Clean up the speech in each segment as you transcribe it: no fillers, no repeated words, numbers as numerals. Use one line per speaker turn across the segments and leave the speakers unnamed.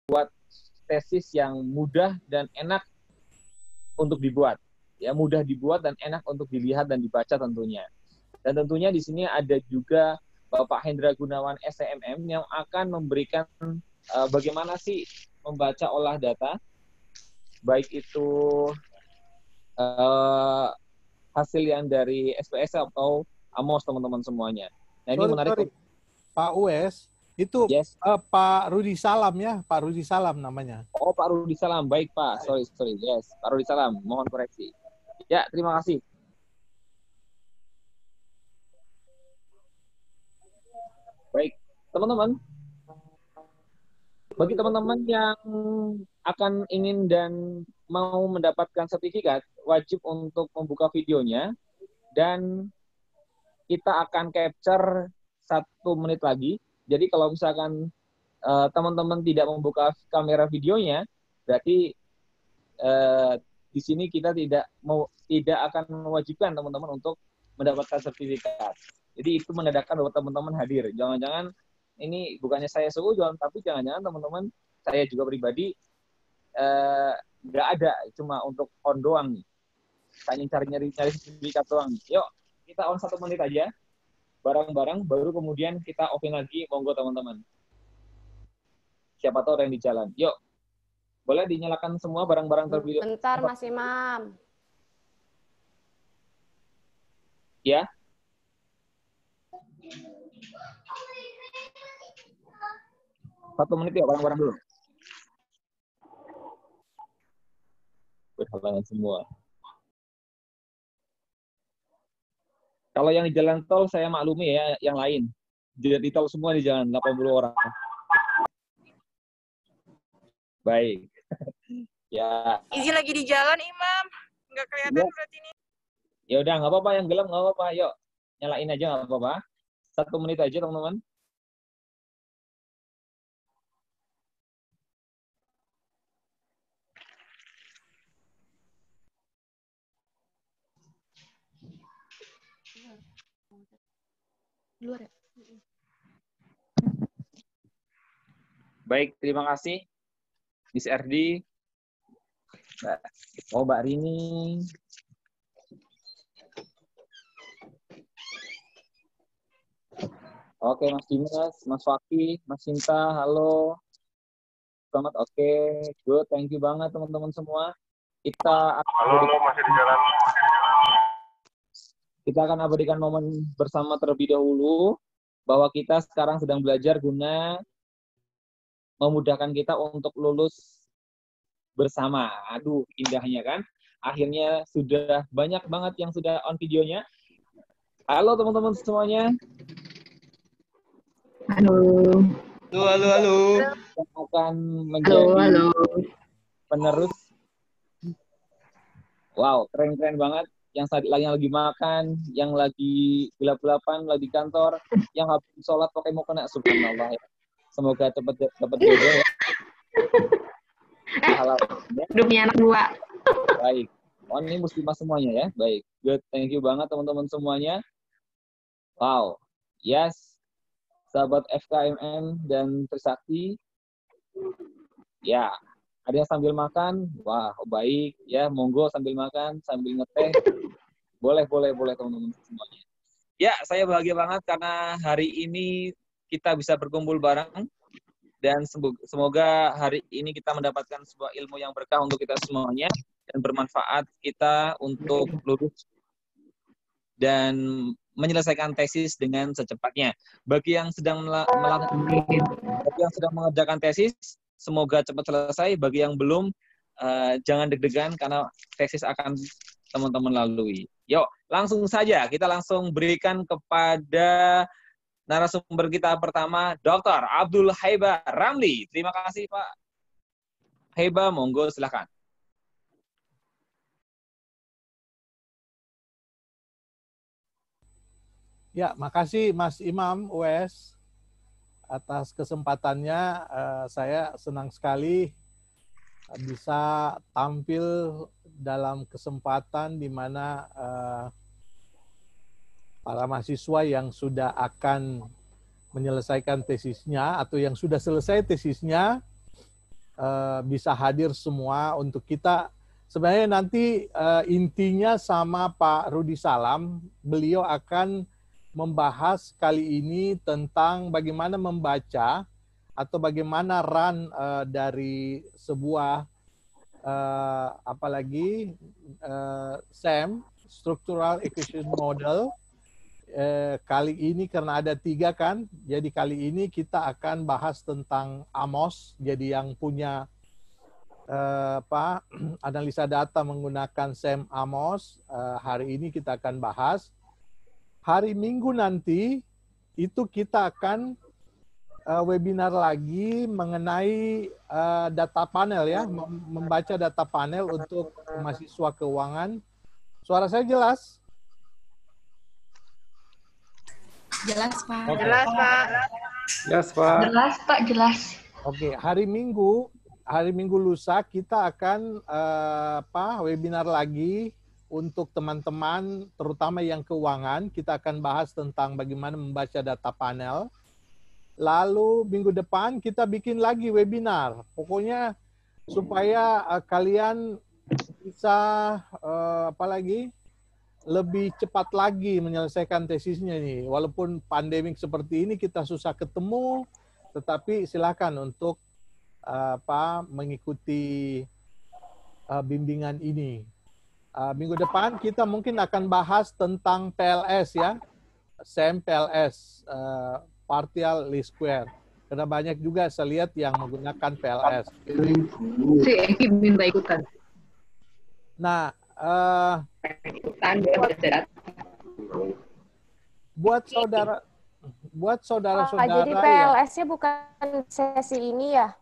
tesis yang mudah dan enak untuk dibuat. Ya, mudah dibuat dan enak untuk dilihat dan dibaca tentunya. Dan tentunya di sini ada juga Bapak Hendra Gunawan STMM yang akan memberikan bagaimana sih membaca olah data, baik itu hasil yang dari SPS atau AMOS teman-teman semuanya. Nah, ini menarik.
Sorry. Pak Uwes, itu
yes.
Pak Rudi Salam ya, Pak Rudi Salam namanya.
Oh, Pak Rudi Salam, baik Pak, sorry, yes, Pak Rudi Salam, mohon koreksi. Ya, terima kasih. Baik, teman-teman, bagi teman-teman yang akan ingin dan mau mendapatkan sertifikat, wajib untuk membuka videonya, dan kita akan capture 1 menit lagi. Jadi kalau misalkan teman-teman tidak membuka kamera videonya, berarti di sini kita tidak akan mewajibkan teman-teman untuk mendapatkan sertifikat. Jadi itu menandakan bahwa teman-teman hadir. Jangan-jangan ini bukannya saya seuzon, tapi jangan-jangan teman-teman, saya juga pribadi nggak ada, cuma untuk on doang nih. Saya nyari sertifikat doang. Yuk, kita on 1 menit aja, bareng-bareng, baru kemudian kita offline lagi, monggo teman-teman. Siapa tahu ada yang di jalan. Yuk, boleh dinyalakan semua barang-barang terlebih dahulu.
Bentar, Mas Imam.
Ya. Satu menit ya, barang-barang dulu. Berhalangan semua. Kalau yang di jalan tol, saya maklumi ya, yang lain. Di tol semua di jalan, 80 orang. Baik. Ya.
Izin lagi di jalan, Imam. Nggak kelihatan
ya.
berarti ini.
Ya udah, nggak apa-apa, yang gelap nggak apa-apa. Yuk, nyalain aja nggak apa-apa. 1 menit aja, teman-teman.
Luar ya?
Baik, terima kasih. Miss RD. Oh, Mbak Rini. Oke, Mas Dimas, Mas Fakih, Mas Sinta, halo. Selamat, oke. Good, thank you banget teman-teman semua.
Halo, masih di jalan.
Kita akan abadikan momen bersama terlebih dahulu, bahwa kita sekarang sedang belajar guna memudahkan kita untuk lulus bersama. Aduh, indahnya kan? Akhirnya sudah banyak banget yang sudah on videonya. Halo teman-teman semuanya.
Halo.
Yang akan menjadi penerus. Wow, keren-keren banget. Yang lagi makan, yang lagi gelap-gelapan, lagi kantor, yang habis sholat pakai mau kena, subhanallah ya. Semoga cepat jodoh ya. Halal. Ya.
Udah punya anak 2.
Baik. Oh, ini muslimah semuanya ya. Baik. Good. Thank you banget teman-teman semuanya. Wow. Yes. Sahabat FKMM dan Trisakti. Ya. Ada yang sambil makan, wah baik ya, monggo sambil makan, sambil ngeteh, boleh teman-teman semuanya. Ya, saya bahagia banget karena hari ini kita bisa berkumpul bareng dan semoga hari ini kita mendapatkan sebuah ilmu yang berkah untuk kita semuanya dan bermanfaat kita untuk lulus dan menyelesaikan tesis dengan secepatnya. Bagi yang sedang mengerjakan tesis, semoga cepat selesai. Bagi yang belum, jangan deg-degan karena tesis akan teman-teman lalui. Yuk, langsung saja kita langsung berikan kepada narasumber kita pertama, Dr. Abdul Haiba Ramli. Terima kasih Pak Haiba, monggo silakan.
Ya, makasih Mas Imam Uwes atas kesempatannya. Saya senang sekali bisa tampil dalam kesempatan di mana para mahasiswa yang sudah akan menyelesaikan tesisnya atau yang sudah selesai tesisnya bisa hadir semua untuk kita. Sebenarnya nanti intinya sama Pak Rudi Salam, beliau akan membahas kali ini tentang bagaimana membaca atau bagaimana run dari sebuah apalagi SEM, Structural Equation Model. Kali ini karena ada 3 kan, jadi kali ini kita akan bahas tentang Amos. Jadi yang punya analisa data menggunakan SEM Amos, hari ini kita akan bahas. Hari Minggu nanti itu kita akan webinar lagi mengenai data panel ya, membaca data panel untuk mahasiswa keuangan. Suara saya jelas?
Jelas, Pak.
Okay.
Jelas, Pak.
Jelas, Pak.
Jelas, Pak, jelas.
Oke, hari Minggu lusa kita akan webinar lagi untuk teman-teman terutama yang keuangan. Kita akan bahas tentang bagaimana membaca data panel. Lalu minggu depan kita bikin lagi webinar. Pokoknya supaya kalian bisa lebih cepat lagi menyelesaikan tesisnya nih. Walaupun pandemik seperti ini kita susah ketemu, tetapi silakan untuk mengikuti bimbingan ini. Minggu depan kita mungkin akan bahas tentang PLS ya, SEM PLS, partial least square. Karena banyak juga saya lihat yang menggunakan PLS.
Si Eki minta ikutan.
Nah,
Ikutan,
buat saudara-saudara
jadi PLS-nya bukan sesi ini ya?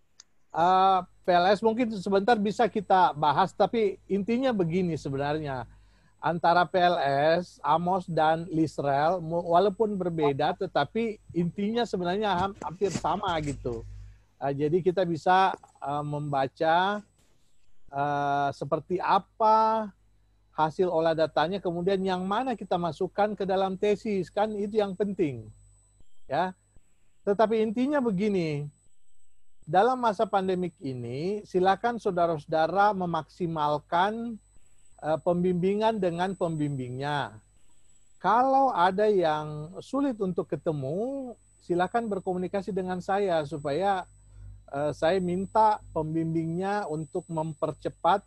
PLS mungkin sebentar bisa kita bahas, tapi intinya begini sebenarnya. Antara PLS, Amos, dan Lisrel, walaupun berbeda, tetapi intinya sebenarnya hampir sama gitu. Jadi kita bisa membaca seperti apa hasil olah datanya, kemudian yang mana kita masukkan ke dalam tesis, kan itu yang penting. Ya. Tetapi intinya begini, dalam masa pandemik ini, silakan saudara-saudara memaksimalkan pembimbingan dengan pembimbingnya. Kalau ada yang sulit untuk ketemu, silakan berkomunikasi dengan saya supaya saya minta pembimbingnya untuk mempercepat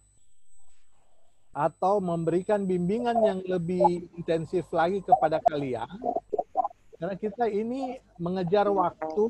atau memberikan bimbingan yang lebih intensif lagi kepada kalian. Karena kita ini mengejar waktu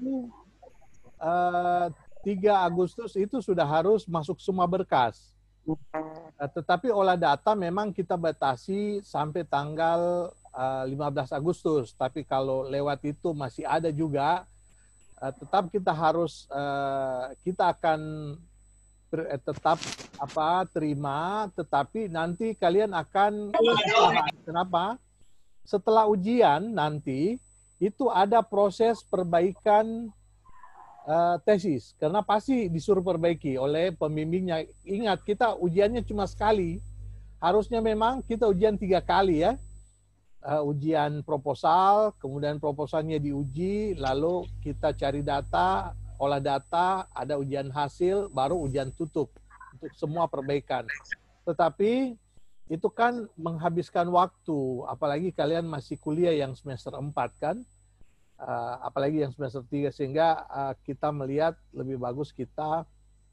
3 Agustus itu sudah harus masuk semua berkas. Tetapi olah data memang kita batasi sampai tanggal 15 Agustus. Tapi kalau lewat itu masih ada juga, tetap kita harus, kita akan tetap terima, tetapi nanti kalian akan, kenapa? Setelah ujian nanti, itu ada proses perbaikan tesis, karena pasti disuruh perbaiki oleh pembimbingnya. Ingat, kita ujiannya cuma sekali. Harusnya memang kita ujian 3 kali ya. Ujian proposal, kemudian proposalnya diuji, lalu kita cari data, olah data, ada ujian hasil, baru ujian tutup untuk semua perbaikan. Tetapi itu kan menghabiskan waktu, apalagi kalian masih kuliah yang semester 4 kan, apalagi yang semester 3, sehingga kita melihat lebih bagus kita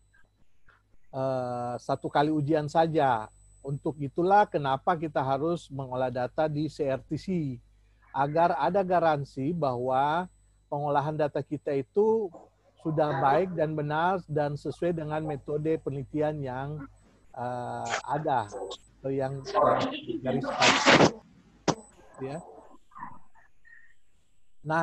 1 kali ujian saja. Untuk itulah kenapa kita harus mengolah data di CRTC, agar ada garansi bahwa pengolahan data kita itu sudah baik dan benar dan sesuai dengan metode penelitian yang ada, atau yang garis ya. Nah,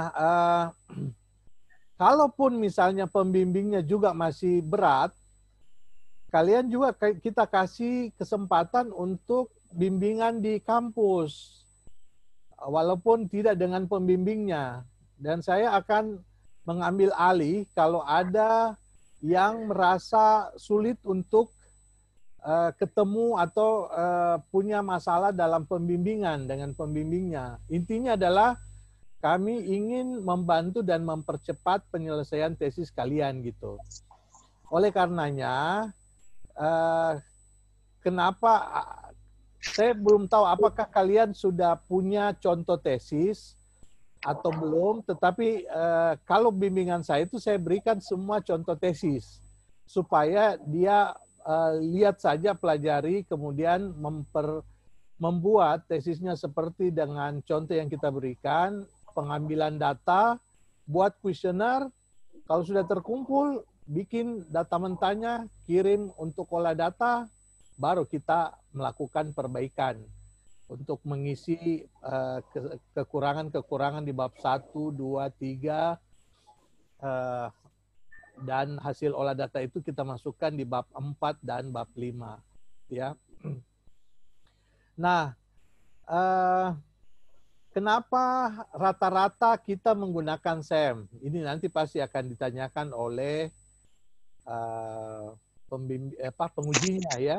kalaupun misalnya pembimbingnya juga masih berat, kalian juga kita kasih kesempatan untuk bimbingan di kampus, walaupun tidak dengan pembimbingnya. Dan saya akan mengambil alih kalau ada yang merasa sulit untuk ketemu atau punya masalah dalam pembimbingan dengan pembimbingnya. Intinya adalah kami ingin membantu dan mempercepat penyelesaian tesis kalian gitu. oleh karenanya, kenapa saya belum tahu apakah kalian sudah punya contoh tesis atau belum, tetapi kalau bimbingan saya itu saya berikan semua contoh tesis supaya dia lihat saja, pelajari, kemudian membuat tesisnya seperti dengan contoh yang kita berikan, pengambilan data, buat kuesioner, kalau sudah terkumpul, bikin data mentahnya, kirim untuk olah data, baru kita melakukan perbaikan untuk mengisi kekurangan-kekurangan di bab 1, 2, 3, dan hasil olah data itu kita masukkan di bab 4 dan bab 5. Ya. Nah, kenapa rata-rata kita menggunakan SEM? Ini nanti pasti akan ditanyakan oleh pengujinya ya.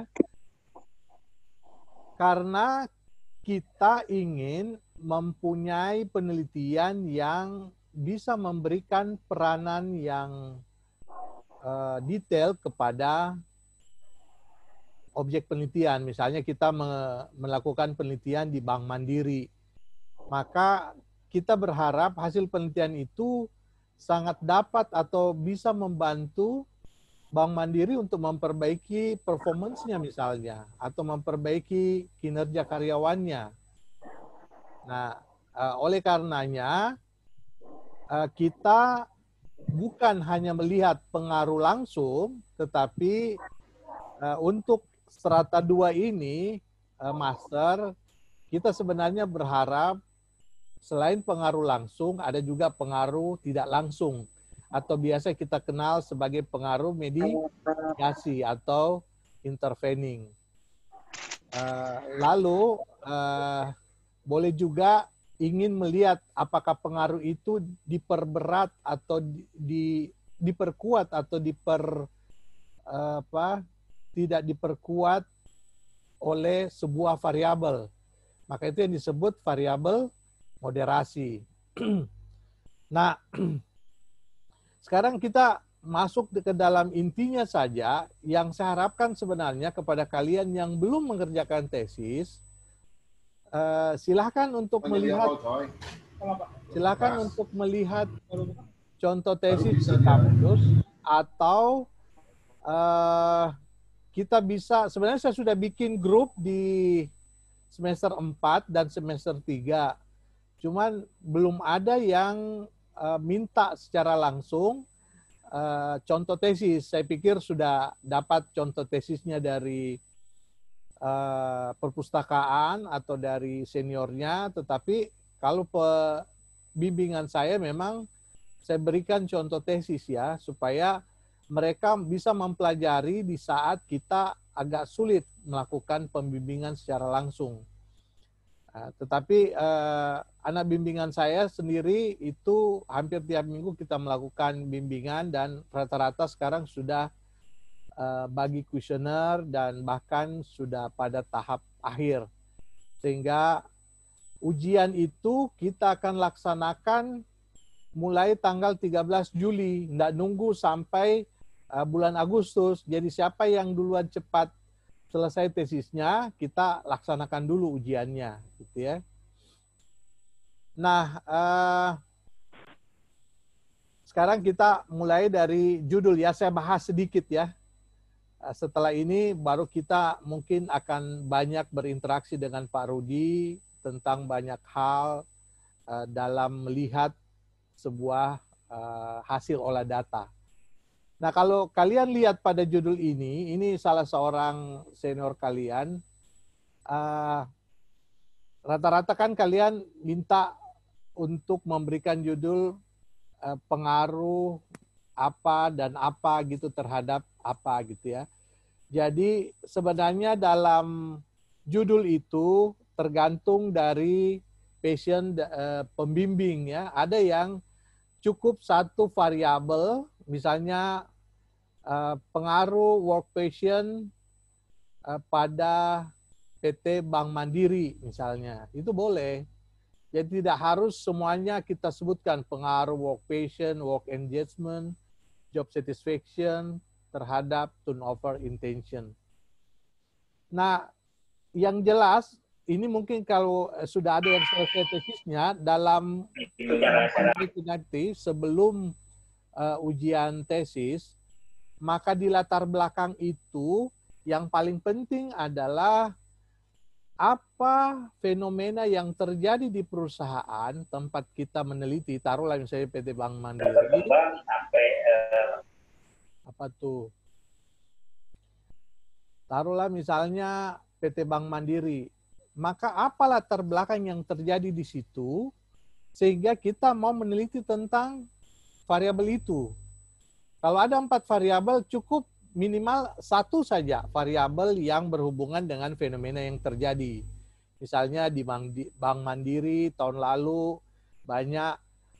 Karena kita ingin mempunyai penelitian yang bisa memberikan peranan yang detail kepada objek penelitian. Misalnya kita melakukan penelitian di Bank Mandiri, maka kita berharap hasil penelitian itu sangat dapat atau bisa membantu Bank Mandiri untuk memperbaiki performance-nya misalnya, atau memperbaiki kinerja karyawannya. Nah, oleh karenanya, kita bukan hanya melihat pengaruh langsung, tetapi untuk strata 2 ini, Master, kita sebenarnya berharap selain pengaruh langsung, ada juga pengaruh tidak langsung, atau biasa kita kenal sebagai pengaruh mediasi atau intervening. Lalu boleh juga ingin melihat apakah pengaruh itu diperberat atau diperkuat atau tidak diperkuat oleh sebuah variabel. Maka itu yang disebut variabel moderasi. Nah, sekarang kita masuk ke dalam intinya saja, yang saya harapkan sebenarnya kepada kalian yang belum mengerjakan tesis, silahkan untuk melihat contoh tesis di kampus, atau kita bisa, sebenarnya saya sudah bikin grup di semester 4 dan semester 3, cuman belum ada yang minta secara langsung contoh tesis. Saya pikir sudah dapat contoh tesisnya dari perpustakaan atau dari seniornya, tetapi kalau bimbingan saya memang saya berikan contoh tesis ya, supaya mereka bisa mempelajari di saat kita agak sulit melakukan pembimbingan secara langsung. Tetapi anak bimbingan saya sendiri itu hampir tiap minggu kita melakukan bimbingan, dan rata-rata sekarang sudah bagi kuesioner dan bahkan sudah pada tahap akhir. Sehingga ujian itu kita akan laksanakan mulai tanggal 13 Juli, nggak nunggu sampai bulan Agustus. Jadi siapa yang duluan cepat selesai tesisnya, kita laksanakan dulu ujiannya, gitu ya. Nah, sekarang kita mulai dari judul ya, saya bahas sedikit ya. Setelah ini baru kita mungkin akan banyak berinteraksi dengan Pak Rudi tentang banyak hal dalam melihat sebuah hasil olah data. Nah, kalau kalian lihat pada judul ini salah seorang senior kalian, rata-rata kan kalian minta untuk memberikan judul pengaruh apa dan apa gitu terhadap apa gitu ya. Jadi sebenarnya dalam judul itu tergantung dari passion pembimbing ya. Ada yang cukup satu variabel, misalnya pengaruh work passion pada PT Bank Mandiri misalnya, itu boleh. Jadi tidak harus semuanya kita sebutkan pengaruh work passion, work engagement, job satisfaction, terhadap turnover intention. Nah, yang jelas ini mungkin kalau sudah ada yang selesai tesisnya dalam kehidupan nanti sebelum ujian tesis, maka di latar belakang itu yang paling penting adalah apa fenomena yang terjadi di perusahaan tempat kita meneliti, taruhlah misalnya PT Bank Mandiri, apa tuh? Taruhlah misalnya PT Bank Mandiri, maka apa latar belakang yang terjadi di situ sehingga kita mau meneliti tentang variabel itu. Kalau ada 4 variabel, cukup minimal 1 saja variabel yang berhubungan dengan fenomena yang terjadi. Misalnya di Bank Mandiri tahun lalu banyak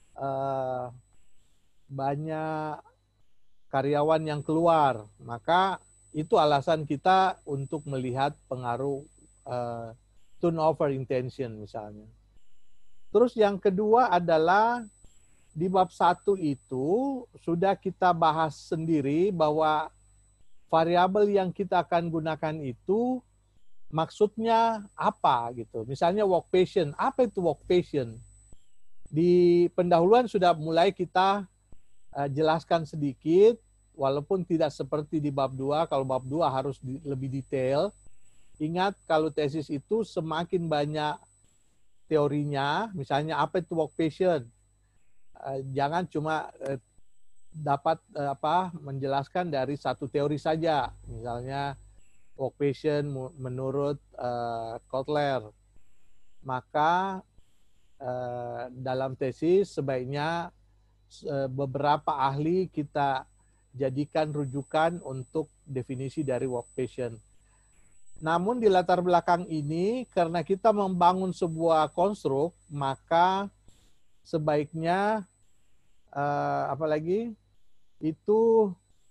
karyawan yang keluar, maka itu alasan kita untuk melihat pengaruh turnover intention misalnya. Terus yang kedua adalah di bab 1 itu sudah kita bahas sendiri bahwa variabel yang kita akan gunakan itu maksudnya apa gitu. Misalnya work patient, apa itu work patient? Di pendahuluan sudah mulai kita jelaskan sedikit, walaupun tidak seperti di bab 2, kalau bab 2 harus lebih detail. Ingat kalau tesis itu semakin banyak teorinya, misalnya apa itu work patient? Jangan cuma dapat menjelaskan dari satu teori saja. Misalnya work patient menurut Kotler. Maka dalam tesis sebaiknya beberapa ahli kita jadikan rujukan untuk definisi dari work patient. Namun di latar belakang ini karena kita membangun sebuah konstruk, maka sebaiknya apalagi itu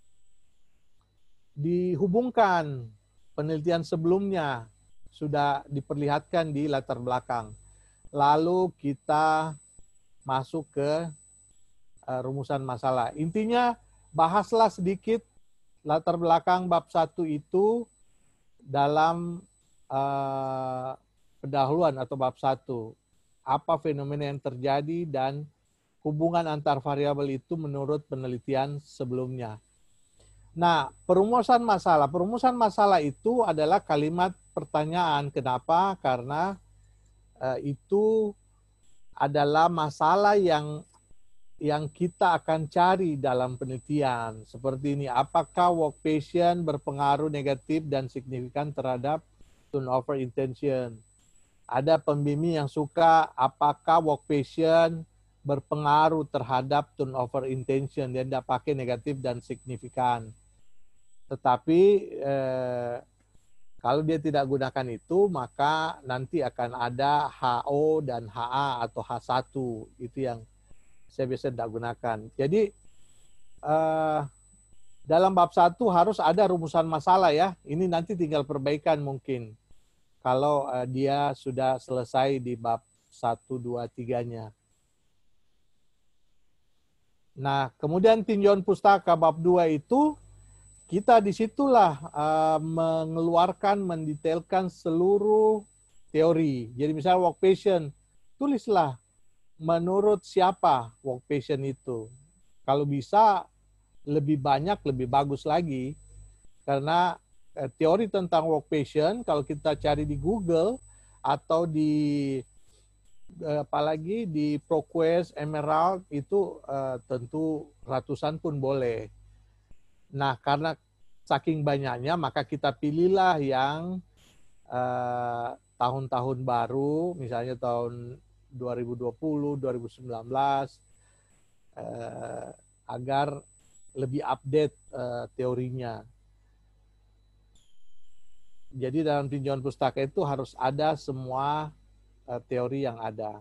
dihubungkan penelitian sebelumnya sudah diperlihatkan di latar belakang. Lalu kita masuk ke rumusan masalah. Intinya bahaslah sedikit latar belakang bab 1 itu dalam pendahuluan atau bab 1. Apa fenomena yang terjadi dan hubungan antar variabel itu menurut penelitian sebelumnya. Nah, perumusan masalah. Perumusan masalah itu adalah kalimat pertanyaan. Kenapa? Karena itu adalah masalah yang kita akan cari dalam penelitian. Seperti ini, apakah work patient berpengaruh negatif dan signifikan terhadap turnover intention? Ada pembimbing yang suka apakah work patient berpengaruh terhadap turnover intention, dia tidak pakai negatif dan signifikan. Tetapi kalau dia tidak gunakan itu, maka nanti akan ada HO dan HA atau H1. Itu yang saya biasa tidak gunakan. Jadi dalam bab 1 harus ada rumusan masalah ya. Ini nanti tinggal perbaikan mungkin. Kalau dia sudah selesai di bab 1, 2, 3-nya. Nah, kemudian tinjauan pustaka bab 2 itu, kita disitulah mengeluarkan, mendetailkan seluruh teori. Jadi misalnya work patient, tulislah menurut siapa work patient itu. Kalau bisa lebih banyak, lebih bagus lagi. Karena teori tentang work patient, kalau kita cari di Google atau di apalagi di ProQuest, Emerald, itu tentu ratusan pun boleh. Nah, karena saking banyaknya, maka kita pilihlah yang tahun-tahun baru, misalnya tahun 2020, 2019, agar lebih update teorinya. Jadi dalam tinjauan pustaka itu harus ada semua teori yang ada.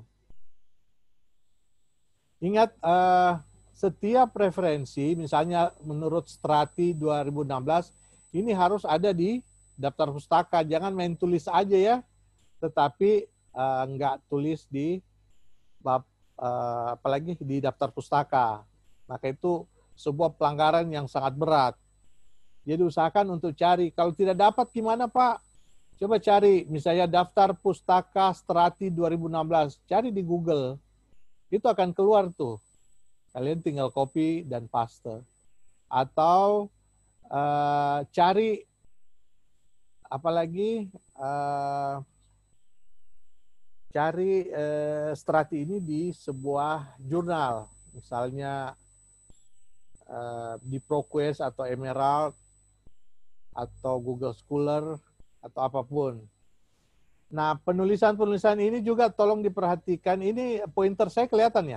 Ingat, setiap referensi, misalnya menurut Strati 2016, ini harus ada di daftar pustaka. Jangan main tulis aja ya, tetapi enggak tulis di bab, apalagi di daftar pustaka. Maka itu sebuah pelanggaran yang sangat berat. Jadi usahakan untuk cari. Kalau tidak dapat gimana Pak? Coba cari misalnya daftar pustaka Strati 2016. Cari di Google. Itu akan keluar tuh. Kalian tinggal copy dan paste. Atau cari apalagi cari Strati ini di sebuah jurnal. Misalnya di ProQuest atau Emerald atau Google Scholar atau apapun. Nah, penulisan-penulisan ini juga tolong diperhatikan. Ini pointer saya kelihatan ya?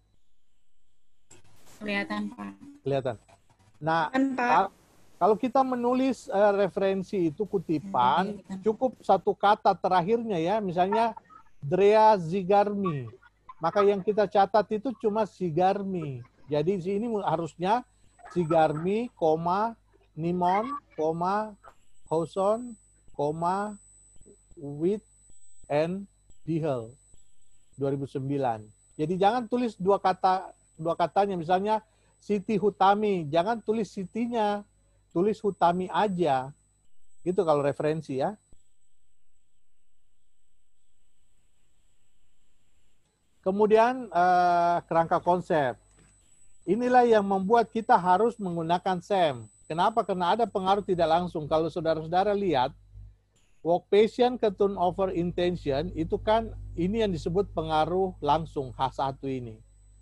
Kelihatan, Pak.
Kelihatan. Nah,
Kan, Pak.
kalau kita menulis referensi itu kutipan, cukup satu kata terakhirnya ya, misalnya Drea Zigarmi. Maka yang kita catat itu cuma Zigarmi. Jadi di sini harusnya Zigarmi, Nimon, Houson, Witt, and Dihel 2009. Jadi jangan tulis dua katanya, misalnya Siti Hutami, jangan tulis Sitinya, tulis Hutami aja. Gitu kalau referensi ya. Kemudian kerangka konsep. Inilah yang membuat kita harus menggunakan SAM. Kenapa? Karena ada pengaruh tidak langsung. Kalau saudara-saudara lihat, work passion ke turnover intention, itu kan ini yang disebut pengaruh langsung, H1 ini.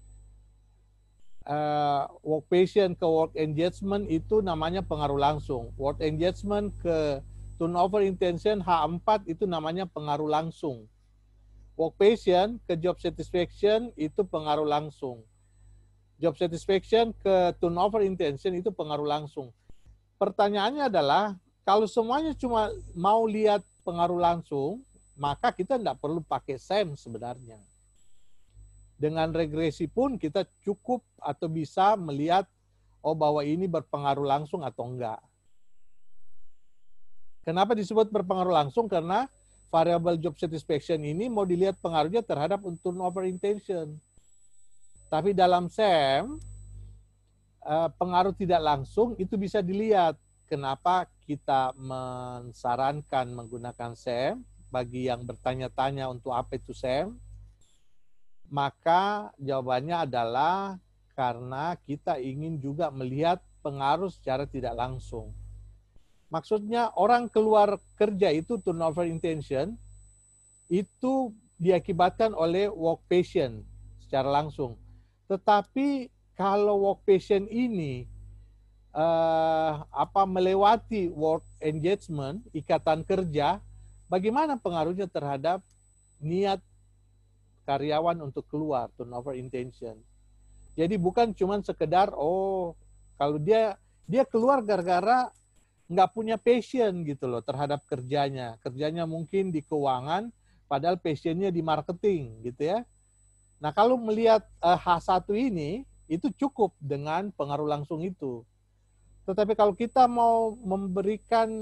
Work passion ke work engagement itu namanya pengaruh langsung. Work engagement ke turnover intention H4 itu namanya pengaruh langsung. Work passion ke job satisfaction itu pengaruh langsung. Job satisfaction ke turnover intention itu pengaruh langsung. Pertanyaannya adalah, kalau semuanya cuma mau lihat pengaruh langsung, maka kita tidak perlu pakai SAM sebenarnya. Dengan regresi pun kita cukup atau bisa melihat, oh bahwa ini berpengaruh langsung atau enggak. Kenapa disebut berpengaruh langsung? Karena variable job satisfaction ini mau dilihat pengaruhnya terhadap turnover intention. Tapi dalam SAM, pengaruh tidak langsung itu bisa dilihat. Kenapa kita mensarankan menggunakan SAM? Bagi yang bertanya-tanya untuk apa itu SAM, maka jawabannya adalah karena kita ingin juga melihat pengaruh secara tidak langsung. Maksudnya orang keluar kerja itu turnover intention, itu diakibatkan oleh work passion secara langsung. Tetapi kalau work passion ini melewati work engagement, ikatan kerja, bagaimana pengaruhnya terhadap niat karyawan untuk keluar, turnover intention. Jadi bukan cuma sekedar, kalau dia keluar gara-gara nggak punya passion gitu loh terhadap kerjanya. Kerjanya mungkin di keuangan, padahal passionnya di marketing gitu ya. Nah, kalau melihat H1 ini, itu cukup dengan pengaruh langsung itu. Tetapi kalau kita mau memberikan,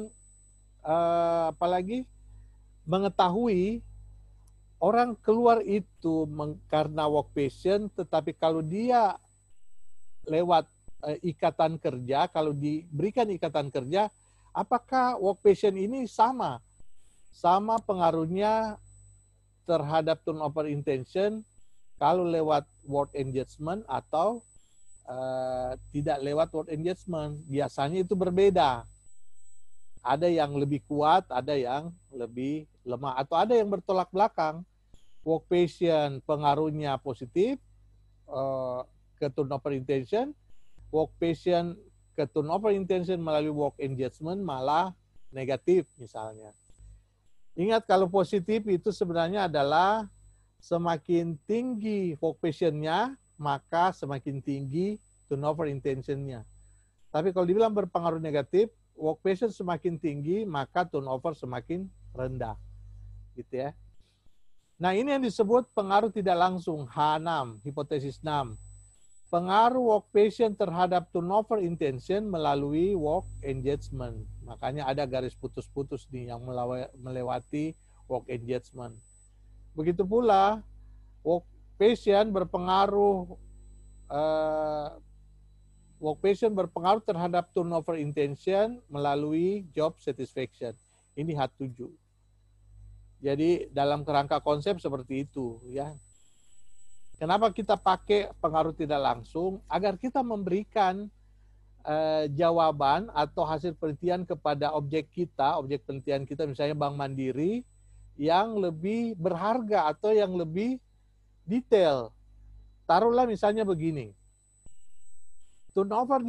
mengetahui orang keluar itu karena work passion, tetapi kalau dia lewat ikatan kerja, kalau diberikan ikatan kerja, apakah work passion ini sama pengaruhnya terhadap turnover intention kalau lewat work engagement atau tidak lewat work engagement? Biasanya itu berbeda. Ada yang lebih kuat, ada yang lebih lemah, atau ada yang bertolak belakang. Work passion pengaruhnya positif ke turnover intention, work passion ke turnover intention melalui work engagement malah negatif misalnya. Ingat, kalau positif itu sebenarnya adalah semakin tinggi work passion-nya, maka semakin tinggi turnover intention-nya. Tapi kalau dibilang berpengaruh negatif, work passion semakin tinggi, maka turnover semakin rendah. Gitu ya. Nah, ini yang disebut pengaruh tidak langsung, H6, hipotesis 6. Pengaruh work passion terhadap turnover intention melalui work engagement. Makanya ada garis putus-putus nih yang melewati work engagement. Begitu pula work passion berpengaruh work passion berpengaruh terhadap turnover intention melalui job satisfaction. Ini H7. Jadi dalam kerangka konsep seperti itu ya. Kenapa kita pakai pengaruh tidak langsung? Agar kita memberikan jawaban atau hasil penelitian kepada objek penelitian kita misalnya Bank Mandiri yang lebih berharga atau yang lebih detail. Taruhlah misalnya begini. Turnover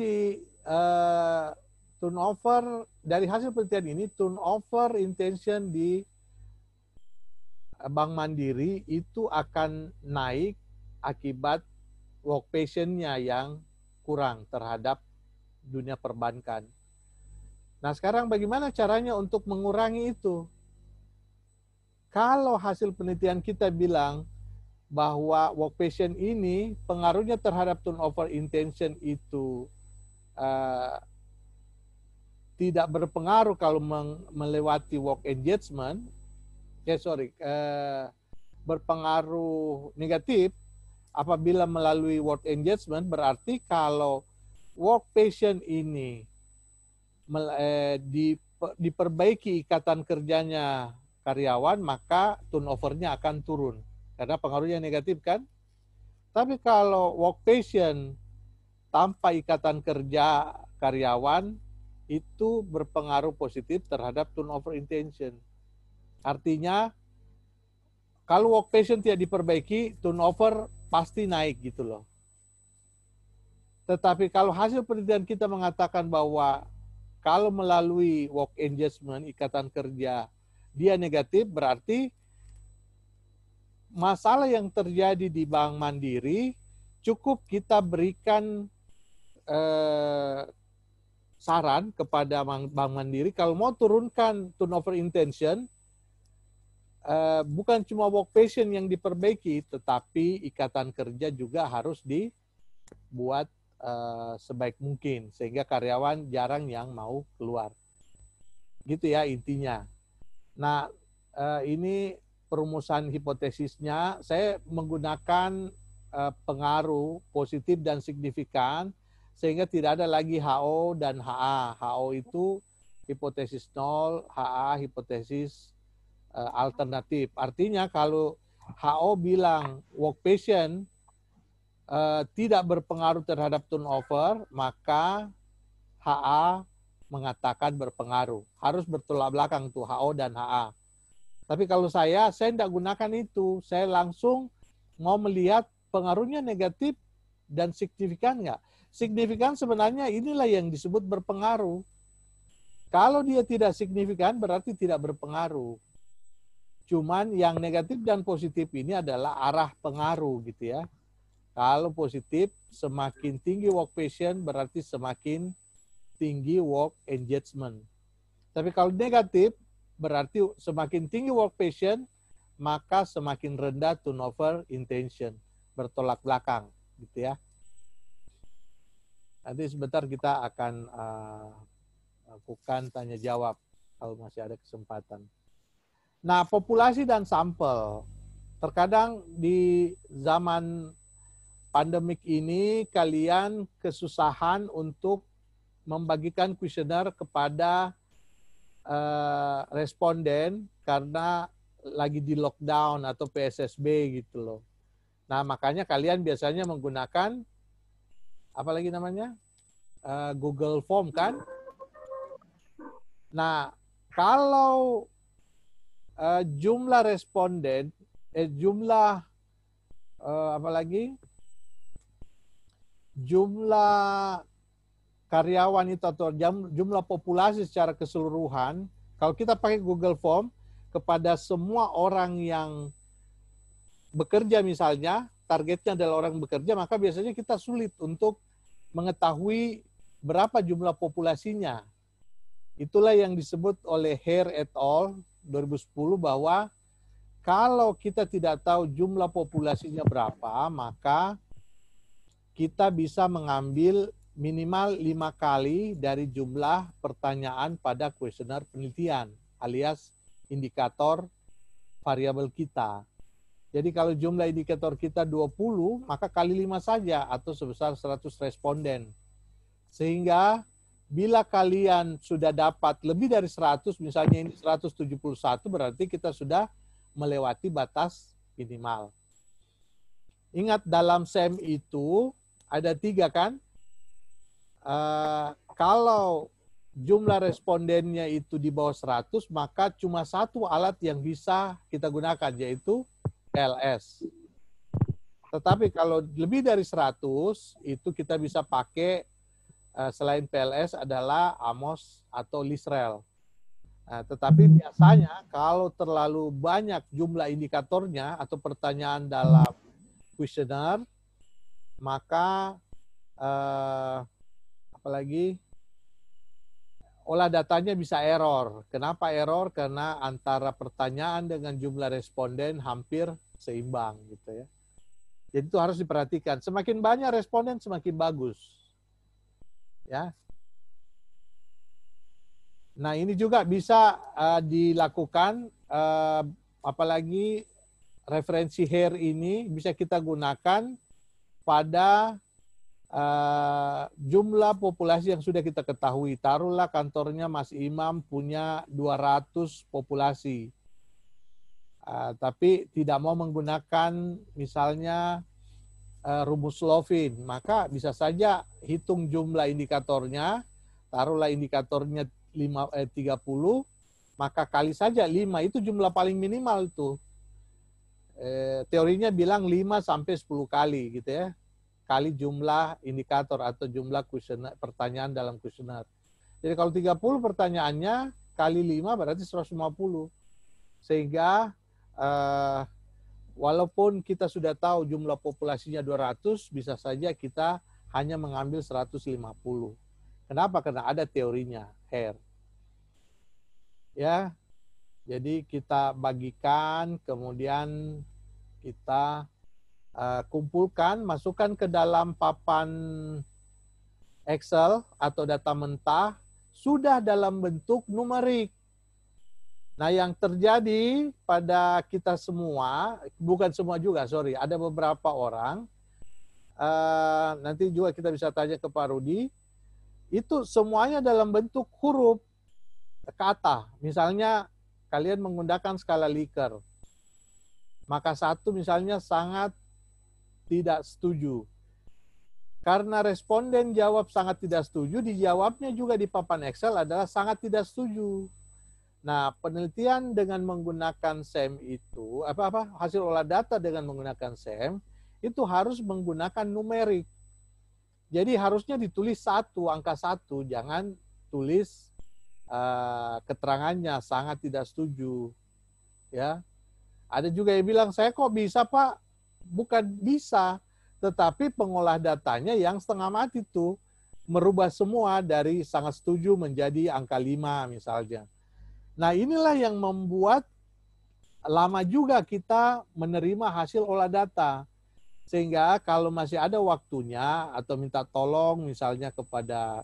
dari hasil penelitian ini, turnover intention di Bank Mandiri itu akan naik akibat work passion-nya yang kurang terhadap dunia perbankan. Nah, sekarang bagaimana caranya untuk mengurangi itu? Kalau hasil penelitian kita bilang bahwa work passion ini pengaruhnya terhadap turnover intention itu tidak berpengaruh kalau melewati work engagement, berpengaruh negatif apabila melalui work engagement, berarti kalau work passion ini diperbaiki ikatan kerjanya karyawan, maka turnover-nya akan turun. Karena pengaruhnya negatif kan? Tapi kalau work passion tanpa ikatan kerja karyawan, itu berpengaruh positif terhadap turnover intention. Artinya, kalau work passion tidak diperbaiki, turnover pasti naik gitu loh. Tetapi kalau hasil penelitian kita mengatakan bahwa kalau melalui work engagement, ikatan kerja, dia negatif, berarti masalah yang terjadi di Bank Mandiri cukup kita berikan saran kepada Bank Mandiri kalau mau turunkan turnover intention, bukan cuma work passion yang diperbaiki, tetapi ikatan kerja juga harus dibuat sebaik mungkin sehingga karyawan jarang yang mau keluar. Gitu ya intinya. Nah, ini perumusan hipotesisnya. Saya menggunakan pengaruh positif dan signifikan sehingga tidak ada lagi HO dan HA. HO itu hipotesis 0, HA hipotesis alternatif. Artinya kalau HO bilang work passion tidak berpengaruh terhadap turnover, maka HA mengatakan berpengaruh. Harus bertolak belakang tuh HO dan HA. Tapi kalau saya tidak gunakan itu. Saya langsung mau melihat pengaruhnya negatif dan signifikan nggak. Signifikan sebenarnya inilah yang disebut berpengaruh. Kalau dia tidak signifikan berarti tidak berpengaruh. Cuman yang negatif dan positif ini adalah arah pengaruh gitu ya. Kalau positif, semakin tinggi work passion berarti semakin tinggi work engagement. Tapi kalau negatif, berarti semakin tinggi work passion, maka semakin rendah turnover intention. Bertolak belakang, gitu ya. Nanti sebentar kita akan lakukan tanya jawab kalau masih ada kesempatan. Nah, populasi dan sampel. Terkadang di zaman pandemik ini kalian kesusahan untuk membagikan kuesioner kepada responden karena lagi di lockdown atau PSSB gitu loh. Nah, makanya kalian biasanya menggunakan apa lagi namanya? Google Form kan? Nah, kalau jumlah responden, jumlah karyawan itu atau jumlah populasi secara keseluruhan, kalau kita pakai Google Form kepada semua orang yang bekerja misalnya, targetnya adalah orang bekerja, maka biasanya kita sulit untuk mengetahui berapa jumlah populasinya. Itulah yang disebut oleh Hare et al. 2010 bahwa kalau kita tidak tahu jumlah populasinya berapa, maka kita bisa mengambil minimal 5 kali dari jumlah pertanyaan pada kuesioner penelitian alias indikator variabel kita. Jadi kalau jumlah indikator kita 20, maka kali 5 saja atau sebesar 100 responden. Sehingga bila kalian sudah dapat lebih dari 100, misalnya ini 171, berarti kita sudah melewati batas minimal. Ingat dalam SEM itu ada 3 kan? Kalau jumlah respondennya itu di bawah 100, maka cuma 1 alat yang bisa kita gunakan, yaitu PLS. Tetapi kalau lebih dari 100, itu kita bisa pakai selain PLS adalah AMOS atau LISREL. Tetapi biasanya kalau terlalu banyak jumlah indikatornya atau pertanyaan dalam kuesioner, maka apalagi olah datanya bisa error. Kenapa error? Karena antara pertanyaan dengan jumlah responden hampir seimbang gitu ya. Jadi itu harus diperhatikan. Semakin banyak responden semakin bagus. Ya. Nah, ini juga bisa dilakukan apalagi referensi HAIR ini bisa kita gunakan pada jumlah populasi yang sudah kita ketahui. Taruhlah kantornya Mas Imam punya 200 populasi. Tapi tidak mau menggunakan misalnya rumus Lovin, maka bisa saja hitung jumlah indikatornya, taruhlah indikatornya 30, maka kali saja 5, itu jumlah paling minimal itu. Teorinya bilang 5 sampai 10 kali gitu ya, kali jumlah indikator atau jumlah kuesioner, pertanyaan dalam kuesioner. Jadi kalau 30 pertanyaannya kali 5 berarti 150. Sehingga walaupun kita sudah tahu jumlah populasinya 200, bisa saja kita hanya mengambil 150. Kenapa? Karena ada teorinya, HAIR. Ya, jadi kita bagikan, kemudian kita kumpulkan, masukkan ke dalam papan Excel atau data mentah, sudah dalam bentuk numerik. Nah, yang terjadi pada kita semua, bukan semua juga, sorry, ada beberapa orang, nanti juga kita bisa tanya ke Pak Rudi, itu semuanya dalam bentuk huruf kata. Misalnya, kalian menggunakan skala Likert, maka 1 misalnya sangat tidak setuju. Karena responden jawab sangat tidak setuju, dijawabnya juga di papan Excel adalah sangat tidak setuju. Nah, penelitian dengan menggunakan SEM itu, hasil olah data dengan menggunakan SEM, itu harus menggunakan numerik. Jadi harusnya ditulis 1, angka 1, jangan tulis keterangannya sangat tidak setuju. Ya, ada juga yang bilang, saya kok bisa Pak? Bukan bisa, tetapi pengolah datanya yang setengah mati itu merubah semua dari sangat setuju menjadi angka 5 misalnya. Nah, inilah yang membuat lama juga kita menerima hasil olah data. Sehingga kalau masih ada waktunya atau minta tolong misalnya kepada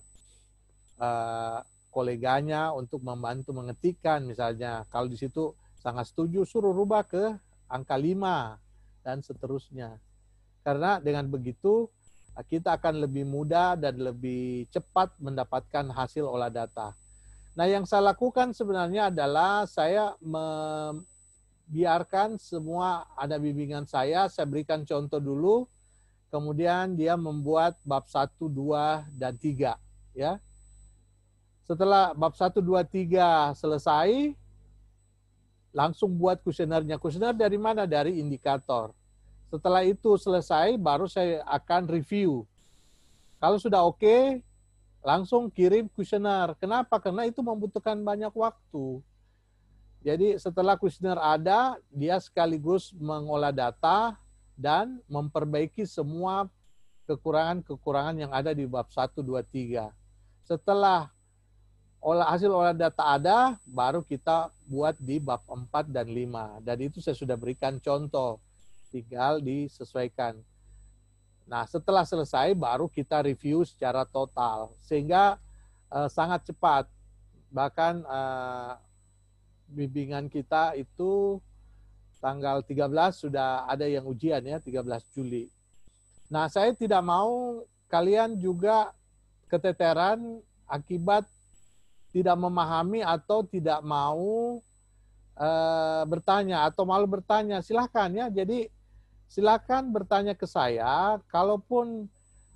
koleganya untuk membantu mengetikkan misalnya. Kalau di situ sangat setuju, suruh rubah ke angka 5 dan seterusnya. Karena dengan begitu kita akan lebih mudah dan lebih cepat mendapatkan hasil olah data. Nah, yang saya lakukan sebenarnya adalah saya membiarkan semua ada bimbingan saya berikan contoh dulu, kemudian dia membuat bab 1, 2, dan 3. Ya. Setelah bab 1, 2, 3 selesai, langsung buat kuesionernya. Kuesioner dari mana? Dari indikator. Setelah itu selesai, baru saya akan review. Kalau sudah oke, langsung kirim kuesioner. Kenapa? Karena itu membutuhkan banyak waktu. Jadi setelah kuesioner ada, dia sekaligus mengolah data dan memperbaiki semua kekurangan-kekurangan yang ada di bab 1, 2, 3. Setelah hasil olah data ada, baru kita buat di bab 4 dan 5. Dan itu saya sudah berikan contoh, tinggal disesuaikan. Nah, setelah selesai baru kita review secara total. Sehingga sangat cepat. Bahkan bimbingan kita itu tanggal 13 sudah ada yang ujian ya, 13 Juli. Nah, saya tidak mau kalian juga keteteran akibat tidak memahami atau tidak mau bertanya atau malu bertanya, silakan ya. Jadi silakan bertanya ke saya. Kalaupun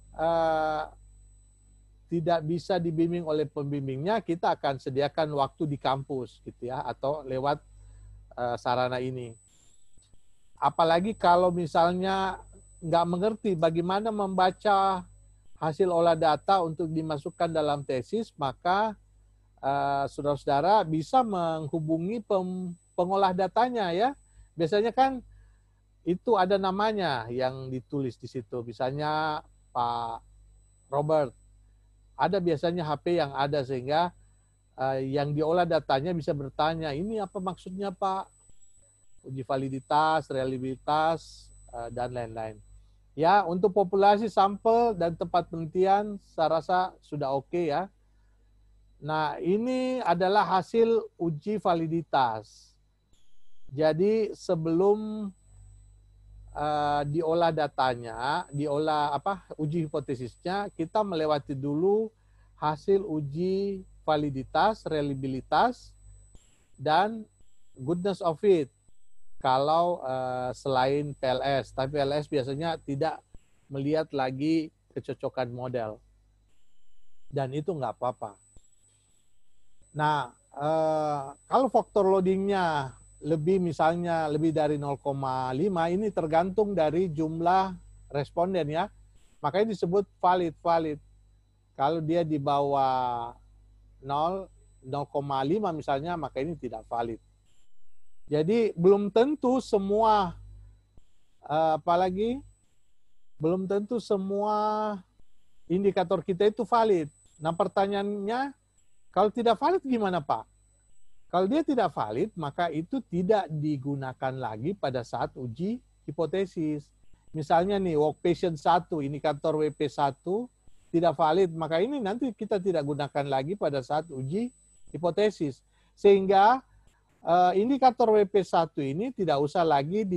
tidak bisa dibimbing oleh pembimbingnya, kita akan sediakan waktu di kampus gitu ya, atau lewat sarana ini. Apalagi kalau misalnya nggak mengerti bagaimana membaca hasil olah data untuk dimasukkan dalam tesis, maka saudara-saudara bisa menghubungi pengolah datanya ya. Biasanya kan itu ada namanya yang ditulis di situ. Misalnya Pak Robert, ada biasanya HP yang ada sehingga yang diolah datanya bisa bertanya, ini apa maksudnya Pak? Uji validitas, reliabilitas, dan lain-lain. Ya, untuk populasi sampel dan tempat penelitian saya rasa sudah oke ya. Nah, ini adalah hasil uji validitas. Jadi sebelum diolah datanya, uji hipotesisnya, kita melewati dulu hasil uji validitas, reliabilitas, dan goodness of it. Kalau selain PLS, tapi PLS biasanya tidak melihat lagi kecocokan model. Dan itu nggak apa-apa. Nah, kalau faktor loadingnya misalnya lebih dari 0,5, ini tergantung dari jumlah responden ya. Makanya disebut valid. Kalau dia di bawah 0,5 misalnya, maka ini tidak valid. Jadi belum tentu semua, belum tentu semua indikator kita itu valid. Nah pertanyaannya, kalau tidak valid gimana Pak? Kalau dia tidak valid, maka itu tidak digunakan lagi pada saat uji hipotesis. Misalnya nih, work patient 1, indikator WP1 tidak valid, maka ini nanti kita tidak gunakan lagi pada saat uji hipotesis. Sehingga indikator WP1 ini tidak usah lagi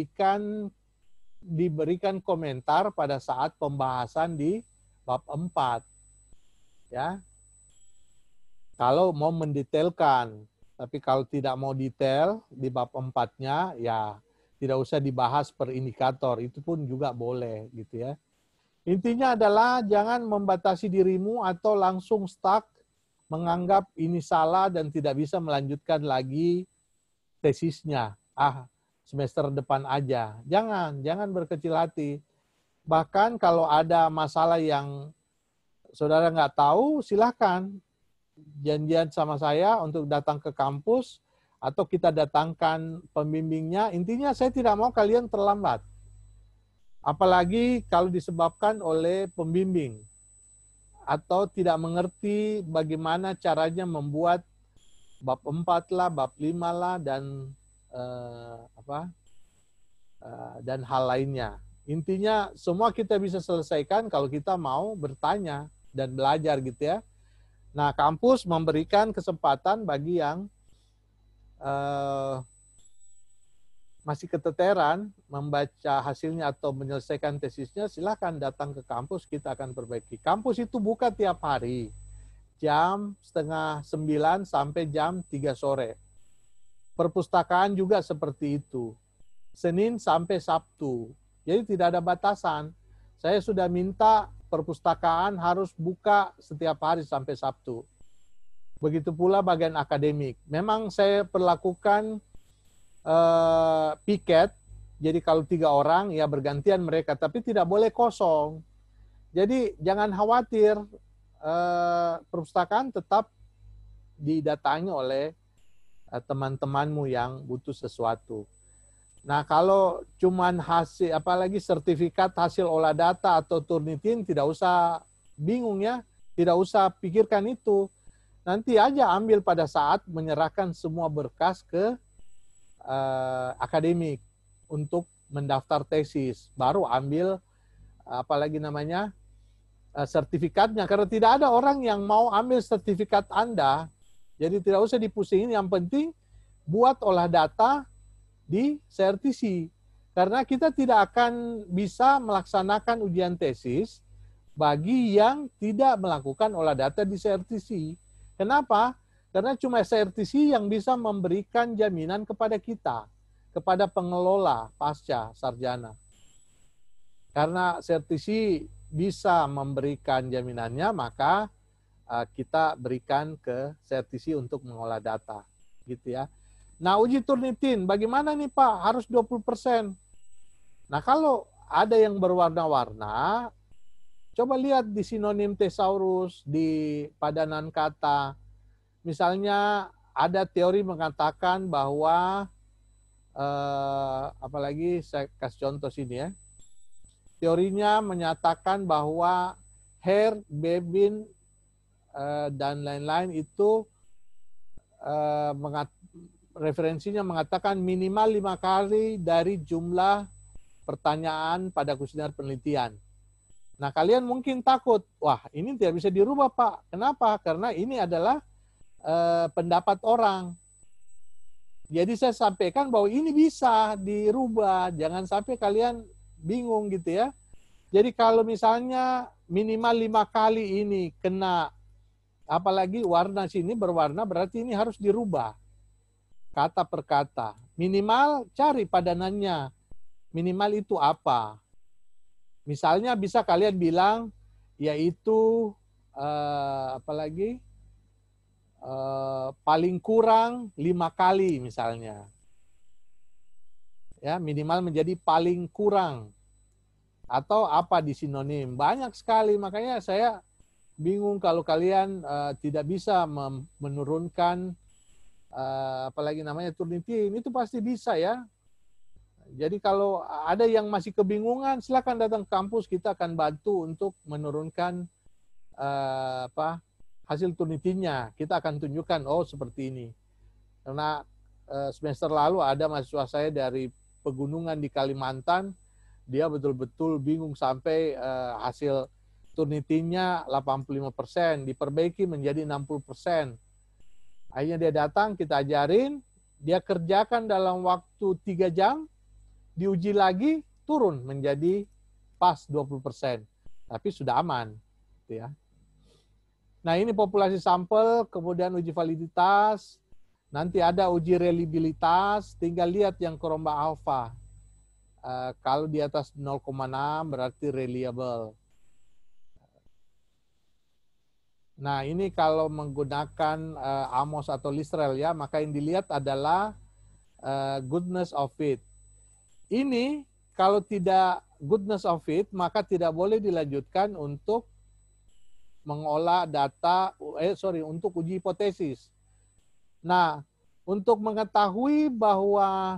diberikan komentar pada saat pembahasan di bab 4. Ya. Kalau mau mendetailkan, tapi kalau tidak mau detail di bab 4-nya, ya tidak usah dibahas per indikator, itu pun juga boleh gitu ya. Intinya adalah jangan membatasi dirimu atau langsung stuck, menganggap ini salah dan tidak bisa melanjutkan lagi tesisnya. Semester depan aja. Jangan berkecil hati. Bahkan kalau ada masalah yang saudara nggak tahu, silahkan janjian sama saya untuk datang ke kampus atau kita datangkan pembimbingnya. Intinya saya tidak mau kalian terlambat. Apalagi kalau disebabkan oleh pembimbing atau tidak mengerti bagaimana caranya membuat bab 4 lah, bab 5 lah, dan dan hal lainnya. Intinya semua kita bisa selesaikan kalau kita mau bertanya dan belajar gitu ya. Nah, kampus memberikan kesempatan bagi yang masih keteteran membaca hasilnya atau menyelesaikan tesisnya, silakan datang ke kampus, kita akan perbaiki. Kampus itu buka tiap hari, jam 8:30 sampai jam 3 sore. Perpustakaan juga seperti itu, Senin sampai Sabtu. Jadi tidak ada batasan. Saya sudah minta perpustakaan harus buka setiap hari sampai Sabtu. Begitu pula bagian akademik. Memang saya perlakukan piket, jadi kalau 3 orang ya bergantian mereka, tapi tidak boleh kosong. Jadi jangan khawatir, perpustakaan tetap didatangi oleh teman-temanmu yang butuh sesuatu. Nah kalau cuman hasil, apalagi sertifikat hasil olah data atau Turnitin, tidak usah bingung ya, tidak usah pikirkan itu. Nanti aja ambil pada saat menyerahkan semua berkas ke akademik untuk mendaftar tesis, baru ambil apalagi namanya sertifikatnya, karena tidak ada orang yang mau ambil sertifikat Anda, jadi tidak usah dipusingin, yang penting buat olah data di CRTC, karena kita tidak akan bisa melaksanakan ujian tesis bagi yang tidak melakukan olah data di CRTC. Kenapa? Karena cuma CRTC yang bisa memberikan jaminan kepada kita, kepada pengelola pasca sarjana. Karena CRTC bisa memberikan jaminannya, maka kita berikan ke CRTC untuk mengolah data, gitu ya. Nah, uji Turnitin, bagaimana nih Pak? Harus 20%. Nah, kalau ada yang berwarna-warna, coba lihat di sinonim thesaurus, di padanan kata. Misalnya ada teori mengatakan bahwa, apalagi saya kasih contoh sini ya. Teorinya menyatakan bahwa hair, bebin, dan lain-lain itu referensinya mengatakan minimal 5 kali dari jumlah pertanyaan pada kuesioner penelitian. Nah, kalian mungkin takut, wah ini tidak bisa dirubah Pak. Kenapa? Karena ini adalah pendapat orang. Jadi saya sampaikan bahwa ini bisa dirubah. Jangan sampai kalian bingung gitu ya. Jadi kalau misalnya minimal 5 kali ini kena, apalagi warna sini berwarna, berarti ini harus dirubah. Kata per kata. Minimal cari padanannya. Minimal itu apa? Misalnya bisa kalian bilang, yaitu apalagi paling kurang 5 kali misalnya. Ya, minimal menjadi paling kurang. Atau apa di sinonim. Banyak sekali, makanya saya bingung kalau kalian tidak bisa menurunkan apalagi namanya Turnitin, itu pasti bisa ya. Jadi kalau ada yang masih kebingungan, silakan datang ke kampus, kita akan bantu untuk menurunkan hasil Turnitinnya. Kita akan tunjukkan, oh seperti ini. Karena semester lalu ada mahasiswa saya dari pegunungan di Kalimantan, dia betul-betul bingung sampai hasil Turnitinnya 85%, diperbaiki menjadi 60%. Akhirnya dia datang, kita ajarin, dia kerjakan dalam waktu 3 jam, diuji lagi, turun menjadi pas 20%. Tapi sudah aman. Gitu ya. Nah ini populasi sampel, kemudian uji validitas, nanti ada uji reliabilitas, tinggal lihat yang Koromba alpha. Kalau di atas 0,6 berarti reliable. Nah, ini kalau menggunakan Amos atau Listrel ya, maka yang dilihat adalah goodness of fit. Ini kalau tidak goodness of fit, maka tidak boleh dilanjutkan untuk mengolah data, untuk uji hipotesis. Nah, untuk mengetahui bahwa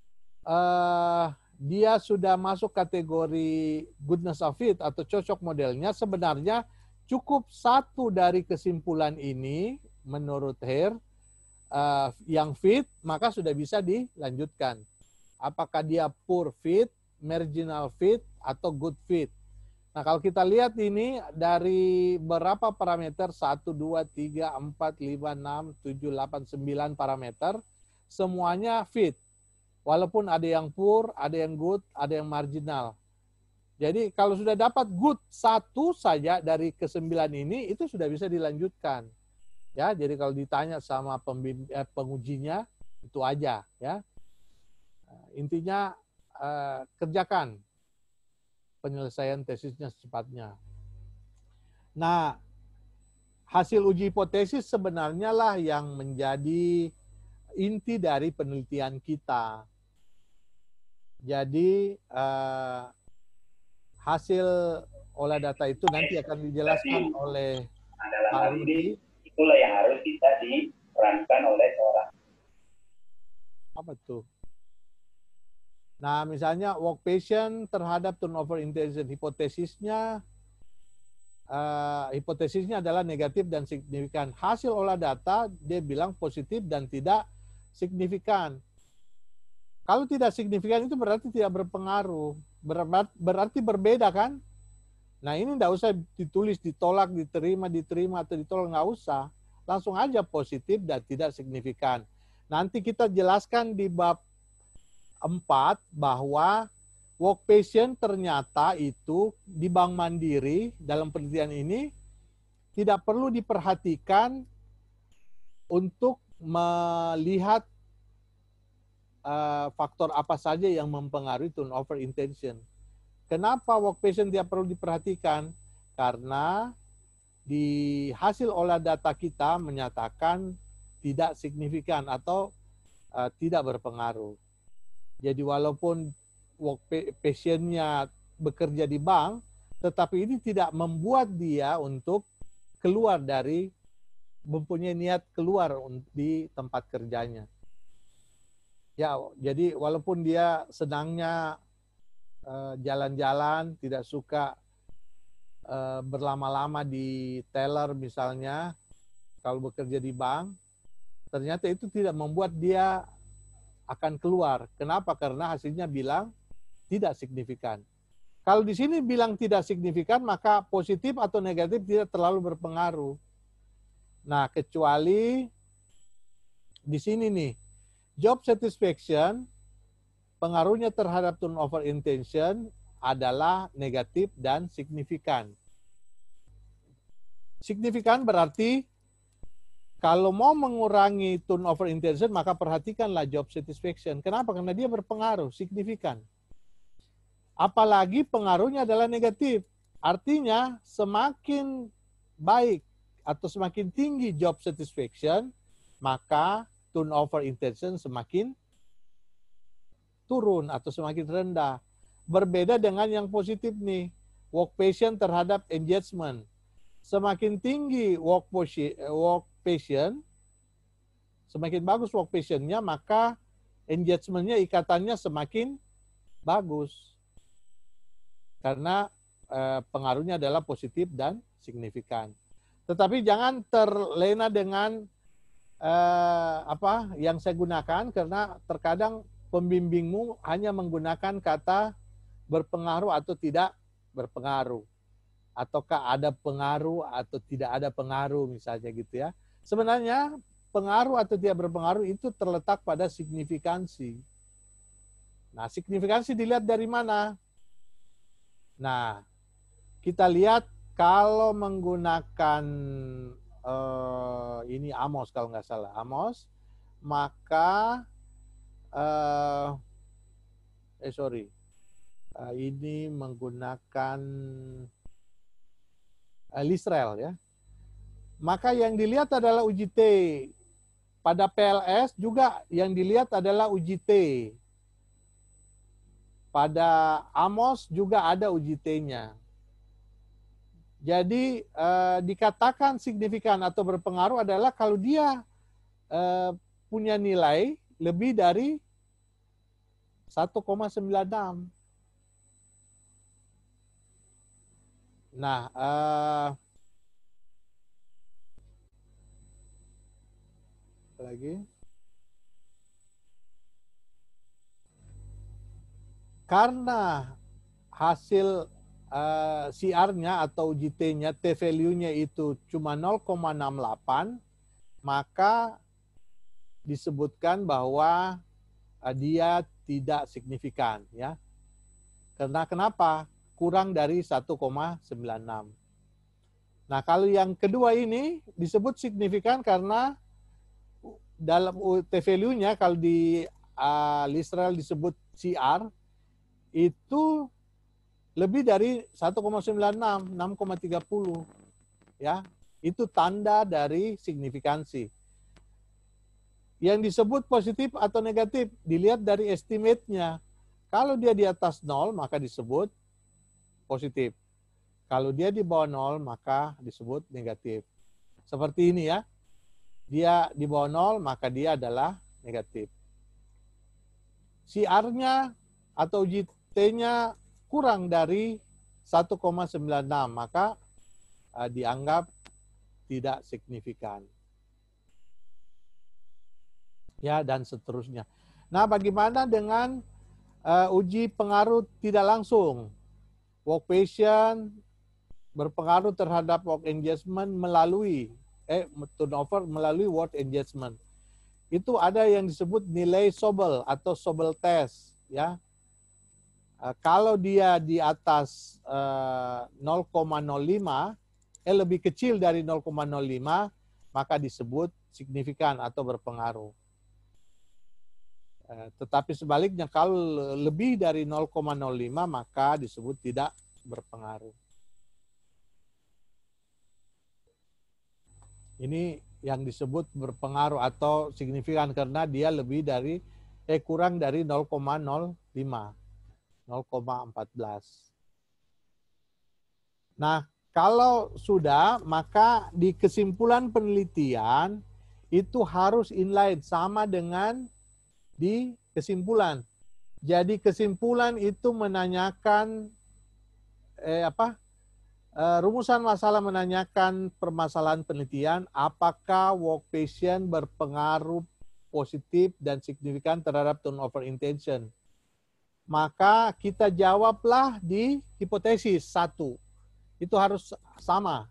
dia sudah masuk kategori goodness of fit atau cocok modelnya, sebenarnya cukup satu dari kesimpulan ini menurut Hare yang fit, maka sudah bisa dilanjutkan. Apakah dia poor fit, marginal fit, atau good fit. Nah kalau kita lihat ini dari berapa parameter, 1, 2, 3, 4, 5, 6, 7, 8, 9 parameter, semuanya fit. Walaupun ada yang poor, ada yang good, ada yang marginal. Jadi kalau sudah dapat good satu saja dari ke-9 ini, itu sudah bisa dilanjutkan. Ya, jadi kalau ditanya sama pengujinya, itu aja. Ya, intinya kerjakan penyelesaian tesisnya secepatnya. Nah, hasil uji hipotesis sebenarnya lah yang menjadi inti dari penelitian kita. Jadi hasil olah data itu nanti akan dijelaskan oleh Pak Rudi.
Itulah yang harus kita diperankan oleh seorang.
Apa tuh? Nah, misalnya work patient terhadap turnover intelligence hipotesisnya, hipotesisnya adalah negatif dan signifikan. Hasil olah data dia bilang positif dan tidak signifikan. Kalau tidak signifikan itu berarti tidak berpengaruh. Berarti berbeda kan? Nah ini tidak usah ditulis, ditolak, diterima, atau ditolak, nggak usah. Langsung aja positif dan tidak signifikan. Nanti kita jelaskan di bab 4 bahwa work patient ternyata itu di Bank Mandiri dalam penelitian ini tidak perlu diperhatikan untuk melihat faktor apa saja yang mempengaruhi turnover intention. Kenapa work patient tidak perlu diperhatikan? Karena di hasil olah data kita menyatakan tidak signifikan atau tidak berpengaruh. Jadi walaupun work patient-nya bekerja di bank, tetapi ini tidak membuat dia untuk keluar dari, mempunyai niat keluar di tempat kerjanya. Ya, jadi walaupun dia senangnya jalan-jalan, tidak suka berlama-lama di teller misalnya, kalau bekerja di bank, ternyata itu tidak membuat dia akan keluar. Kenapa? Karena hasilnya bilang tidak signifikan. Kalau di sini bilang tidak signifikan, maka positif atau negatif tidak terlalu berpengaruh. Nah, kecuali di sini nih, job satisfaction, pengaruhnya terhadap turnover intention adalah negatif dan signifikan. Signifikan berarti kalau mau mengurangi turnover intention, maka perhatikanlah job satisfaction. Kenapa? Karena dia berpengaruh, signifikan. Apalagi pengaruhnya adalah negatif. Artinya semakin baik atau semakin tinggi job satisfaction, maka turnover intention semakin turun atau semakin rendah. Berbeda dengan yang positif nih, work patient terhadap engagement. Semakin tinggi work patient, semakin bagus work patient-nya, maka engagement-nya, ikatannya semakin bagus. Karena pengaruhnya adalah positif dan signifikan. Tetapi jangan terlena dengan yang saya gunakan, karena terkadang pembimbingmu hanya menggunakan kata berpengaruh atau tidak berpengaruh, ataukah ada pengaruh atau tidak ada pengaruh misalnya gitu ya. Sebenarnya pengaruh atau tidak berpengaruh itu terletak pada signifikansi. Nah, signifikansi dilihat dari mana? Nah, kita lihat kalau menggunakan ini Amos kalau nggak salah, Amos, maka ini menggunakan Lisrel ya. Maka yang dilihat adalah uji T. Pada PLS juga yang dilihat adalah uji T. Pada Amos juga ada uji T-nya. Jadi dikatakan signifikan atau berpengaruh adalah kalau dia punya nilai lebih dari 1,96. Nah, lagi. Karena hasil CR-nya atau GT-nya, T-value-nya itu cuma 0,68, maka disebutkan bahwa dia tidak signifikan, ya. Karena kenapa? Kurang dari 1,96. Nah, kalau yang kedua ini disebut signifikan karena dalam T-value-nya kalau di Lisrel disebut CR, itu lebih dari 1,96, 6,30. Ya, itu tanda dari signifikansi. Yang disebut positif atau negatif dilihat dari estimate-nya. Kalau dia di atas 0 maka disebut positif. Kalau dia di bawah 0 maka disebut negatif. Seperti ini ya. Dia di bawah 0 maka dia adalah negatif. CR-nya atau GT-nya kurang dari 1,96 maka dianggap tidak signifikan. Ya, dan seterusnya. Nah, bagaimana dengan uji pengaruh tidak langsung? Work patient berpengaruh terhadap work engagement melalui turnover melalui work engagement. Itu ada yang disebut nilai Sobel atau Sobel test, ya. Kalau dia di atas 0,05, lebih kecil dari 0,05, maka disebut signifikan atau berpengaruh. Tetapi sebaliknya kalau lebih dari 0,05 maka disebut tidak berpengaruh. Ini yang disebut berpengaruh atau signifikan karena dia lebih dari kurang dari 0,05, 0,14. Nah, kalau sudah maka di kesimpulan penelitian itu harus inline sama dengan di kesimpulan. Jadi kesimpulan itu menanyakan rumusan masalah menanyakan permasalahan penelitian, apakah work patient berpengaruh positif dan signifikan terhadap turnover intention. Maka kita jawablah di hipotesis 1. Itu harus sama.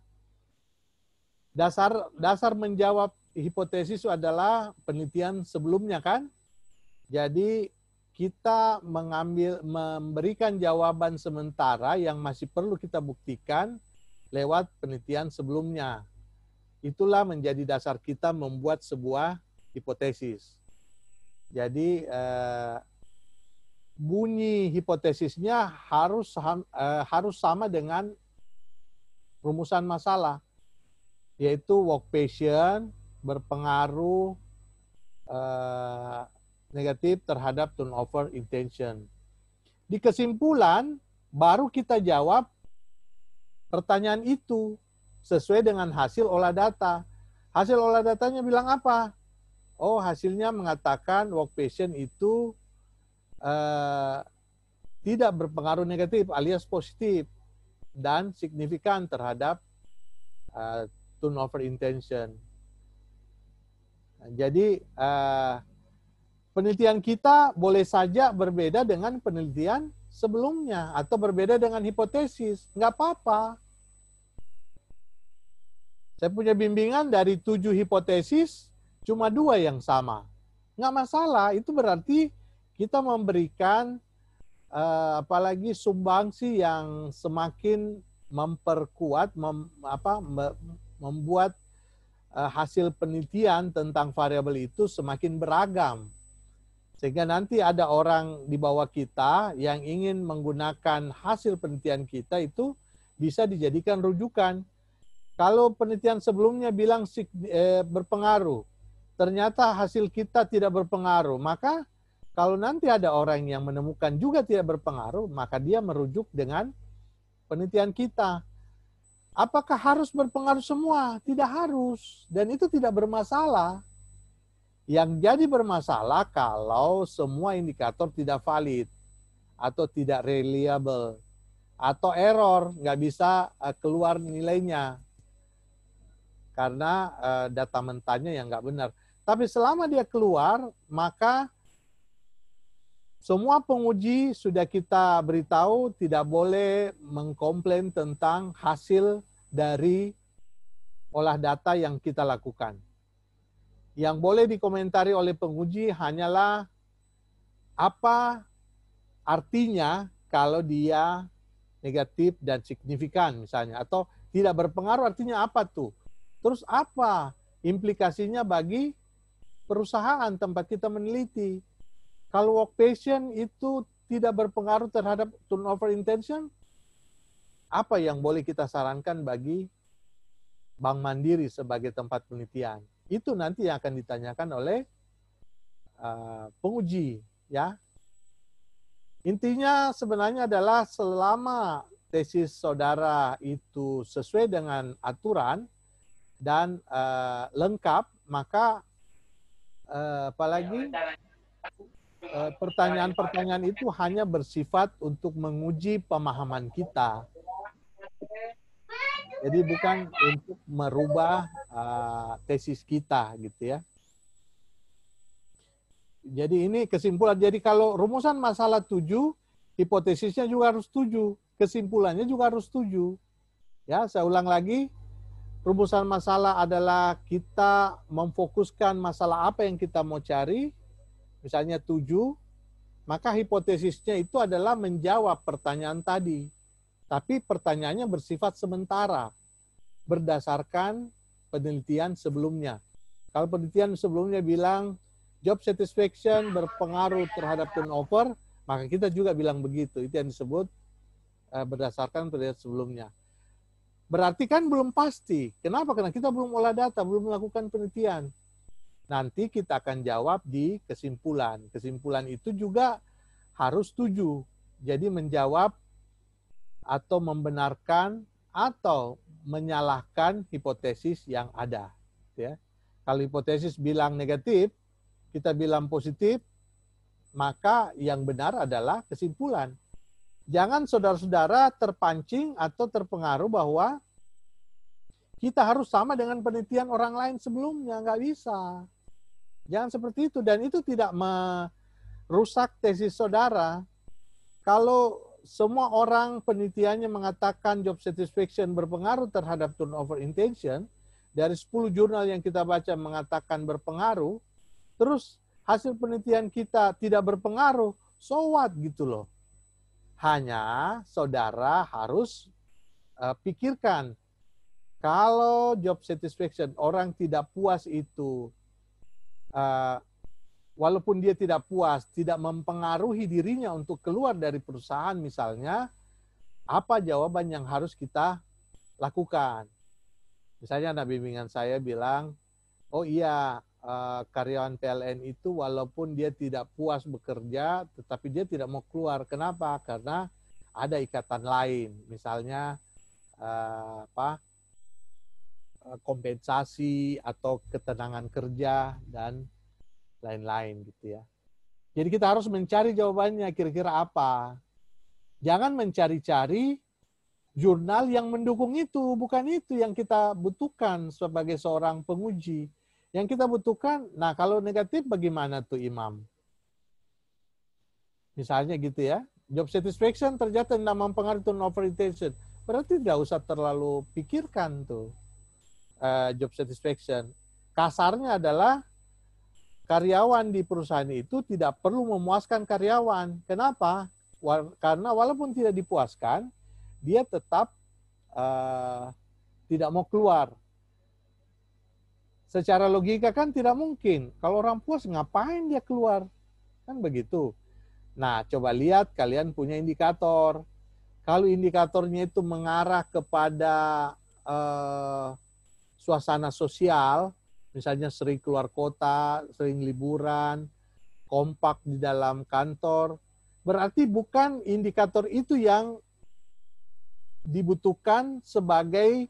Dasar menjawab hipotesis adalah penelitian sebelumnya kan? Jadi kita memberikan jawaban sementara yang masih perlu kita buktikan lewat penelitian sebelumnya. Itulah menjadi dasar kita membuat sebuah hipotesis. Jadi bunyi hipotesisnya harus sama dengan rumusan masalah, yaitu work patient berpengaruh negatif terhadap turnover intention. Di kesimpulan, baru kita jawab pertanyaan itu sesuai dengan hasil olah data. Hasil olah datanya bilang apa? Oh, hasilnya mengatakan work patient itu tidak berpengaruh negatif alias positif dan signifikan terhadap turnover intention. Jadi, penelitian kita boleh saja berbeda dengan penelitian sebelumnya atau berbeda dengan hipotesis. Nggak apa-apa. Saya punya bimbingan dari 7 hipotesis, cuma 2 yang sama. Nggak masalah, itu berarti kita memberikan apalagi sumbangsi yang semakin memperkuat, membuat hasil penelitian tentang variabel itu semakin beragam. Sehingga nanti ada orang di bawah kita yang ingin menggunakan hasil penelitian kita itu bisa dijadikan rujukan. Kalau penelitian sebelumnya bilang berpengaruh, ternyata hasil kita tidak berpengaruh, maka kalau nanti ada orang yang menemukan juga tidak berpengaruh, maka dia merujuk dengan penelitian kita. Apakah harus berpengaruh semua? Tidak harus. Dan itu tidak bermasalah. Yang jadi bermasalah kalau semua indikator tidak valid atau tidak reliable atau error, nggak bisa keluar nilainya karena data mentahnya yang nggak benar. Tapi selama dia keluar, maka semua penguji sudah kita beritahu tidak boleh mengkomplain tentang hasil dari olah data yang kita lakukan. Yang boleh dikomentari oleh penguji hanyalah apa artinya kalau dia negatif dan signifikan misalnya. Atau tidak berpengaruh artinya apa tuh? Terus apa implikasinya bagi perusahaan tempat kita meneliti? Kalau work patient itu tidak berpengaruh terhadap turnover intention, apa yang boleh kita sarankan bagi Bank Mandiri sebagai tempat penelitian? Itu nanti yang akan ditanyakan oleh penguji, ya. Intinya sebenarnya adalah selama tesis saudara itu sesuai dengan aturan dan lengkap, maka apalagi pertanyaan-pertanyaan itu hanya bersifat untuk menguji pemahaman kita. Jadi bukan untuk merubah tesis kita gitu ya. Jadi ini kesimpulan. Jadi kalau rumusan masalah 7, hipotesisnya juga harus 7, kesimpulannya juga harus 7. Ya, saya ulang lagi. Rumusan masalah adalah kita memfokuskan masalah apa yang kita mau cari, misalnya 7, maka hipotesisnya itu adalah menjawab pertanyaan tadi. Tapi pertanyaannya bersifat sementara, berdasarkan penelitian sebelumnya. Kalau penelitian sebelumnya bilang job satisfaction berpengaruh terhadap turnover, maka kita juga bilang begitu. Itu yang disebut berdasarkan penelitian sebelumnya. Berarti kan belum pasti. Kenapa? Karena kita belum olah data, belum melakukan penelitian. Nanti kita akan jawab di kesimpulan. Kesimpulan itu juga harus setuju. Jadi menjawab atau membenarkan atau menyalahkan hipotesis yang ada. Ya. Kalau hipotesis bilang negatif, kita bilang positif, maka yang benar adalah kesimpulan. Jangan saudara-saudara terpancing atau terpengaruh bahwa kita harus sama dengan penelitian orang lain sebelumnya. Nggak bisa. Jangan seperti itu. Dan itu tidak merusak tesis saudara. Kalau semua orang penelitiannya mengatakan job satisfaction berpengaruh terhadap turnover intention, dari 10 jurnal yang kita baca mengatakan berpengaruh, terus hasil penelitian kita tidak berpengaruh, so what gitu loh. Hanya saudara harus pikirkan, kalau job satisfaction orang tidak puas itu, walaupun dia tidak puas, tidak mempengaruhi dirinya untuk keluar dari perusahaan misalnya, apa jawaban yang harus kita lakukan? Misalnya anak bimbingan saya bilang, oh iya, karyawan PLN itu walaupun dia tidak puas bekerja, tetapi dia tidak mau keluar. Kenapa? Karena ada ikatan lain, misalnya kompensasi atau ketenangan kerja dan lain-lain gitu ya. Jadi kita harus mencari jawabannya kira-kira apa. Jangan mencari-cari jurnal yang mendukung itu, bukan itu yang kita butuhkan sebagai seorang penguji. Yang kita butuhkan, nah kalau negatif bagaimana tuh Imam? Misalnya gitu ya, job satisfaction ternyata tidak mempengaruhi turnover intention. Berarti tidak usah terlalu pikirkan tuh job satisfaction. Kasarnya adalah karyawan di perusahaan itu tidak perlu memuaskan karyawan. Kenapa? Karena walaupun tidak dipuaskan, dia tetap tidak mau keluar. Secara logika kan tidak mungkin. Kalau orang puas, ngapain dia keluar? Kan begitu. Nah, coba lihat kalian punya indikator. Kalau indikatornya itu mengarah kepada suasana sosial, misalnya sering keluar kota, sering liburan, kompak di dalam kantor, berarti bukan indikator itu yang dibutuhkan sebagai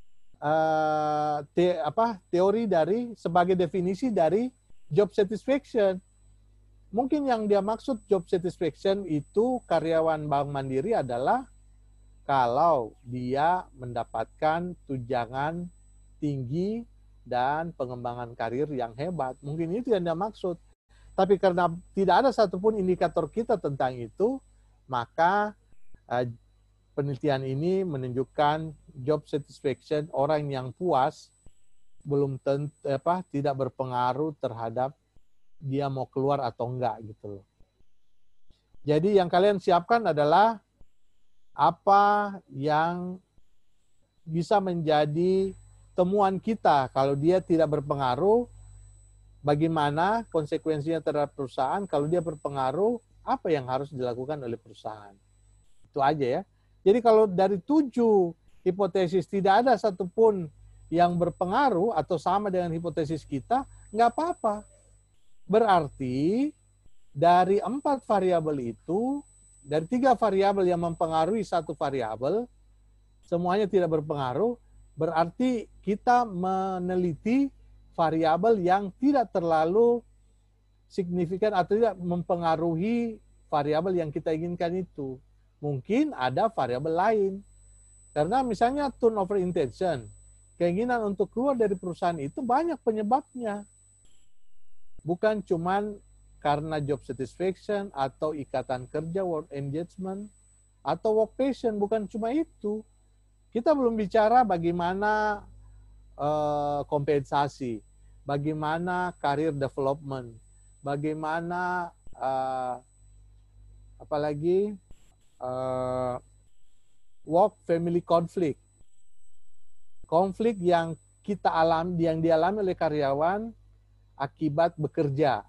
teori dari, sebagai definisi dari job satisfaction. Mungkin yang dia maksud job satisfaction itu karyawan Bank Mandiri adalah kalau dia mendapatkan tunjangan tinggi dan pengembangan karir yang hebat. Mungkin itu yang dia maksud. Tapi karena tidak ada satupun indikator kita tentang itu, maka penelitian ini menunjukkan job satisfaction orang yang puas belum tentu tidak berpengaruh terhadap dia mau keluar atau enggak gitu loh. Jadi yang kalian siapkan adalah apa yang bisa menjadi temuan kita. Kalau dia tidak berpengaruh, bagaimana konsekuensinya terhadap perusahaan? Kalau dia berpengaruh, apa yang harus dilakukan oleh perusahaan? Itu aja ya. Jadi kalau dari 7 hipotesis tidak ada satupun yang berpengaruh atau sama dengan hipotesis kita, nggak apa-apa. Berarti dari 4 variabel itu, dari 3 variabel yang mempengaruhi 1 variabel, semuanya tidak berpengaruh, berarti kita meneliti variabel yang tidak terlalu signifikan atau tidak mempengaruhi variabel yang kita inginkan itu. Mungkin ada variabel lain. Karena misalnya turnover intention, keinginan untuk keluar dari perusahaan itu banyak penyebabnya. Bukan cuman karena job satisfaction atau ikatan kerja, work engagement, atau work passion, bukan cuma itu. Kita belum bicara bagaimana kompensasi, bagaimana career development, bagaimana apalagi work family conflict. Konflik yang yang dialami oleh karyawan akibat bekerja.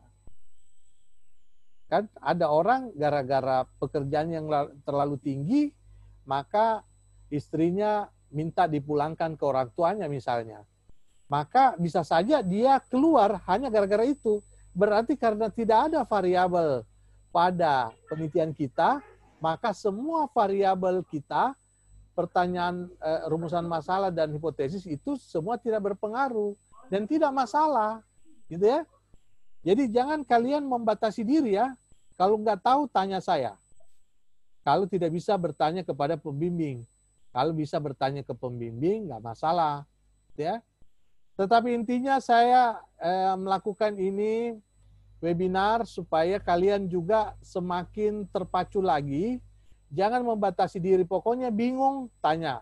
Kan ada orang gara-gara pekerjaan yang terlalu tinggi, maka istrinya minta dipulangkan ke orang tuanya misalnya. Maka bisa saja dia keluar hanya gara-gara itu. Berarti karena tidak ada variabel pada penelitian kita, maka semua variabel kita, pertanyaan, rumusan masalah dan hipotesis itu semua tidak berpengaruh dan tidak masalah, gitu ya. Jadi jangan kalian membatasi diri ya. Kalau nggak tahu tanya saya. Kalau tidak bisa bertanya kepada pembimbing. Kalau bisa bertanya ke pembimbing nggak masalah, ya. Tetapi intinya saya melakukan ini webinar supaya kalian juga semakin terpacu lagi. Jangan membatasi diri. Pokoknya bingung tanya,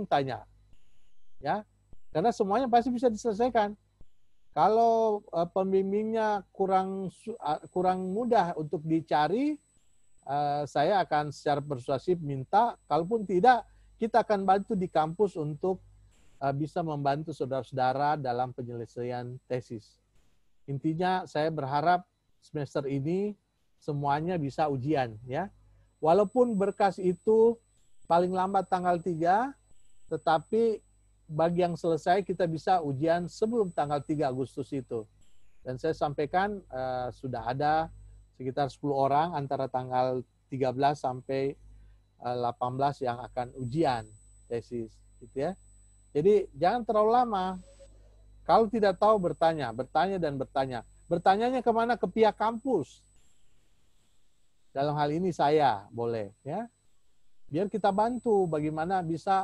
ya. Karena semuanya pasti bisa diselesaikan. Kalau pembimbingnya kurang mudah untuk dicari, saya akan secara persuasif minta, kalaupun tidak, kita akan bantu di kampus untuk bisa membantu saudara-saudara dalam penyelesaian tesis. Intinya saya berharap semester ini semuanya bisa ujian, ya. Walaupun berkas itu paling lambat tanggal 3, tetapi bagi yang selesai kita bisa ujian sebelum tanggal 3 Agustus itu. Dan saya sampaikan sudah ada sekitar 10 orang antara tanggal 13 sampai 18 yang akan ujian tesis, gitu ya. Jadi jangan terlalu lama. Kalau tidak tahu bertanya dan bertanya. Bertanyanya kemana? Ke pihak kampus. Dalam hal ini saya boleh, ya. Biar kita bantu bagaimana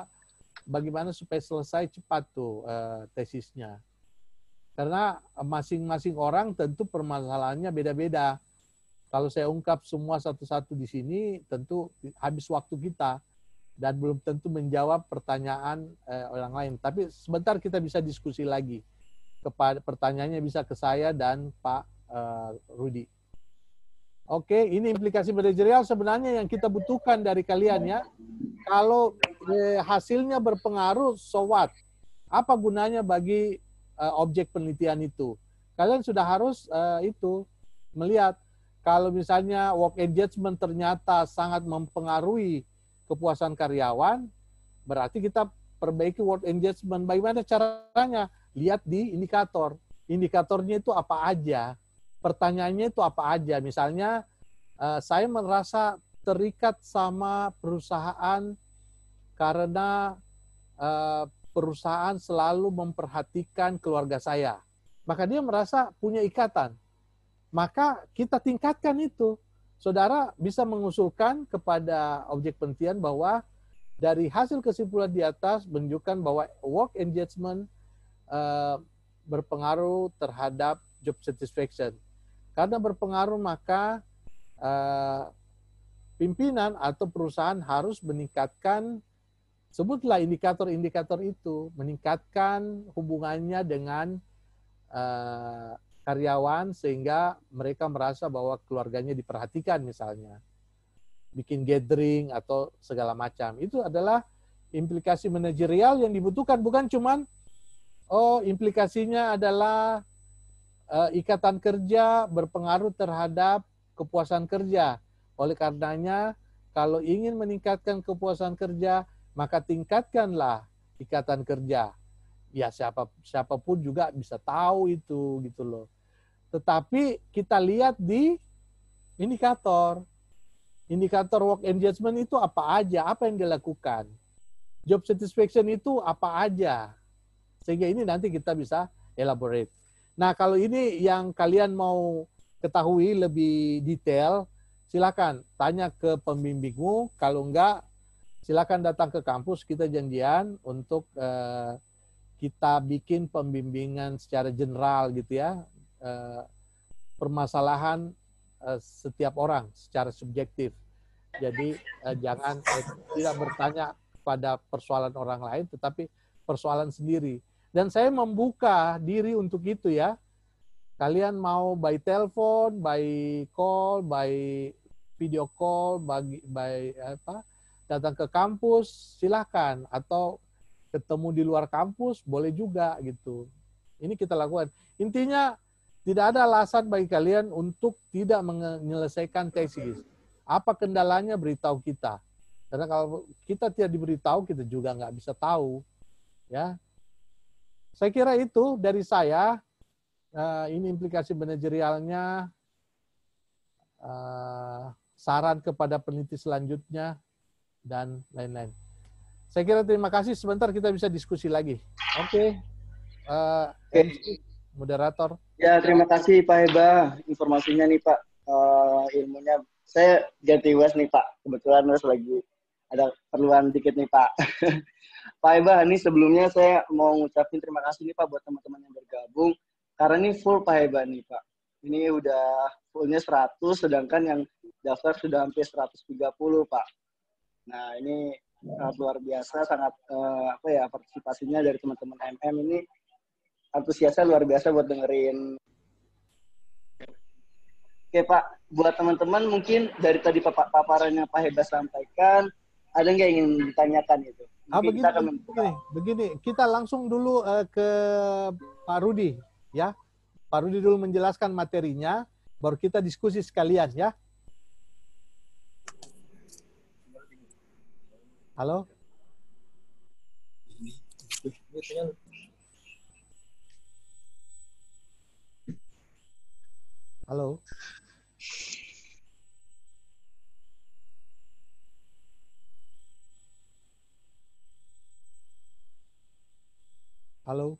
supaya selesai cepat tuh tesisnya. Karena masing-masing orang tentu permasalahannya beda-beda. Kalau saya ungkap semua satu-satu di sini, tentu habis waktu kita dan belum tentu menjawab pertanyaan orang lain. Tapi sebentar kita bisa diskusi lagi. Pertanyaannya bisa ke saya dan Pak Rudi. Oke, ini implikasi manajerial sebenarnya yang kita butuhkan dari kalian ya. Kalau hasilnya berpengaruh, so what? Apa gunanya bagi objek penelitian itu? Kalian sudah harus melihat kalau misalnya work engagement ternyata sangat mempengaruhi kepuasan karyawan, berarti kita perbaiki work engagement. Bagaimana caranya? Lihat di indikator. Indikatornya itu apa aja? Pertanyaannya itu apa aja? Misalnya, saya merasa terikat sama perusahaan karena perusahaan selalu memperhatikan keluarga saya. Maka dia merasa punya ikatan. Maka kita tingkatkan itu. Saudara bisa mengusulkan kepada objek penelitian bahwa dari hasil kesimpulan di atas menunjukkan bahwa work engagement berpengaruh terhadap job satisfaction. Karena berpengaruh maka pimpinan atau perusahaan harus meningkatkan, sebutlah indikator-indikator itu, meningkatkan hubungannya dengan karyawan sehingga mereka merasa bahwa keluarganya diperhatikan misalnya. Bikin gathering atau segala macam. Itu adalah implikasi manajerial yang dibutuhkan, bukan cuman implikasinya adalah ikatan kerja berpengaruh terhadap kepuasan kerja. Oleh karenanya, kalau ingin meningkatkan kepuasan kerja, maka tingkatkanlah ikatan kerja. Ya siapapun juga bisa tahu itu gitu loh. Tetapi kita lihat di indikator. Indikator work engagement itu apa aja, apa yang dilakukan. Job satisfaction itu apa aja. Sehingga ini nanti kita bisa elaborate. Nah, kalau ini yang kalian mau ketahui lebih detail, silakan tanya ke pembimbingmu. Kalau enggak, silakan datang ke kampus, kita janjian untuk kita bikin pembimbingan secara general gitu ya. Permasalahan setiap orang secara subjektif. Jadi jangan tidak bertanya pada persoalan orang lain, tetapi persoalan sendiri. Dan saya membuka diri untuk itu ya. Kalian mau by telepon, by call, by video call, datang ke kampus, silahkan. Atau ketemu di luar kampus, boleh juga gitu. Ini kita lakukan. Intinya, tidak ada alasan bagi kalian untuk tidak menyelesaikan tesis. Apa kendalanya, beritahu kita. Karena kalau kita tidak diberitahu, kita juga nggak bisa tahu. Ya, saya kira itu dari saya. Ini implikasi manajerialnya. Saran kepada peneliti selanjutnya dan lain-lain. Saya kira terima kasih. Sebentar kita bisa diskusi lagi. Oke. MC, moderator.
Ya, terima kasih Pak Heba informasinya nih Pak. Ilmunya. Saya ganti UAS nih Pak. Kebetulan UAS lagi ada perluan dikit nih Pak. Pak Heba, ini sebelumnya saya mau ngucapin terima kasih nih Pak buat teman-teman yang bergabung. Karena ini full Pak Heba nih Pak. Ini udah fullnya 100, sedangkan yang daftar sudah hampir 130 Pak. Nah ini sangat luar biasa, sangat partisipasinya dari teman-teman MM ini antusiasnya luar biasa buat dengerin. Oke Pak, buat teman-teman mungkin dari tadi paparannya Pak Heba sampaikan, ada nggak yang ingin ditanyakan itu?
Begini, kita langsung dulu ke Pak Rudi, ya. Pak Rudi dulu menjelaskan materinya, baru kita diskusi sekalian, ya. Halo? Halo? Halo?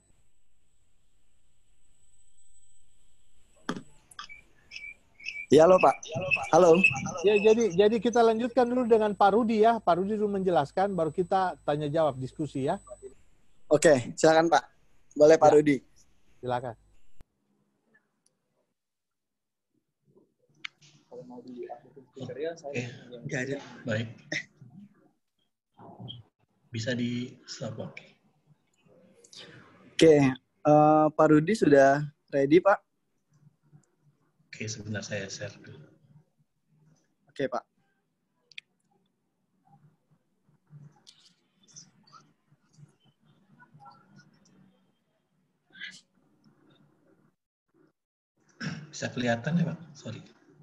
Ya, halo Pak. Halo.
Ya, jadi kita lanjutkan dulu dengan Pak Rudi ya. Pak Rudi dulu menjelaskan, baru kita tanya jawab diskusi ya.
Oke, silakan Pak. Boleh Pak Rudi.
Silakan.
Oke, baik. Bisa di stop, oke.
Oke, Pak Rudi sudah ready Pak?
Oke, sebentar saya share dulu.
Oke, Pak.
Bisa kelihatan ya, Pak? Sorry.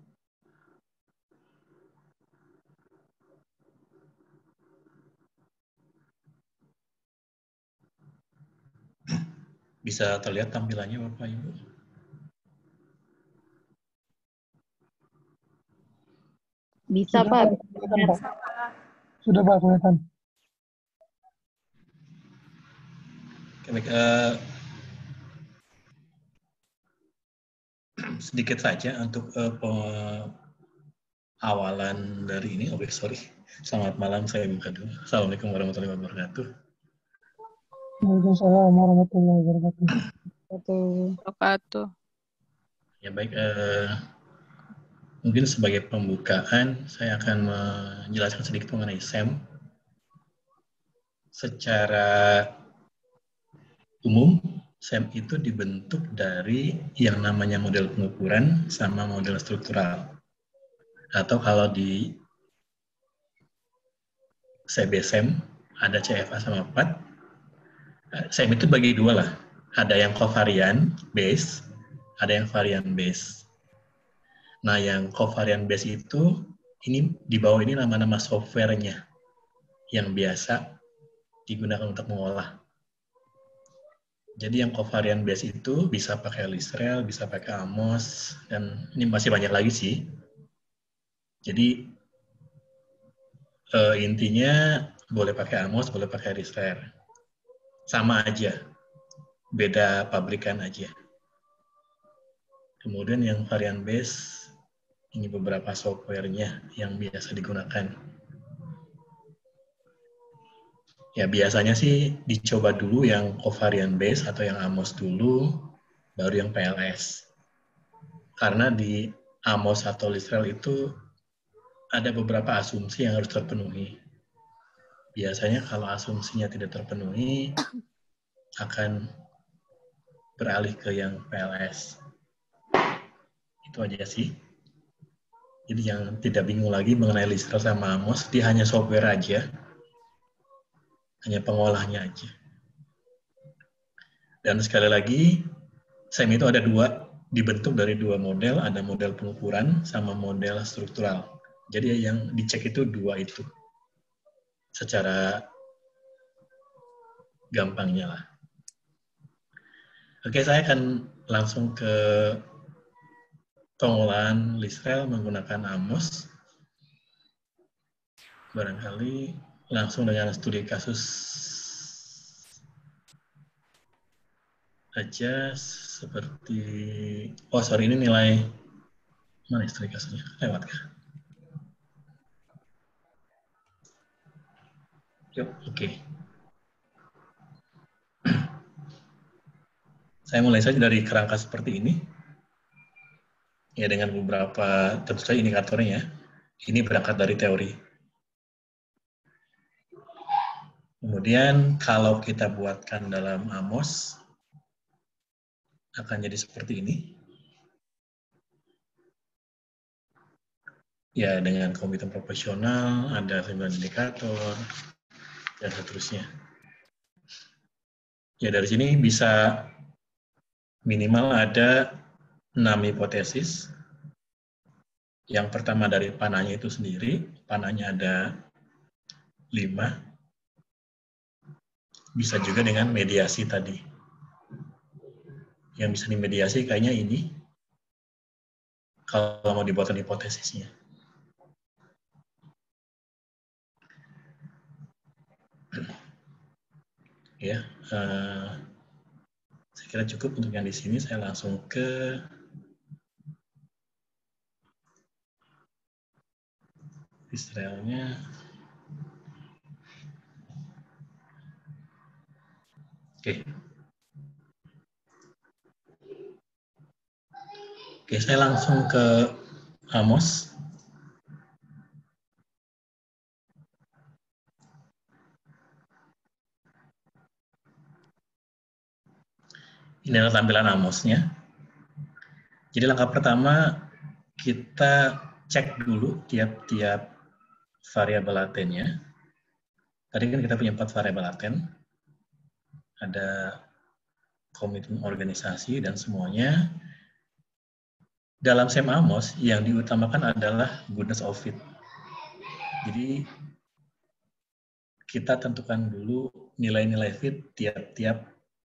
Bisa terlihat tampilannya, Bapak Ibu?
Bisa, Pak.
Sudah, Pak, kelihatan.
Oke, baik. Sedikit saja untuk awalan dari ini. Oke, sorry. Selamat malam, saya buka dulu. Assalamualaikum warahmatullahi wabarakatuh.
Waalaikumsalam warahmatullahi
Wabarakatuh.
Ya, baik. Mungkin sebagai pembukaan, saya akan menjelaskan sedikit mengenai SEM. Secara umum, SEM itu dibentuk dari yang namanya model pengukuran sama model struktural. Atau kalau di CBSEM, ada CFA sama PAT. SEM itu bagi dua lah. Ada yang covariant base, ada yang variant base. Nah, yang covariant base itu, ini di bawah ini nama-nama software-nya yang biasa digunakan untuk mengolah. Jadi yang covariant base itu bisa pakai Listrel, bisa pakai Amos, dan ini masih banyak lagi sih. Jadi intinya boleh pakai Amos, boleh pakai Listrel. Sama aja, beda pabrikan aja. Kemudian yang variant base, ini beberapa software-nya yang biasa digunakan. Ya, biasanya sih dicoba dulu yang covariant base atau yang Amos dulu, baru yang PLS. Karena di Amos atau Listrel itu ada beberapa asumsi yang harus terpenuhi. Biasanya kalau asumsinya tidak terpenuhi, akan beralih ke yang PLS. Itu aja sih. Jadi yang tidak bingung lagi mengenai Listral sama Amos, dia hanya software aja, hanya pengolahnya aja. Dan sekali lagi, SEM itu ada dua, dibentuk dari dua model, ada model pengukuran sama model struktural. Jadi yang dicek itu dua itu, secara gampangnya lah. Oke, saya akan langsung ke pengolahan Listral menggunakan Amos. Barangkali langsung dengan studi kasus aja, seperti, oh sorry, ini nilai, mana studi kasusnya, lewat kah? Yuk, oke. Saya mulai saja dari kerangka seperti ini. Ya, dengan beberapa, tentu saja indikatornya. Ini berangkat dari teori. Kemudian, kalau kita buatkan dalam Amos, akan jadi seperti ini. Ya, dengan komitmen proporsional, ada 9 indikator, dan seterusnya. Ya, dari sini bisa minimal ada 6 hipotesis. Yang pertama dari panahnya itu sendiri, panahnya ada 5. Bisa juga dengan mediasi tadi. Yang bisa dimediasi kayaknya ini, kalau mau dibuatkan hipotesisnya. Ya, saya kira cukup untuk yang di sini. Saya langsung ke Israelnya. Oke. Oke, saya langsung ke Amos. Ini adalah tampilan Amosnya. Jadi langkah pertama, kita cek dulu tiap-tiap variabel latennya. Tadi kan kita punya 4 variabel laten. Ada komitmen organisasi dan semuanya. Dalam SEM Amos, yang diutamakan adalah goodness of fit. Jadi, kita tentukan dulu nilai-nilai fit tiap-tiap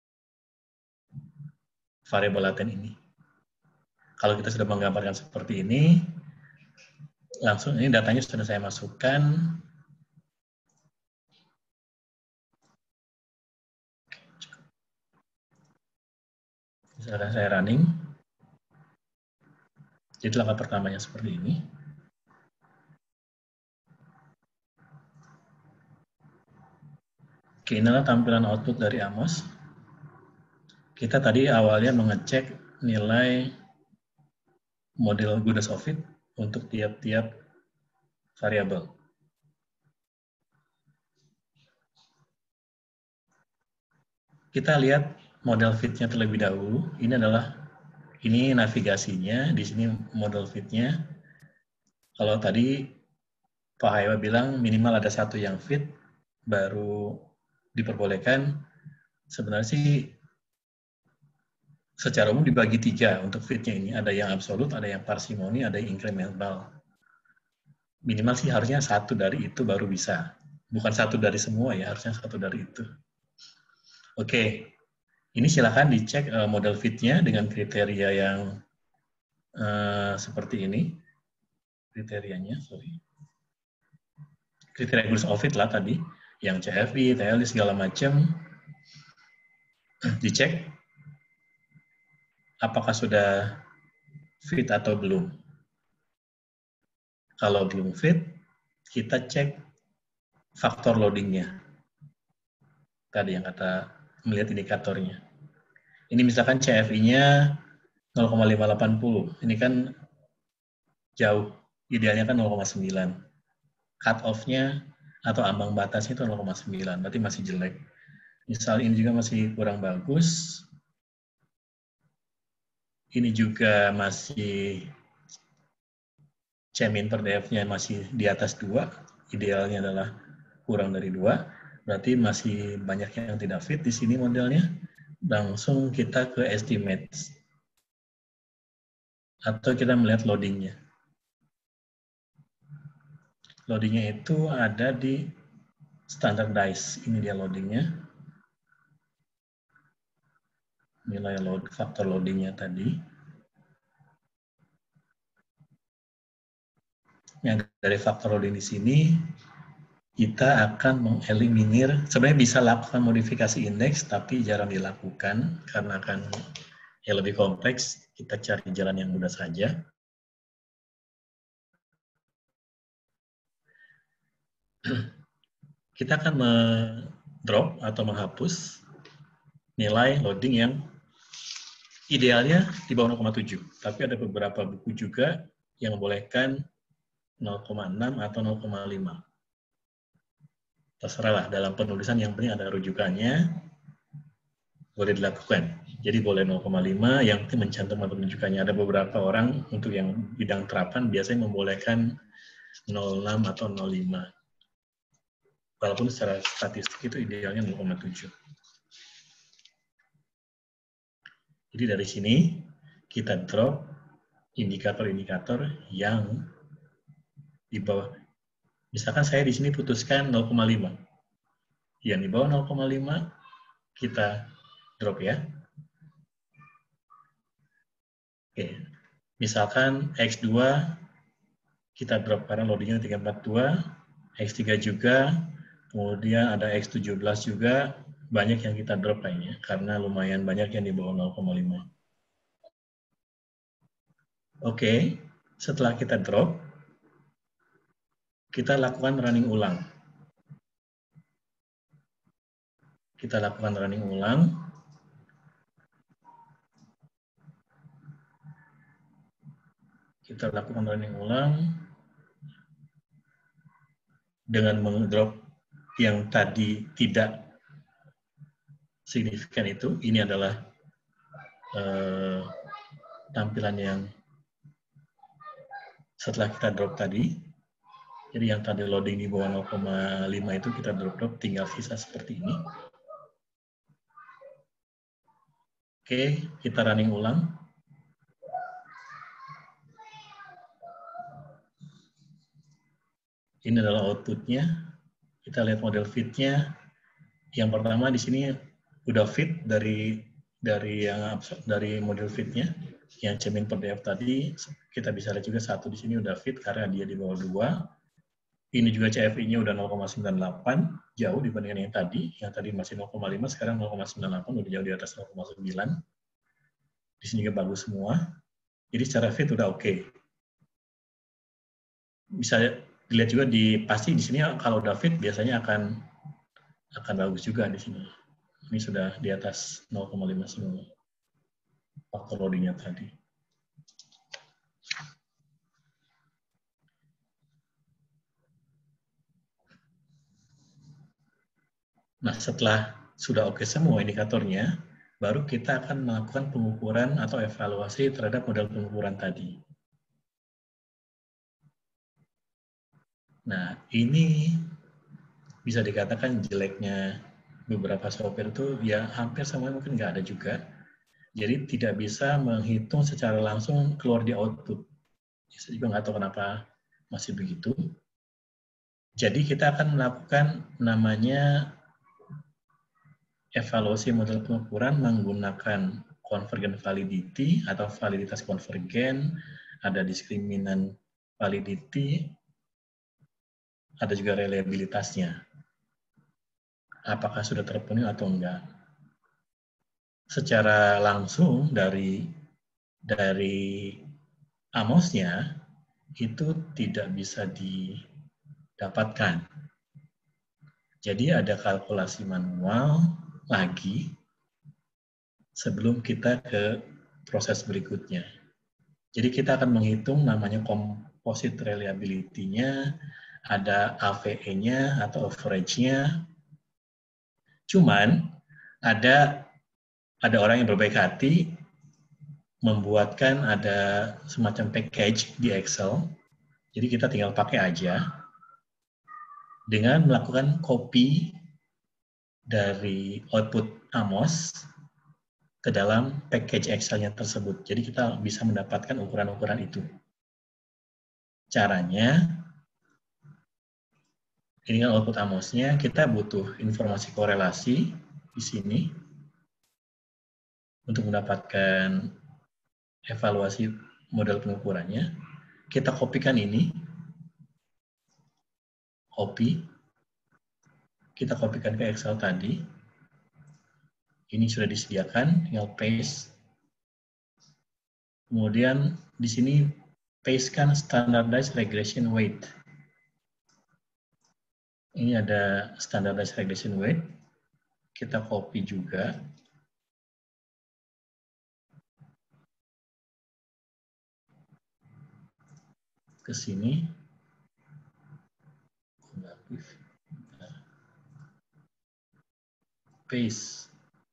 variabel laten ini. Kalau kita sudah menggambarkan seperti ini, langsung ini datanya sudah saya masukkan. Misalkan saya running. Jadi langkah pertamanya seperti ini. Oke, inilah tampilan output dari Amos. Kita tadi awalnya mengecek nilai model goodness of fit untuk tiap-tiap variabel. Kita lihat model fit-nya terlebih dahulu. Ini navigasinya, di sini model fit-nya. Kalau tadi Pak Haiwa bilang minimal ada 1 yang fit, baru diperbolehkan. Sebenarnya sih secara umum dibagi 3 untuk fit-nya ini. Ada yang absolut, ada yang parsimoni, ada yang incremental. Minimal sih harusnya 1 dari itu baru bisa. Bukan 1 dari semua ya, harusnya 1 dari itu. Oke, ini silakan dicek model fit-nya dengan kriteria yang seperti ini. Kriterianya, sorry. Kriteria goodness of fit lah tadi, yang CFI, TLI, segala macam. Dicek apakah sudah fit atau belum. Kalau belum fit, kita cek faktor loadingnya. Tadi yang kata melihat indikatornya. Ini misalkan CFI-nya 0,580. Ini kan jauh. Idealnya kan 0,9. Cut off-nya atau ambang batasnya itu 0,9. Berarti masih jelek. Misal ini juga masih kurang bagus. Ini juga masih Cmin per df-nya masih di atas 2, idealnya adalah kurang dari 2, berarti masih banyak yang tidak fit di sini modelnya. Langsung kita ke estimates. Atau kita melihat loadingnya. Loadingnya itu ada di standardize. Ini dia loadingnya. Nilai load, faktor loadingnya tadi. Yang dari faktor loading di sini, kita akan mengeliminir, sebenarnya bisa lakukan modifikasi indeks, tapi jarang dilakukan, karena akan lebih kompleks. Kita cari jalan yang mudah saja. Kita akan drop atau menghapus nilai loading yang idealnya di bawah 0,7. Tapi ada beberapa buku juga yang membolehkan 0,6 atau 0,5. Terserah lah, dalam penulisan yang penting ada rujukannya, boleh dilakukan. Jadi boleh 0,5, yang penting mencantumkan rujukannya. Ada beberapa orang untuk yang bidang terapan biasanya membolehkan 0,6 atau 0,5. Walaupun secara statistik itu idealnya 0,7. Jadi dari sini kita drop indikator-indikator yang di bawah. Misalkan saya di sini putuskan 0,5. Yang di bawah 0,5 kita drop ya. Oke. Misalkan X2 kita drop karena loadingnya 342, X3 juga, kemudian ada X17 juga, banyak yang kita drop kayaknya, karena lumayan banyak yang di bawah 0,5. Oke, setelah kita drop, kita lakukan running ulang. Kita lakukan running ulang. Kita lakukan running ulang dengan mengdrop yang tadi tidak signifikan itu. Ini adalah tampilan yang setelah kita drop tadi. Jadi yang tadi loading di bawah 0,5 itu kita drop, tinggal sisa seperti ini. Oke, kita running ulang. Ini adalah outputnya. Kita lihat model fit-nya. Yang pertama di sini udah fit dari model fit-nya. Yang Cmin per df tadi, kita bisa lihat juga satu di sini udah fit karena dia di bawah 2. Ini juga CFI-nya udah 0,98, jauh dibandingkan yang tadi. Yang tadi masih 0,5, sekarang 0,98, udah jauh di atas 0,9. Di sini juga bagus semua. Jadi secara fit udah oke. Bisa dilihat juga pasti di sini kalau udah fit biasanya akan bagus juga di sini. Ini sudah di atas 0,5 semua. Faktor loadingnya tadi. Nah, setelah sudah oke semua indikatornya, baru kita akan melakukan pengukuran atau evaluasi terhadap model pengukuran tadi. Nah, ini bisa dikatakan jeleknya beberapa software itu ya hampir semuanya mungkin nggak ada juga. Jadi tidak bisa menghitung secara langsung keluar di output. Saya juga nggak tahu kenapa masih begitu. Jadi kita akan melakukan namanya evaluasi model pengukuran menggunakan convergent validity atau validitas konvergen, ada diskriminan validity, ada juga reliabilitasnya. Apakah sudah terpenuhi atau enggak? Secara langsung dari AMOS-nya itu tidak bisa didapatkan. Jadi ada kalkulasi manual lagi sebelum kita ke proses berikutnya. Jadi kita akan menghitung namanya composite reliability-nya, ada AVE-nya atau average-nya. Cuman ada orang yang berbaik hati membuatkan ada semacam package di Excel Jadi kita tinggal pakai aja dengan melakukan copy dari output Amos ke dalam package Excel-nya tersebut. Jadi kita bisa mendapatkan ukuran-ukuran itu. Caranya, ini kan output Amos-nya, kita butuh informasi korelasi di sini untuk mendapatkan evaluasi model pengukurannya. Kita kopikan ini, kita kopikan ke Excel tadi. Ini sudah disediakan, tinggal paste. Kemudian di sini pastekan standardized regression weight. Ini ada standardized regression weight. Kita copy juga. Ke sini. Paste.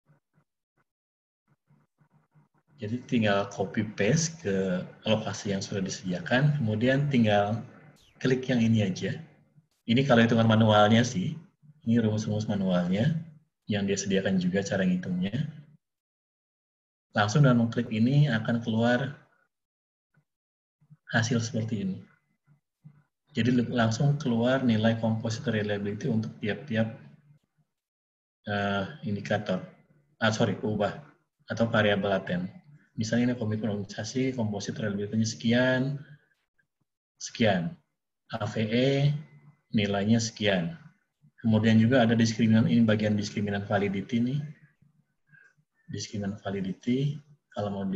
Jadi tinggal copy paste ke lokasi yang sudah disediakan, kemudian tinggal klik yang ini aja. Ini kalau hitungan manualnya sih, ini rumus-rumus manualnya yang dia sediakan juga cara ngitungnya. Langsung dengan mengklik ini akan keluar hasil seperti ini. Jadi langsung keluar nilai composite reliability untuk tiap-tiap indikator, ubah atau variabel laten. Misalnya ini komitmen organisasi, composite reliability-nya sekian. AVE nilainya sekian. Kemudian juga ada diskriminan, ini bagian diskriminan validity nih. Diskriminan validity, kalau mau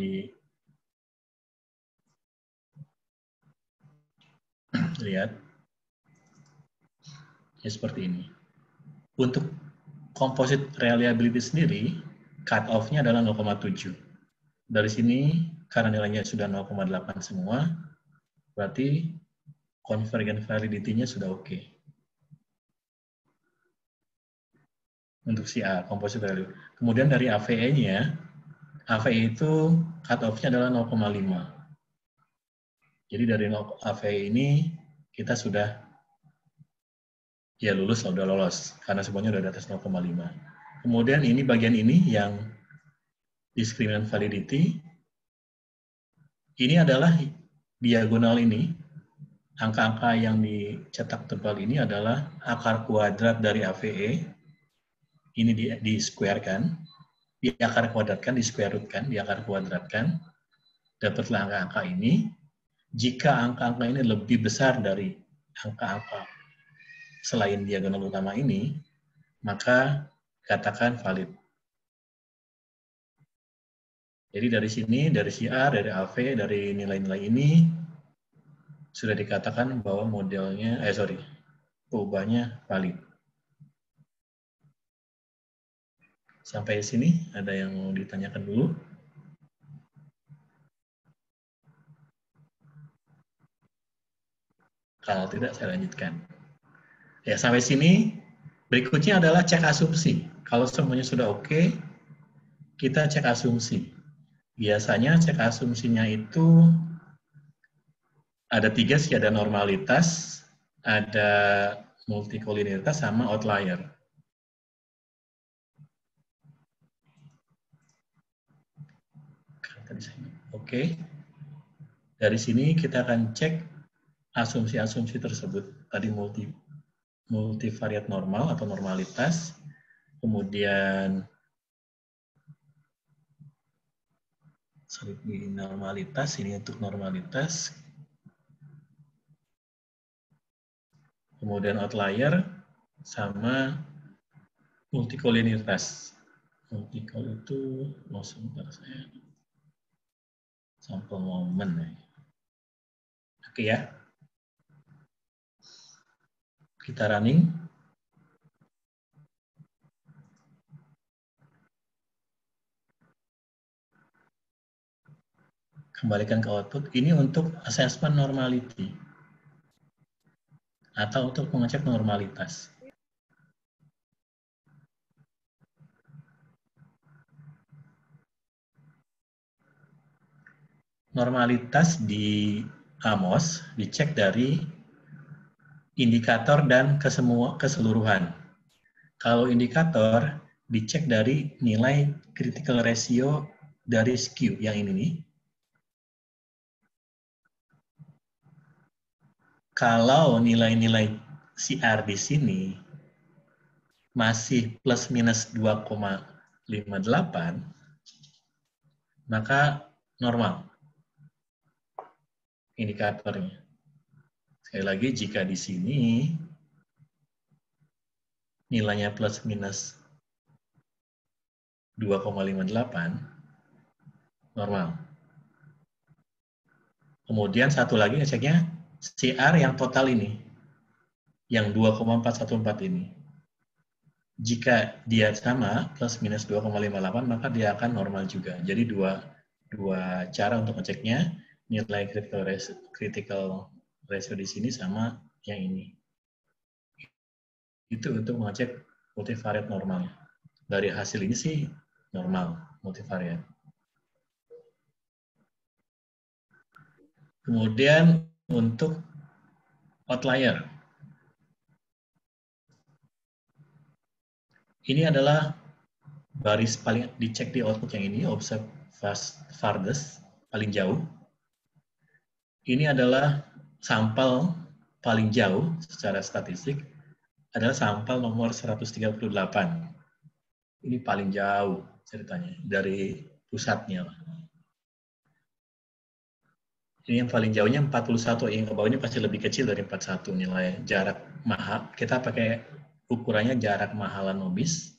lihat, ya seperti ini. Untuk composite reliability sendiri, cut off-nya adalah 0,7. Dari sini, karena nilainya sudah 0,8 semua, berarti convergent validity-nya sudah oke. Untuk si A, composite value. Kemudian dari AVE-nya, AVE itu cut off-nya adalah 0,5. Jadi dari AVE ini, kita sudah ya lulus, sudah lolos. Karena semuanya sudah di atas 0,5. Kemudian ini bagian ini yang discriminant validity, ini adalah diagonal ini, angka-angka yang dicetak tebal ini adalah akar kuadrat dari AVE, ini di-square-kan, di-akar kuadratkan, di-square root-kan, di-akar kuadratkan, dapatlah angka-angka ini. Jika angka-angka ini lebih besar dari angka-angka selain diagonal utama ini, maka katakan valid. Jadi dari sini, dari CR, dari AV, dari nilai-nilai ini, sudah dikatakan bahwa modelnya, perubahannya valid. Sampai sini, ada yang mau ditanyakan dulu? Kalau tidak, saya lanjutkan. Ya, sampai sini, berikutnya adalah cek asumsi. Kalau semuanya sudah oke, kita cek asumsi. Biasanya cek asumsinya itu ada 3 sih, ada normalitas, ada multikolinialitas, sama outlier. Oke. Dari sini kita akan cek asumsi-asumsi tersebut. Tadi multivariat normal atau normalitas, kemudian normalitas, ini untuk normalitas, kemudian outlier, sama multikolinialitas. Multikol itu, sebentar saya sampel momen ya. Oke ya. Kita running. Kembalikan ke output. Ini untuk assessment normality. Atau untuk mengecek normalitas. Normalitas Amos dicek dari indikator dan keseluruhan. Kalau indikator dicek dari nilai critical ratio dari skew yang ini nih. Kalau nilai-nilai CR di sini masih plus minus 2,58, maka normal indikatornya. Sekali lagi, jika di sini nilainya plus minus 2,58, normal. Kemudian satu lagi ngeceknya CR yang total ini, yang 2,414 ini. Jika dia sama, plus minus 2,58, maka dia akan normal juga. Jadi dua cara untuk ngeceknya, nilai critical ratio di sini sama yang ini. Itu untuk mengecek multivariate normalnya. Dari hasil ini sih normal, multivariate. Kemudian untuk outlier. Ini adalah baris paling dicek di output yang ini, observe farthest, paling jauh. Ini adalah sampel paling jauh secara statistik, adalah sampel nomor 138. Ini paling jauh ceritanya, dari pusatnya. Ini yang paling jauhnya 41, yang ke bawahnya pasti lebih kecil dari 41 nilai jarak mahal. Kita pakai ukurannya jarak mahalan nobis.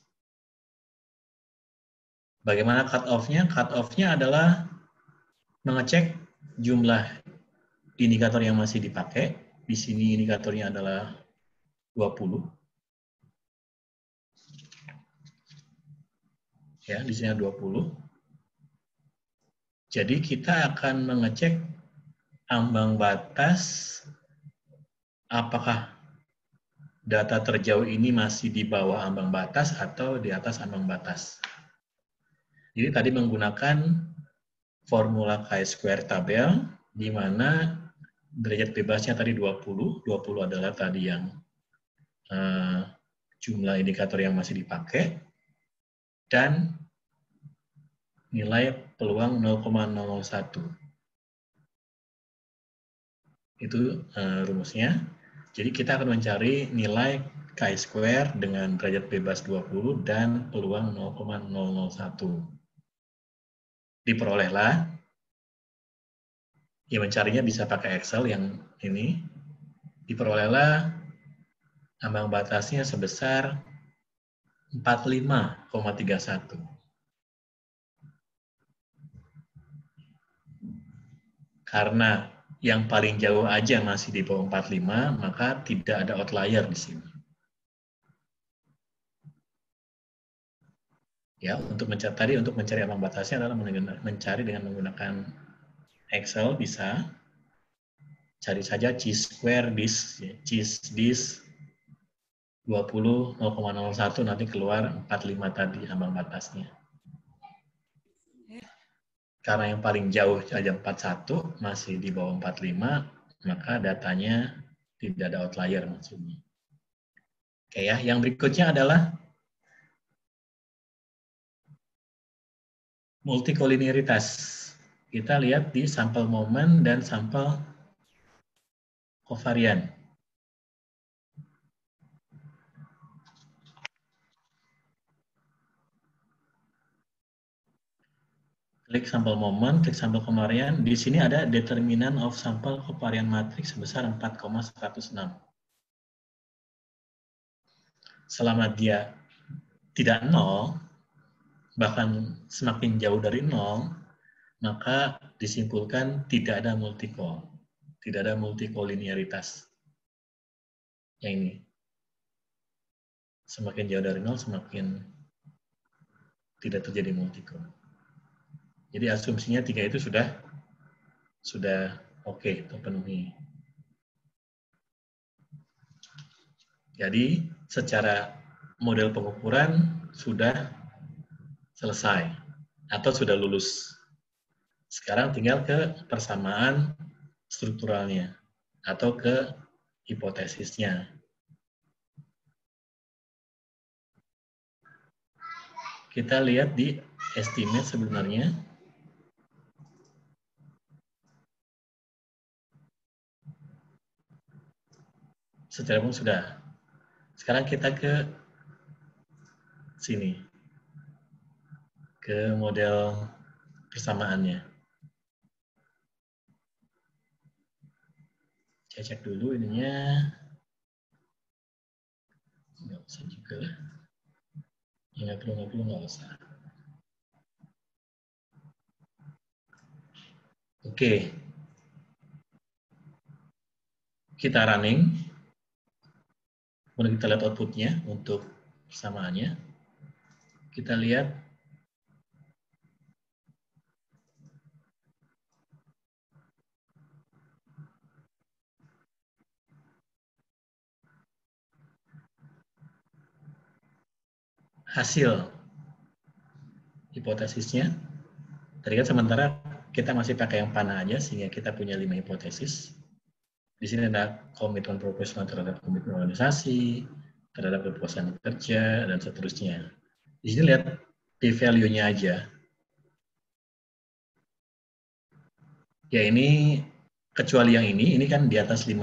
Bagaimana cut off-nya? Cut off-nya adalah mengecek jumlah indikator yang masih dipakai. Di sini indikatornya adalah 20. Ya, di sini ada 20. Jadi kita akan mengecek ambang batas apakah data terjauh ini masih di bawah ambang batas atau di atas ambang batas. Jadi tadi menggunakan formula chi-square tabel, di mana derajat bebasnya tadi 20. 20 adalah tadi yang jumlah indikator yang masih dipakai, dan nilai peluang 0,001. Itu rumusnya. Jadi kita akan mencari nilai chi-square dengan derajat bebas 20 dan peluang 0,001. Diperolehlah. Ya, mencarinya bisa pakai Excel yang ini. Diperolehlah ambang batasnya sebesar 45,31. Karena yang paling jauh aja masih di bawah 45, maka tidak ada outlier di sini. Ya, untuk mencari ambang batasnya adalah mencari dengan menggunakan Excel, bisa cari saja chi-square dis, ya, dis 20 0,01, nanti keluar 45 tadi ambang batasnya. Karena yang paling jauh aja 41, masih di bawah 45, maka datanya tidak ada outlier maksudnya. Oke ya, yang berikutnya adalah multikolinearitas. Kita lihat di sampel momen dan sampel kovarian. Klik sampel momen, klik sampel kovarian. Di sini ada determinan of sampel kovarian matrix sebesar 4,106. Selama dia tidak 0, bahkan semakin jauh dari 0, maka disimpulkan tidak ada multikol. Tidak ada multikolinearitas. Yang ini. Semakin jauh dari 0, semakin tidak terjadi multikol. Jadi asumsinya 3 itu sudah oke, terpenuhi. Jadi secara model pengukuran sudah selesai atau sudah lulus. Sekarang tinggal ke persamaan strukturalnya atau ke hipotesisnya. Kita lihat di estimate sebenarnya. Secara umum sudah. Sekarang kita ke sini. Ke model persamaannya. Saya cek dulu ininya. Nggak usah juga lah. Ya, nggak perlu, nggak usah. Oke. Kita running. Kemudian kita lihat outputnya untuk persamaannya. Kita lihat hasil hipotesisnya. Tadi kan sementara kita masih pakai yang panah aja sehingga kita punya 5 hipotesis. Di sini ada komitmen proporsional terhadap komitmen organisasi, terhadap kepuasan kerja, dan seterusnya. Di sini lihat p-value-nya aja. Ya ini, kecuali yang ini kan di atas 5%.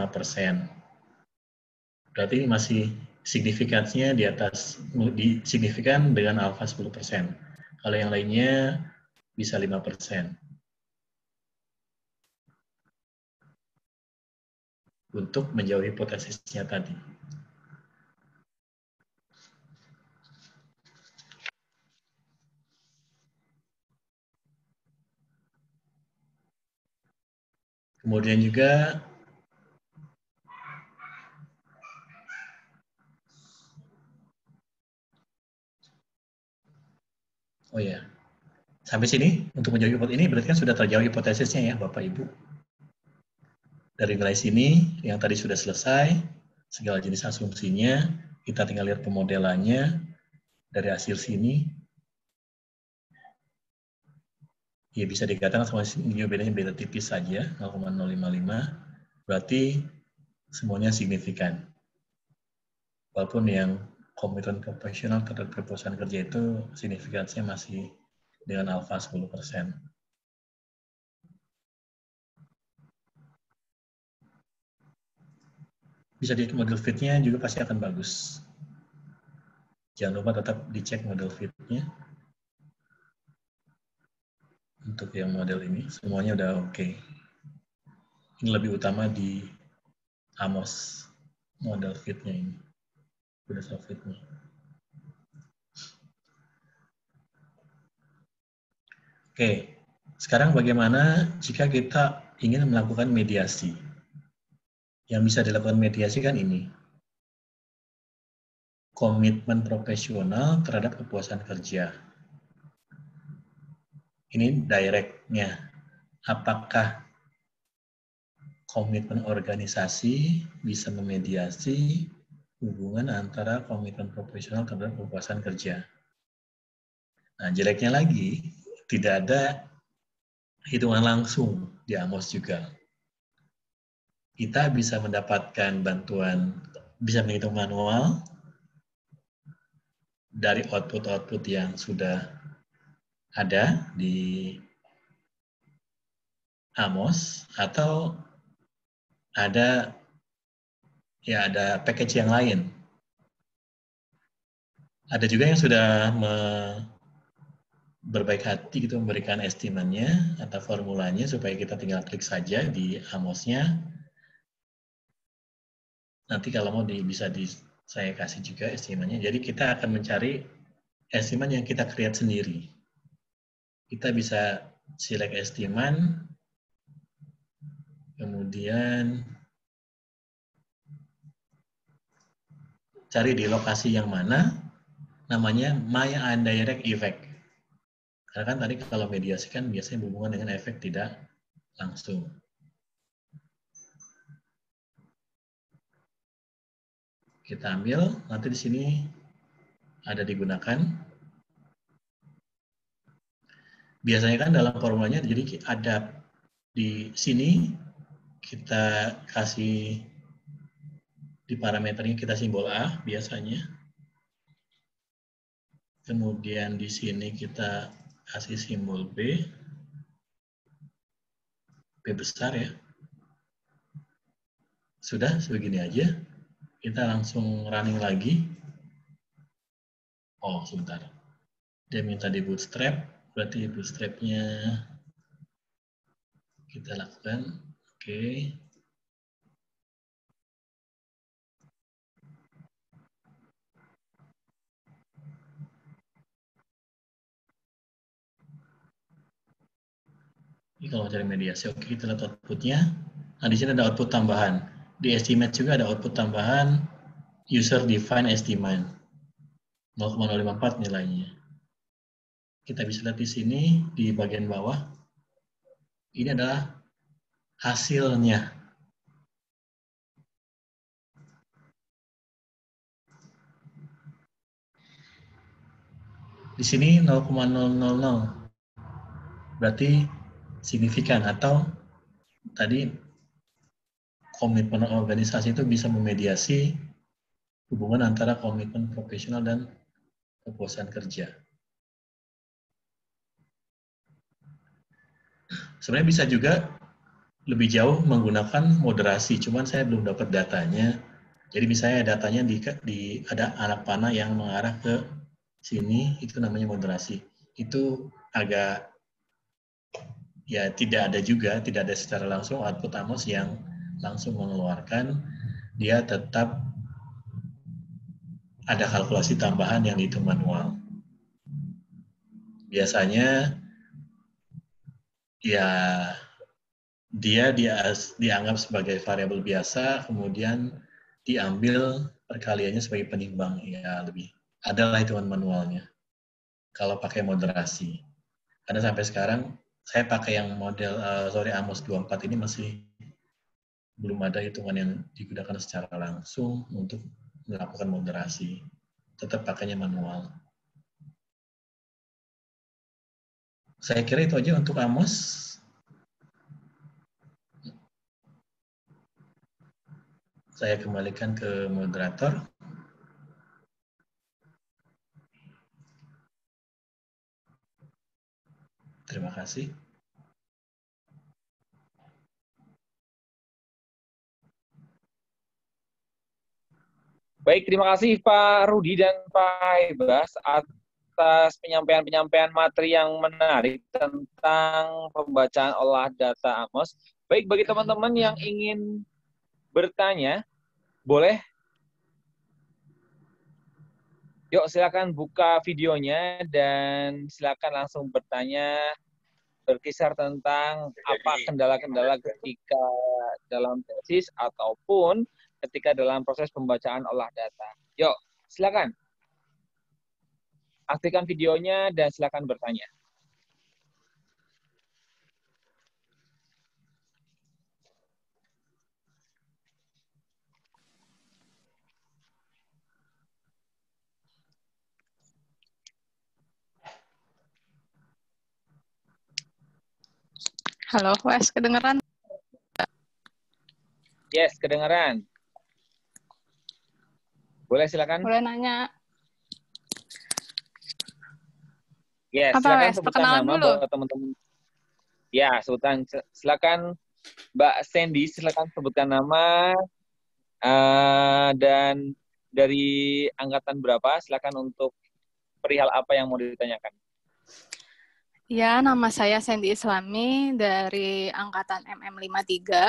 Berarti masih signifikansinya di atas, signifikan dengan alfa 10%. Kalau yang lainnya bisa 5%. Untuk menjauhi hipotesisnya tadi. Kemudian juga oh ya, sampai sini untuk menjauhi hipotesis ini berarti kan sudah terjauh hipotesisnya ya Bapak Ibu. Dari nilai sini yang tadi sudah selesai, segala jenis asumsinya, kita tinggal lihat pemodelannya dari hasil sini. Ya bisa dikatakan sama ini bedanya beda tipis saja, 0,055. Berarti semuanya signifikan. Walaupun yang komitmen profesional terhadap kepuasan kerja itu signifikansinya masih dengan alfa 10%. Bisa dilihat model fit-nya juga pasti akan bagus. Jangan lupa tetap dicek model fit-nya. Untuk yang model ini, semuanya udah oke. Ini lebih utama di Amos, model fit-nya ini. Udah fit-nya. Oke, sekarang bagaimana jika kita ingin melakukan mediasi? Yang bisa dilakukan mediasi kan ini. Komitmen profesional terhadap kepuasan kerja. Ini direct-nya. Apakah komitmen organisasi bisa memediasi hubungan antara komitmen profesional terhadap kepuasan kerja? Nah, jeleknya lagi, tidak ada hitungan langsung di Amos juga. Kita bisa mendapatkan bantuan, bisa menghitung manual dari output-output yang sudah ada di Amos, atau ada package yang lain. Ada juga yang sudah berbaik hati gitu memberikan estimannya atau formulanya supaya kita tinggal klik saja di Amos-nya. Nanti kalau mau saya kasih juga estimannya. Jadi kita akan mencari estiman yang kita create sendiri. Kita bisa select estiman, kemudian cari di lokasi yang mana, namanya My Indirect Effect. Karena kan tadi kalau mediasi kan biasanya berhubungan dengan efek tidak langsung. Kita ambil, nanti di sini ada digunakan. Biasanya kan dalam formulanya, jadi ada di sini kita kasih di parameternya kita simbol A biasanya. Kemudian di sini kita kasih simbol B. B besar ya. Sudah, sebegini aja. Kita langsung running lagi. Oh, sebentar. Dia minta di bootstrap, berarti bootstrapnya kita lakukan. Oke. Ini kalau cari mediasi, oke, kita lihat outputnya. Nah, di sini ada output tambahan. Di estimate juga ada output tambahan user define estimate 0,054 nilainya. Kita bisa lihat di sini di bagian bawah. Ini adalah hasilnya. Di sini 0,000. Berarti signifikan, atau tadi komitmen organisasi itu bisa memediasi hubungan antara komitmen profesional dan kepuasan kerja. Sebenarnya bisa juga lebih jauh menggunakan moderasi, cuman saya belum dapat datanya. Jadi misalnya datanya ada anak panah yang mengarah ke sini, itu namanya moderasi. Itu agak ya tidak ada secara langsung output Amos yang langsung mengeluarkan, dia tetap ada kalkulasi tambahan yang dihitung manual. Biasanya ya dia dianggap sebagai variabel biasa, kemudian diambil perkaliannya sebagai penimbang, ya lebih adalah hitungan manualnya kalau pakai moderasi. Karena sampai sekarang saya pakai yang model Amos 24 ini masih belum ada hitungan yang digunakan secara langsung untuk melakukan moderasi. Tetap pakainya manual. Saya kira itu aja untuk Amos. Saya kembalikan ke moderator. Terima kasih.
Baik, terima kasih Pak Rudi dan Pak Ibas atas penyampaian materi yang menarik tentang pembacaan olah data Amos. Baik, bagi teman-teman yang ingin bertanya, boleh? Yuk, silakan buka videonya dan silakan langsung bertanya, berkisar tentang apa kendala-kendala ketika dalam tesis ataupun ketika dalam proses pembacaan olah data. Yuk, silakan. Aktifkan videonya dan silakan bertanya.
Halo, Wes, kedengeran?
Yes, kedengaran. Boleh silakan?
Boleh nanya.
Yes,
Apa,
silakan
Wes?
sebutkan
Perkenalan
nama
dulu.
buat teman-teman. Ya, silakan Mbak Sandy, silakan sebutkan nama dan dari angkatan berapa, silakan untuk perihal apa yang mau ditanyakan.
Ya, nama saya Sandy Islami dari angkatan MM53.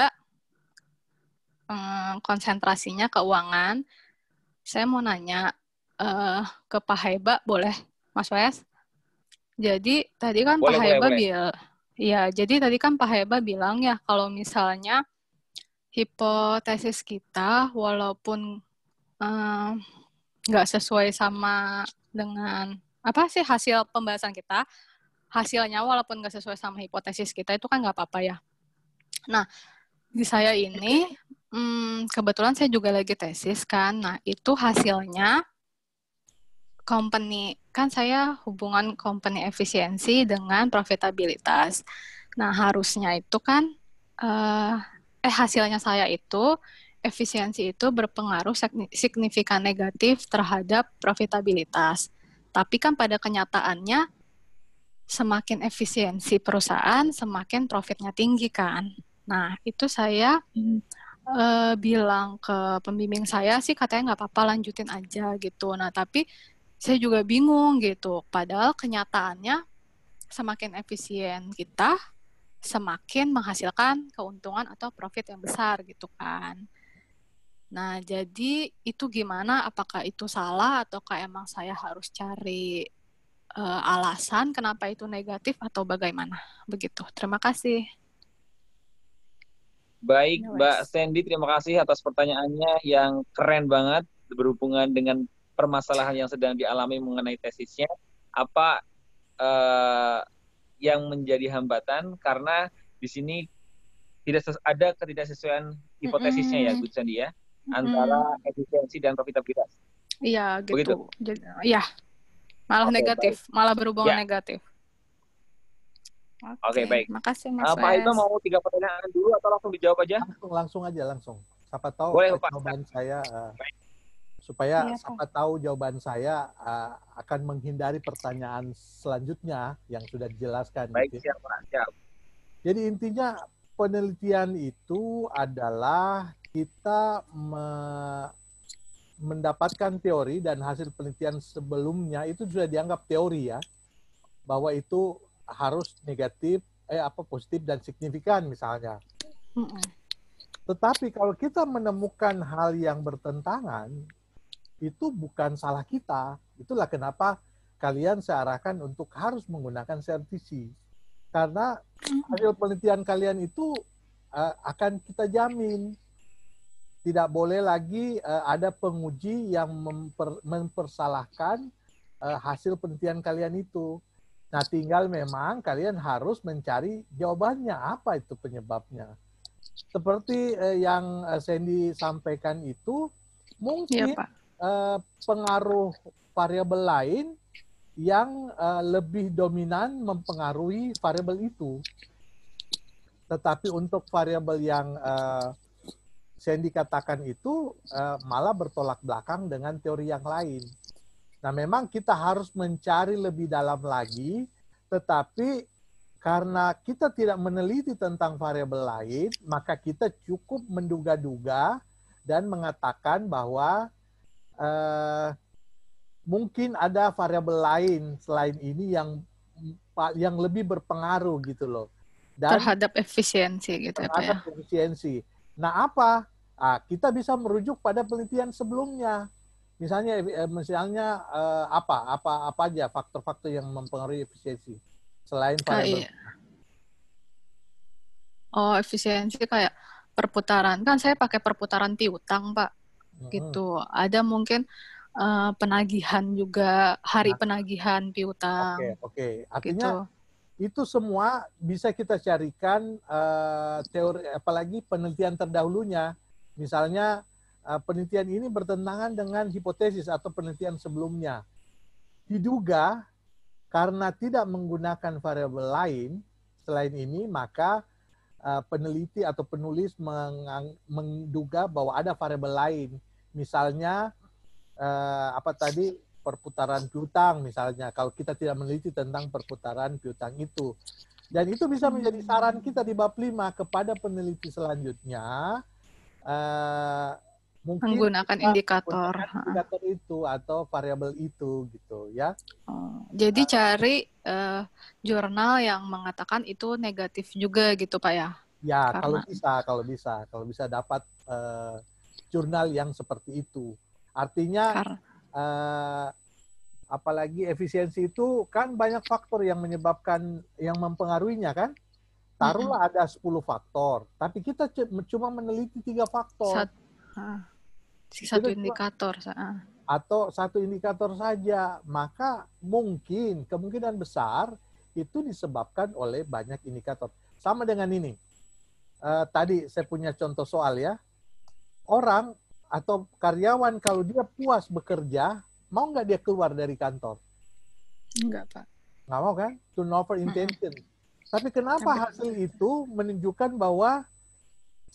Konsentrasinya keuangan. Saya mau nanya ke Pak Haiba, boleh, Mas Wes? Jadi tadi kan
Boleh,
Pak Haiba
boleh.
jadi tadi kan Pak Haiba bilang ya kalau misalnya hipotesis kita walaupun nggak sesuai sama dengan apa sih hasil pembahasan kita, hasilnya walaupun nggak sesuai sama hipotesis kita itu kan nggak apa-apa ya. Nah, di saya ini kebetulan saya juga lagi tesis kan. Nah, itu hasilnya company, kan saya hubungan company efisiensi dengan profitabilitas. Nah, harusnya itu kan hasilnya saya itu efisiensi itu berpengaruh signifikan negatif terhadap profitabilitas. Tapi kan pada kenyataannya semakin efisiensi perusahaan, semakin profitnya tinggi kan. Nah, itu saya bilang ke pembimbing saya sih katanya nggak apa-apa lanjutin aja gitu. Nah, tapi saya juga bingung gitu. Padahal kenyataannya semakin efisien kita, semakin menghasilkan keuntungan atau profit yang besar gitu kan. Nah, jadi itu gimana? Apakah itu salah ataukah emang saya harus cari alasan kenapa itu negatif atau bagaimana? Begitu. Terima kasih.
Baik, Mbak Sandy, terima kasih atas pertanyaannya yang keren banget berhubungan dengan permasalahan yang sedang dialami mengenai tesisnya. Apa yang menjadi hambatan karena di sini tidak ada ketidaksesuaian hipotesisnya ya, Bu Sandy ya, antara efisiensi dan profitabilitas.
Iya, gitu.
Begitu?
Iya, malah negatif, malah berhubungan negatif.
Oke, baik.
Makasih Mas
Pak Iba mau 3 pertanyaan dulu atau langsung dijawab aja?
Langsung aja. Siapa tahu
boleh,
jawaban saya supaya siapa tahu jawaban saya akan menghindari pertanyaan selanjutnya yang sudah dijelaskan.
Baik,
gitu.
siap, Pak. Siap.
Jadi intinya penelitian itu adalah kita mendapatkan teori dan hasil penelitian sebelumnya itu sudah dianggap teori ya, bahwa itu harus negatif, positif dan signifikan misalnya. Tetapi kalau kita menemukan hal yang bertentangan, itu bukan salah kita. Itulah kenapa kalian saya arahkan untuk harus menggunakan servisi. Karena hasil penelitian kalian itu akan kita jamin. Tidak boleh lagi ada penguji yang mempersalahkan hasil penelitian kalian itu. Nah, tinggal memang kalian harus mencari jawabannya, apa itu penyebabnya. Seperti yang Sandy sampaikan itu, mungkin pengaruh variabel lain yang lebih dominan mempengaruhi variabel itu. Tetapi untuk variabel yang Sandy katakan itu malah bertolak belakang dengan teori yang lain. Nah, memang kita harus mencari lebih dalam lagi, tetapi karena kita tidak meneliti tentang variabel lain, maka kita cukup menduga-duga dan mengatakan bahwa mungkin ada variabel lain selain ini yang lebih berpengaruh gitu loh. Dan
terhadap efisiensi gitu ya, Pak ya.
Efisiensi. Nah, apa? Kita bisa merujuk pada penelitian sebelumnya. Misalnya apa aja faktor-faktor yang mempengaruhi efisiensi selain variabel.
Efisiensi kayak perputaran. Kan saya pakai perputaran piutang, Pak. Gitu. Ada mungkin penagihan juga, hari penagihan piutang.
Oke. Artinya itu semua bisa kita carikan teori, apalagi penelitian terdahulunya. Misalnya penelitian ini bertentangan dengan hipotesis atau penelitian sebelumnya. Diduga karena tidak menggunakan variabel lain selain ini, maka peneliti atau penulis menduga bahwa ada variabel lain. Misalnya perputaran piutang misalnya, kalau kita tidak meneliti tentang perputaran piutang itu. Dan itu bisa menjadi saran kita di bab 5 kepada peneliti selanjutnya, mungkin
menggunakan indikator
itu atau variabel itu gitu ya.
Jadi cari jurnal yang mengatakan itu negatif juga gitu Pak ya.
Ya, kalau bisa dapat jurnal yang seperti itu. Artinya apalagi efisiensi itu kan banyak faktor yang mempengaruhinya kan. Taruhlah ada 10 faktor, tapi kita cuma meneliti 3 faktor.
Satu indikator.
Atau satu indikator saja, maka kemungkinan besar itu disebabkan oleh banyak indikator. Sama dengan ini. Tadi saya punya contoh soal ya. Orang atau karyawan kalau dia puas bekerja, mau nggak dia keluar dari kantor?
Enggak, Pak.
Nggak mau kan? Turnover intention. Tapi kenapa hasil itu menunjukkan bahwa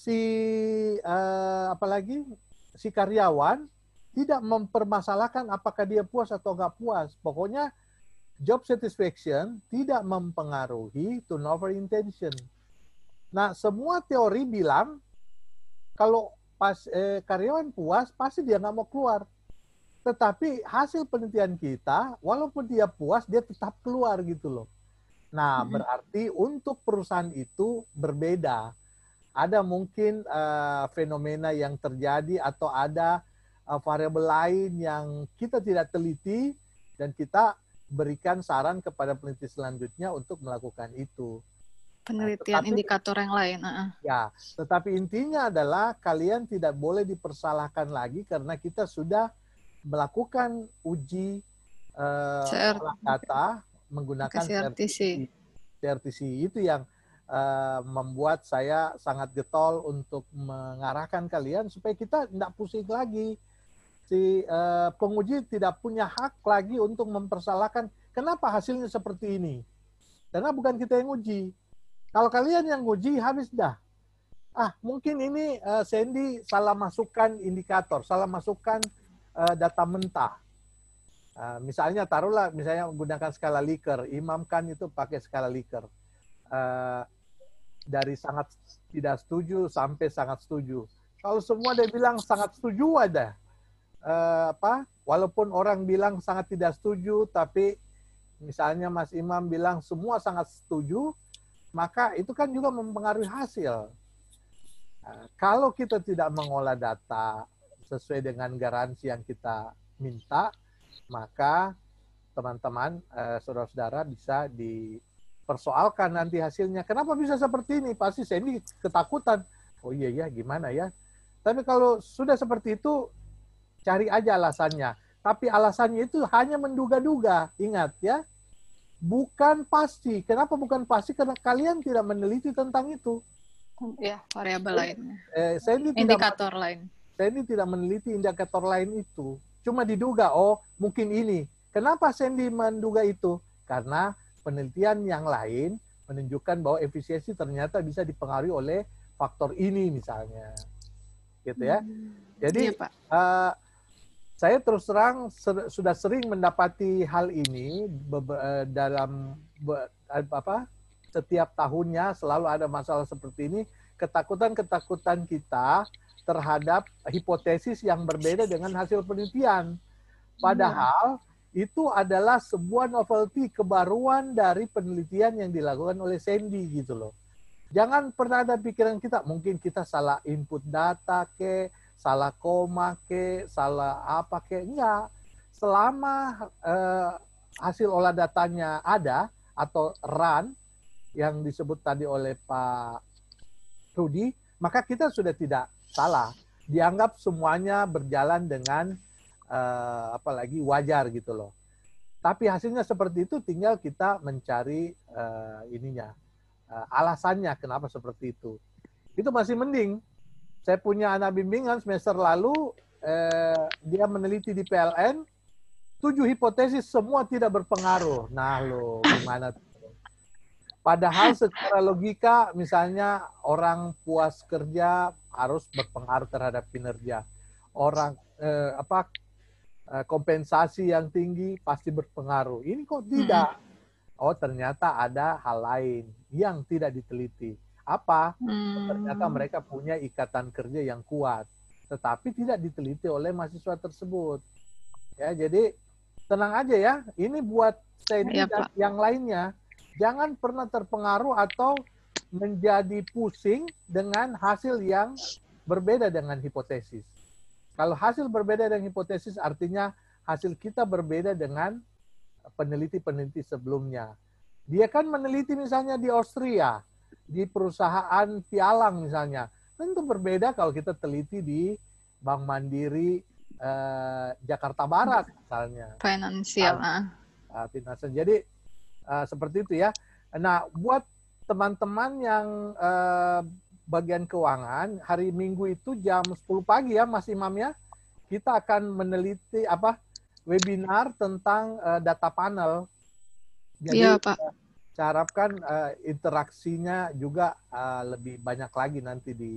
si apalagi si karyawan tidak mempermasalahkan apakah dia puas atau nggak puas. Pokoknya job satisfaction tidak mempengaruhi turnover intention. Nah, semua teori bilang kalau karyawan puas, pasti dia nggak mau keluar. Tetapi hasil penelitian kita, walaupun dia puas, dia tetap keluar gitu loh. Nah, berarti untuk perusahaan itu berbeda. Ada mungkin fenomena yang terjadi atau ada variabel lain yang kita tidak teliti dan kita berikan saran kepada peneliti selanjutnya untuk melakukan itu.
Penelitian indikator yang lain.
Ya, tetapi intinya adalah kalian tidak boleh dipersalahkan lagi karena kita sudah melakukan uji olah data menggunakan CRTC. Itu yang membuat saya sangat getol untuk mengarahkan kalian supaya kita tidak pusing lagi. Si penguji tidak punya hak lagi untuk mempersalahkan kenapa hasilnya seperti ini. Karena bukan kita yang uji. Kalau kalian yang uji, habis dah. Mungkin ini Sandy salah masukkan indikator, salah masukkan data mentah. Misalnya taruhlah, misalnya menggunakan skala Likert. Imam kan itu pakai skala Likert. Dari sangat tidak setuju sampai sangat setuju. Kalau semua dia bilang sangat setuju ada. Walaupun orang bilang sangat tidak setuju, tapi misalnya Mas Imam bilang semua sangat setuju, maka itu kan juga mempengaruhi hasil. Kalau kita tidak mengolah data sesuai dengan garansi yang kita minta, maka teman-teman, saudara-saudara bisa dipersoalkan nanti hasilnya. Kenapa bisa seperti ini? Pasti saya ini ketakutan. Oh iya ya, gimana ya? Tapi kalau sudah seperti itu, cari aja alasannya. Tapi alasannya itu hanya menduga-duga. Ingat ya, bukan pasti. Kenapa bukan pasti? Karena kalian tidak meneliti tentang itu.
Ya, variabel lainnya.
Indikator lain. Saya ini tidak meneliti indikator lain itu. Cuma diduga, oh mungkin ini. Kenapa Sandy menduga itu? Karena penelitian yang lain menunjukkan bahwa efisiensi ternyata bisa dipengaruhi oleh faktor ini misalnya. Gitu ya. Jadi, iya, Pak. Saya terus terang sudah sering mendapati hal ini dalam setiap tahunnya selalu ada masalah seperti ini. Ketakutan-ketakutan kita terhadap hipotesis yang berbeda dengan hasil penelitian. Padahal itu adalah sebuah novelty, kebaruan dari penelitian yang dilakukan oleh Sandy gitu loh. Jangan pernah ada pikiran kita, mungkin kita salah input data ke, salah koma ke, salah apa ke. Enggak. Selama hasil olah datanya ada atau run yang disebut tadi oleh Pak Rudi, maka kita sudah tidak salah. Dianggap semuanya berjalan dengan apalagi wajar gitu loh. Tapi hasilnya seperti itu, tinggal kita mencari alasannya kenapa seperti itu. Itu masih mending. Saya punya anak bimbingan semester lalu, dia meneliti di PLN, 7 hipotesis semua tidak berpengaruh. Nah loh, gimana tuh? Padahal secara logika, misalnya orang puas kerja harus berpengaruh terhadap kinerja. Orang kompensasi yang tinggi pasti berpengaruh. Ini kok tidak? Oh, ternyata ada hal lain yang tidak diteliti. Apa? Ternyata mereka punya ikatan kerja yang kuat, tetapi tidak diteliti oleh mahasiswa tersebut. Ya, jadi tenang aja ya. Ini buat saya dan yang lainnya. Jangan pernah terpengaruh atau menjadi pusing dengan hasil yang berbeda dengan hipotesis. Kalau hasil berbeda dengan hipotesis, artinya hasil kita berbeda dengan peneliti-peneliti sebelumnya. Dia kan meneliti misalnya di Austria, di perusahaan pialang misalnya. Tentu berbeda kalau kita teliti di Bank Mandiri Jakarta Barat misalnya.
Finansial.
Jadi seperti itu ya. Nah, buat teman-teman yang bagian keuangan, hari Minggu itu jam 10 pagi ya Mas Imam ya, kita akan meneliti webinar tentang data panel. Jadi
iya, Pak.
saya harapkan interaksinya juga lebih banyak lagi nanti di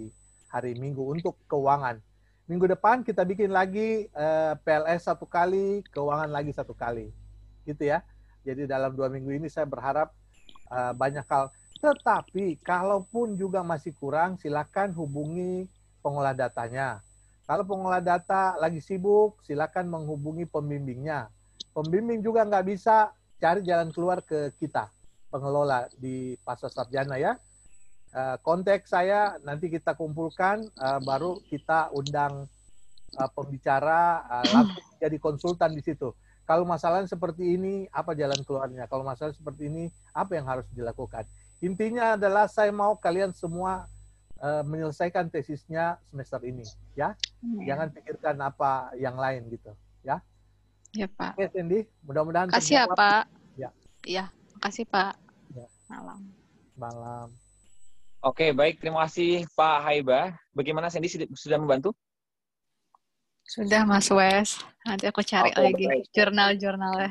hari Minggu untuk keuangan. Minggu depan kita bikin lagi PLS 1 kali, keuangan lagi 1 kali. Gitu ya. Jadi dalam 2 minggu ini saya berharap banyak hal. Tetapi kalaupun juga masih kurang, silakan hubungi pengolah datanya. Kalau pengolah data lagi sibuk, silakan menghubungi pembimbingnya. Pembimbing juga nggak bisa, cari jalan keluar ke kita, pengelola di Pasar Sarjana ya. Kontak saya, nanti kita kumpulkan, baru kita undang pembicara, langsung jadi konsultan di situ. Kalau masalahnya seperti ini, apa jalan keluarnya? Kalau masalah seperti ini, apa yang harus dilakukan? Intinya adalah saya mau kalian semua menyelesaikan tesisnya semester ini, ya. Jangan pikirkan apa yang lain gitu, ya.
Ya, Pak.
Oke, Cindy, mudah-mudahan
Kasih ya,
terjawab.
Pak.
Ya.
Iya, makasih, Pak.
Ya.
Malam.
Oke, baik. Terima kasih Pak Haiba. Bagaimana Sandy sudah membantu?
Sudah, Mas Wes. Nanti aku cari lagi
baik.
jurnal-jurnalnya.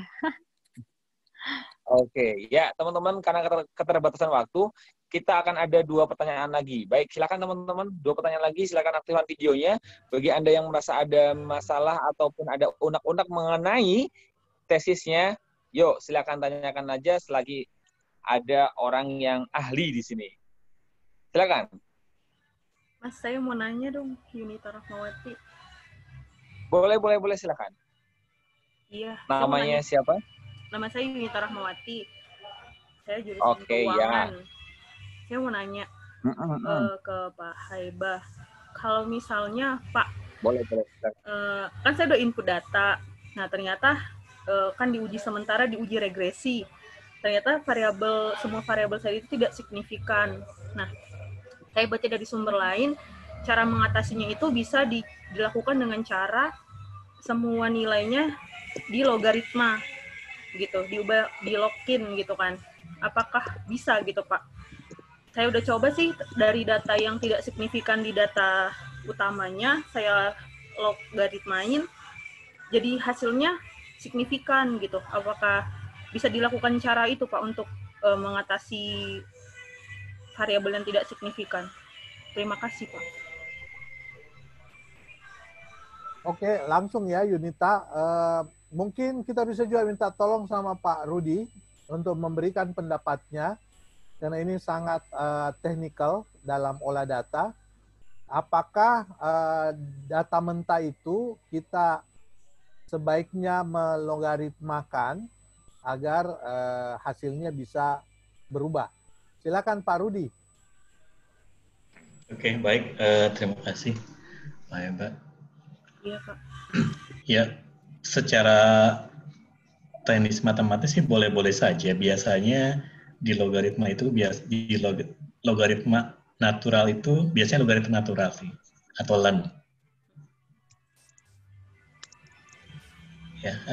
Oke, ya teman-teman, karena keterbatasan waktu, kita akan ada 2 pertanyaan lagi. Baik, silakan teman-teman, 2 pertanyaan lagi. Silakan aktifkan videonya. Bagi Anda yang merasa ada masalah ataupun ada unek-unek mengenai tesisnya, yuk silakan tanyakan aja selagi ada orang yang ahli di sini. Silakan.
Mas, saya mau nanya dong, Yunita Rahmawati.
Boleh, silakan.
Iya.
Namanya siapa?
Nama saya Yunita Rahmawati. Saya jurusan
Oke,
keuangan.
ya.
Saya mau nanya ke Pak Haiba. Kalau misalnya Pak,
boleh.
kan saya udah input data. Nah, ternyata kan diuji sementara, diuji regresi. Ternyata semua variabel saya itu tidak signifikan. Nah, saya baca dari sumber lain, cara mengatasinya itu bisa dilakukan dengan cara semua nilainya di logaritma, gitu, diubah, di lock-in gitu kan. Apakah bisa gitu, Pak? Saya udah coba sih dari data yang tidak signifikan di data utamanya, saya logaritmain, jadi hasilnya signifikan gitu. Apakah bisa dilakukan cara itu, Pak, untuk mengatasi variabel yang tidak signifikan? Terima kasih, Pak.
Oke, langsung ya Yunita. Mungkin kita bisa juga minta tolong sama Pak Rudi untuk memberikan pendapatnya, karena ini sangat teknikal dalam olah data. Apakah data mentah itu kita sebaiknya melogaritmakan agar hasilnya bisa berubah? Silakan Pak Rudi.
Oke, baik. Terima kasih, Pak Haiba.
Iya, Pak.
Ya, secara teknis matematis sih boleh-boleh saja. Biasanya di logaritma itu, logaritma natural itu biasanya logaritma natural sih, atau ln. Ya,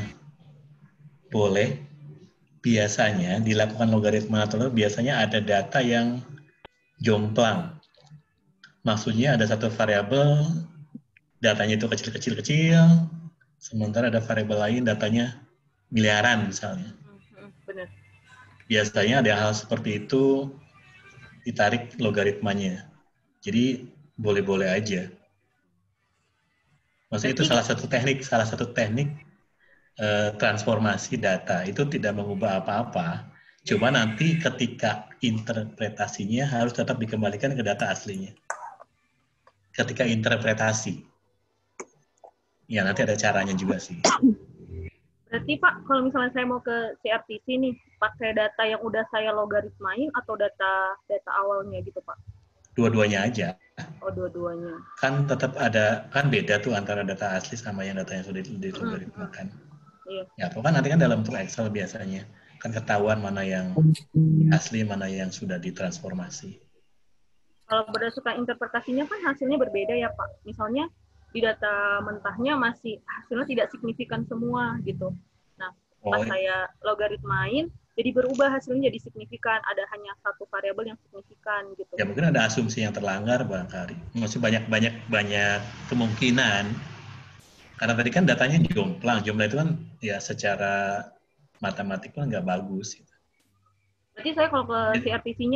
boleh. Biasanya dilakukan logaritma natural, biasanya ada data yang jomplang. Maksudnya ada satu variabel, datanya itu kecil-kecil, sementara ada variabel lain datanya miliaran misalnya.
Benar.
Biasanya ada hal seperti itu, ditarik logaritmanya. Jadi boleh-boleh aja. Maksudnya itu salah satu teknik transformasi data. Itu tidak mengubah apa-apa, cuma nanti ketika interpretasinya harus tetap dikembalikan ke data aslinya. Ketika interpretasi. Ya, nanti ada caranya juga sih.
Berarti Pak, kalau misalnya saya mau ke CRTC nih, pakai data yang udah saya logaritmain atau data awalnya gitu, Pak?
Dua-duanya aja.
Oh, dua-duanya.
Kan tetap ada, kan beda tuh antara data asli sama yang data yang sudah dilogaritmakan.
Iya.
Ya, atau kan nanti kan dalam bentuk Excel biasanya. Kan ketahuan mana yang asli, mana yang sudah ditransformasi.
Kalau berdasarkan interpretasinya kan hasilnya berbeda ya, Pak. Misalnya di data mentahnya masih hasilnya tidak signifikan semua gitu. Nah, pas saya logaritmain, jadi berubah hasilnya jadi signifikan. Ada hanya satu variabel yang signifikan gitu.
Ya mungkin ada asumsi yang terlanggar barangkali. Maksudnya banyak kemungkinan. Karena tadi kan datanya jomplang. Jumlah itu kan ya secara matematik kan nggak bagus. Gitu.
Berarti saya kalau ke CRTC-nya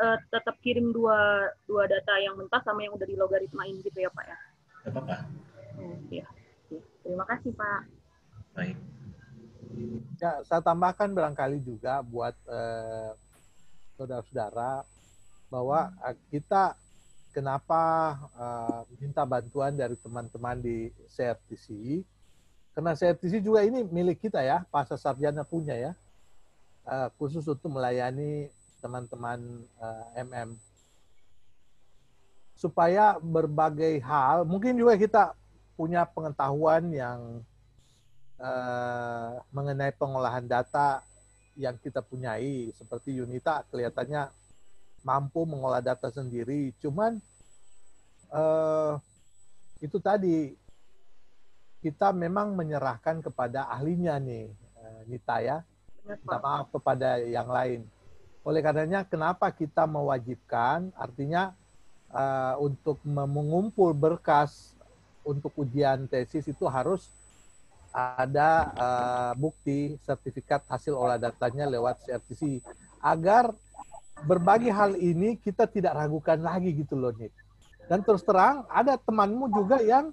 tetap kirim dua data yang mentah sama yang udah dilogaritmain gitu ya Pak ya?
Nggak apa-apa.
Iya. Terima kasih Pak.
Baik.
Ya, saya tambahkan barangkali juga buat saudara-saudara bahwa kita kenapa minta bantuan dari teman-teman di CRTC, karena CRTC juga ini milik kita ya, pasca sarjana punya ya, khusus untuk melayani teman-teman MM. Supaya berbagai hal, mungkin juga kita punya pengetahuan yang mengenai pengolahan data yang kita punyai, seperti Yunita kelihatannya mampu mengolah data sendiri, cuman itu tadi kita memang menyerahkan kepada ahlinya nih, Nita ya, minta maaf kepada yang lain. Oleh karenanya kenapa kita mewajibkan, artinya untuk mengumpul berkas untuk ujian tesis itu harus ada bukti sertifikat hasil olah datanya lewat CRTC, agar berbagai hal ini kita tidak ragukan lagi gitu loh, Nit. Dan terus terang ada temanmu juga yang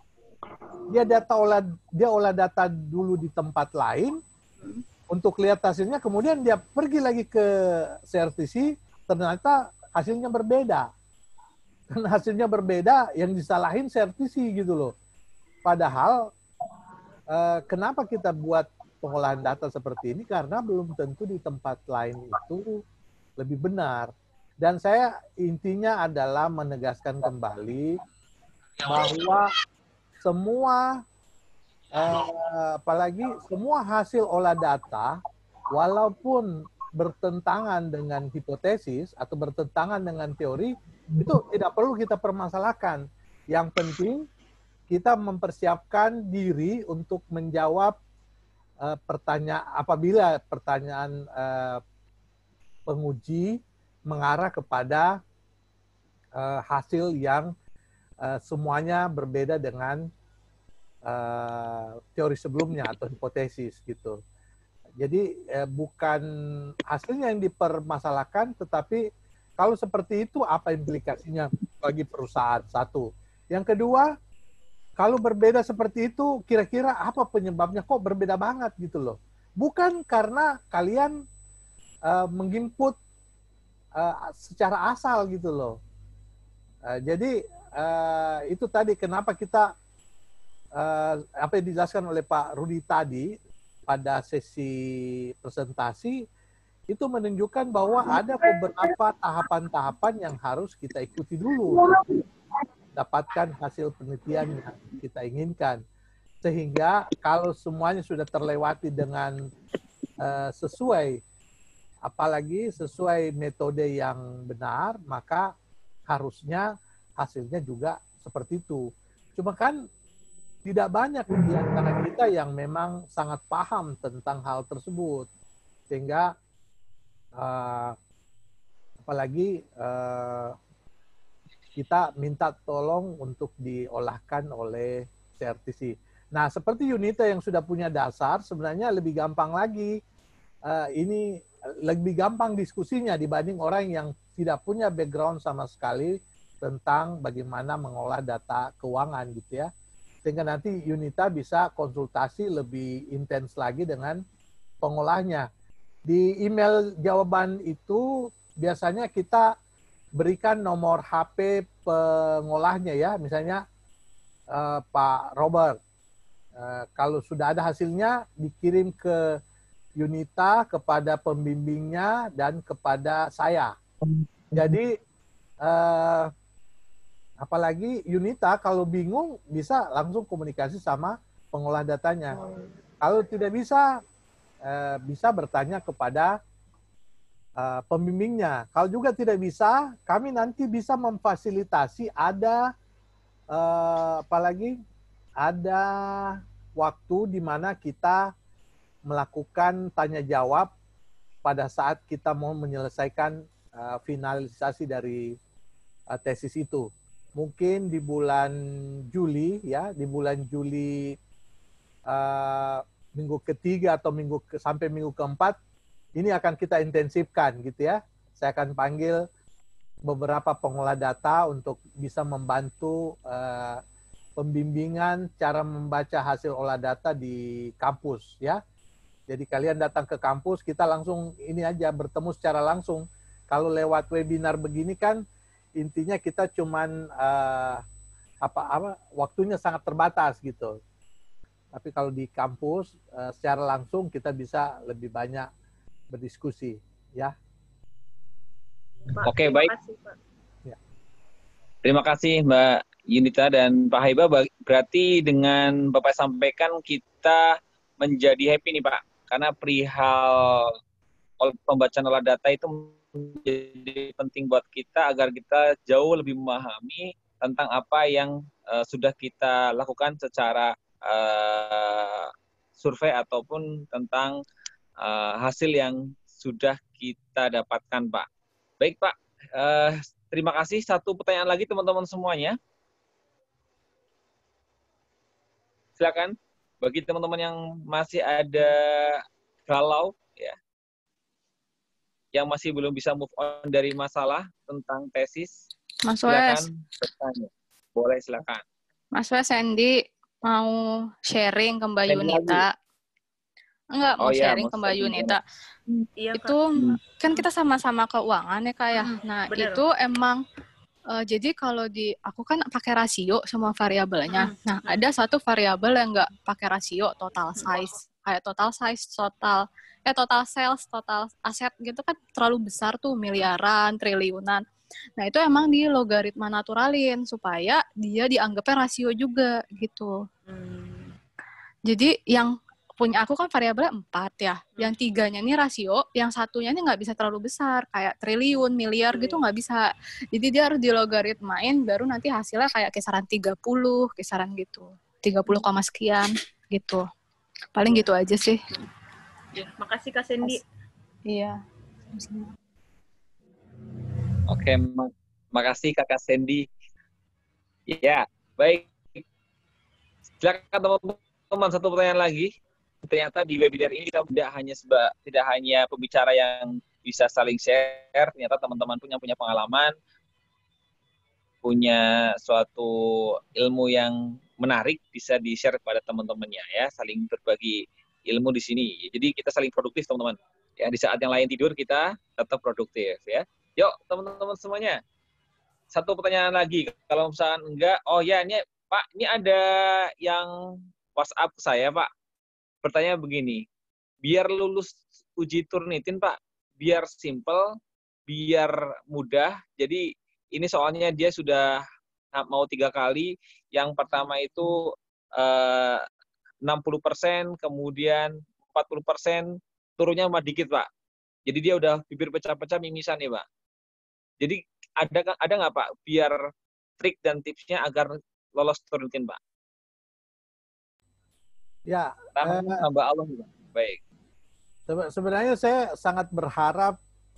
dia olah data dulu di tempat lain untuk lihat hasilnya, kemudian dia pergi lagi ke CRTC, ternyata hasilnya berbeda. Dan hasilnya berbeda, yang disalahin CRTC gitu loh. Padahal kenapa kita buat pengolahan data seperti ini? Karena belum tentu di tempat lain itu lebih benar. Dan saya intinya adalah menegaskan kembali bahwa semua apalagi semua hasil olah data, walaupun bertentangan dengan hipotesis atau bertentangan dengan teori, itu tidak perlu kita permasalahkan. Yang penting kita mempersiapkan diri untuk menjawab pertanyaan apabila pertanyaan penguji mengarah kepada hasil yang semuanya berbeda dengan teori sebelumnya atau hipotesis gitu. Jadi bukan hasilnya yang dipermasalahkan, tetapi kalau seperti itu apa implikasinya bagi perusahaan? Satu. Yang kedua, kalau berbeda seperti itu, kira-kira apa penyebabnya kok berbeda banget gitu loh. Bukan karena kalian menginput secara asal gitu loh. Jadi itu tadi kenapa kita apa yang dijelaskan oleh Pak Rudi tadi pada sesi presentasi itu menunjukkan bahwa ada beberapa tahapan-tahapan yang harus kita ikuti dulu untuk dapatkan hasil penelitian yang kita inginkan. Sehingga kalau semuanya sudah terlewati dengan sesuai, apalagi sesuai metode yang benar, maka harusnya hasilnya juga seperti itu. Cuma kan tidak banyak di antara kita yang memang sangat paham tentang hal tersebut. Sehingga apalagi kita minta tolong untuk diolahkan oleh CRTC. Nah, seperti Yunita yang sudah punya dasar, sebenarnya lebih gampang lagi. Ini lebih gampang diskusinya dibanding orang yang tidak punya background sama sekali tentang bagaimana mengolah data keuangan gitu ya. Sehingga nanti Yunita bisa konsultasi lebih intens lagi dengan pengolahnya. Di email jawaban itu biasanya kita berikan nomor HP pengolahnya ya, misalnya Pak Robert. Kalau sudah ada hasilnya dikirim ke Yunita, kepada pembimbingnya, dan kepada saya. Jadi apalagi Yunita kalau bingung bisa langsung komunikasi sama pengolah datanya. Kalau tidak bisa, bisa bertanya kepada pembimbingnya. Kalau juga tidak bisa, kami nanti bisa memfasilitasi ada apalagi ada waktu di mana kita melakukan tanya jawab pada saat kita mau menyelesaikan finalisasi dari tesis itu. Mungkin di bulan Juli ya, di bulan Juli minggu ketiga atau sampai minggu keempat ini akan kita intensifkan gitu ya. Saya akan panggil beberapa pengolah data untuk bisa membantu pembimbingan cara membaca hasil olah data di kampus ya. Jadi kalian datang ke kampus, kita langsung ini aja bertemu secara langsung. Kalau lewat webinar begini kan intinya kita cuman waktunya sangat terbatas gitu. Tapi kalau di kampus secara langsung kita bisa lebih banyak berdiskusi ya.
Pak, oke, baik. Kasih, Pak. Ya. Terima kasih Mbak Yunita dan Pak Haiba. Berarti dengan Bapak sampaikan kita menjadi happy nih Pak. Karena perihal pembacaan olah data itu menjadi penting buat kita agar kita jauh lebih memahami tentang apa yang sudah kita lakukan secara survei ataupun tentang hasil yang sudah kita dapatkan Pak. Baik Pak, terima kasih. Satu pertanyaan lagi teman-teman semuanya. Silakan bagi teman-teman yang masih ada galau ya, yang masih belum bisa move on dari masalah tentang tesis,
Mas
silakan bertanya. Boleh silakan.
Mas Wes, Sandy mau sharing ke Mbak Yunita. Enggak, mau sharing ke Mbak Yunita.
Iya,
itu kan kita sama-sama keuangan ya Kak ya. Nah, bener. Itu emang jadi kalau aku kan pakai rasio semua variabelnya. Nah, ada satu variabel yang enggak pakai rasio, total size. Kayak total size, total sales, total aset gitu kan terlalu besar tuh, miliaran, triliunan. Nah, itu emang di logaritma naturalin supaya dia dianggapnya rasio juga gitu. Jadi yang punya aku kan variabelnya 4 ya. Yang 3-nya ini rasio, yang 1-nya ini nggak bisa terlalu besar, kayak triliun, miliar gitu nggak bisa. Jadi dia harus dilogaritmain, baru nanti hasilnya kayak kisaran 30, kisaran gitu. 30, sekian gitu. Paling gitu aja sih.
Ya, makasih Kak Sandy.
Iya.
Oke, makasih Kakak Sandy. Ya, baik. Silakan teman-teman, satu pertanyaan lagi. Ternyata di webinar ini kita tidak hanya pembicara yang bisa saling share, ternyata teman-teman pun yang punya pengalaman, punya suatu ilmu yang menarik bisa di-share kepada teman-temannya ya, saling berbagi ilmu di sini. Jadi kita saling produktif teman-teman. Ya, di saat yang lain tidur kita tetap produktif ya. Yuk teman-teman semuanya. Satu pertanyaan lagi. Kalau misalkan enggak, oh ya ini Pak, ini ada yang WhatsApp saya Pak. Pertanyaan begini, biar lulus uji Turnitin Pak, biar simple, biar mudah. Jadi ini soalnya dia sudah mau 3 kali. Yang pertama itu 60%, kemudian 40%, turunnya mah dikit Pak. Jadi dia udah bibir pecah-pecah mimisan nih Pak. Jadi ada nggak Pak, biar trik dan tipsnya agar lolos Turnitin Pak?
Ya,
tambah Allah juga. Baik.
Sebenarnya saya sangat berharap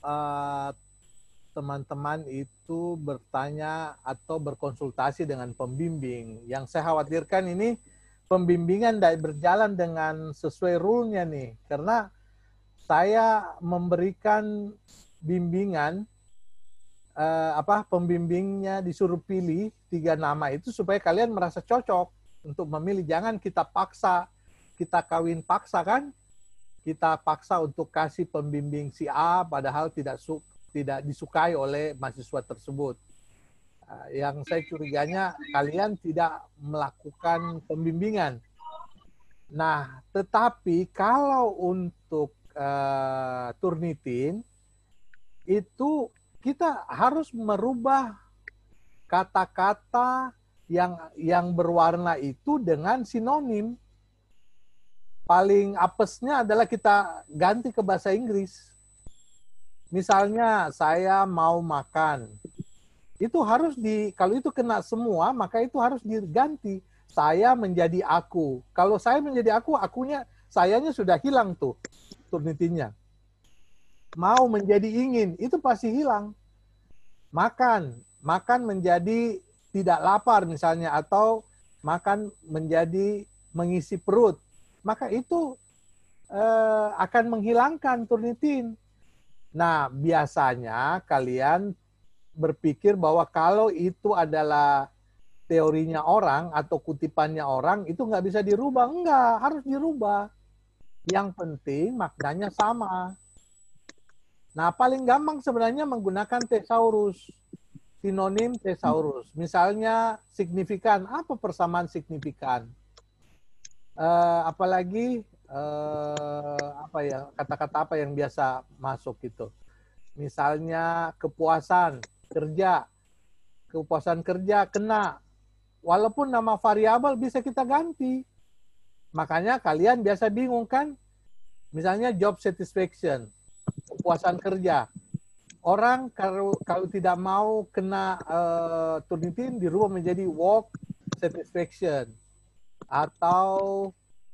teman-teman itu bertanya atau berkonsultasi dengan pembimbing. Yang saya khawatirkan ini pembimbingan tidak berjalan dengan sesuai rule-nya nih. Karena saya memberikan bimbingan, pembimbingnya disuruh pilih 3 nama itu supaya kalian merasa cocok untuk memilih. Jangan kita paksa, kita kawin paksa kan? Kita paksa untuk kasih pembimbing si A padahal tidak disukai oleh mahasiswa tersebut. Yang saya curiganya kalian tidak melakukan pembimbingan. Nah, tetapi kalau untuk Turnitin itu kita harus merubah kata-kata yang berwarna itu dengan sinonim. Paling apesnya adalah kita ganti ke bahasa Inggris. Misalnya saya mau makan. Itu harus kalau itu kena semua, maka itu harus diganti. Saya menjadi aku. Kalau saya menjadi aku, sayanya sudah hilang tuh Turnitinnya. Mau menjadi ingin, itu pasti hilang. Makan menjadi tidak lapar misalnya, atau makan menjadi mengisi perut. Maka itu akan menghilangkan Turnitin. Nah, biasanya kalian berpikir bahwa kalau itu adalah teorinya orang atau kutipannya orang, itu nggak bisa dirubah. Enggak, harus dirubah. Yang penting maknanya sama. Nah, paling gampang sebenarnya menggunakan thesaurus. Sinonim thesaurus. Misalnya signifikan. Apa persamaan signifikan? Apalagi apa ya, kata-kata apa yang biasa masuk gitu. Misalnya kepuasan kerja. Kepuasan kerja kena. Walaupun nama variabel bisa kita ganti. Makanya kalian biasa bingung kan? Misalnya job satisfaction, kepuasan kerja. Orang kalau tidak mau kena Turnitin dirubah menjadi work satisfaction atau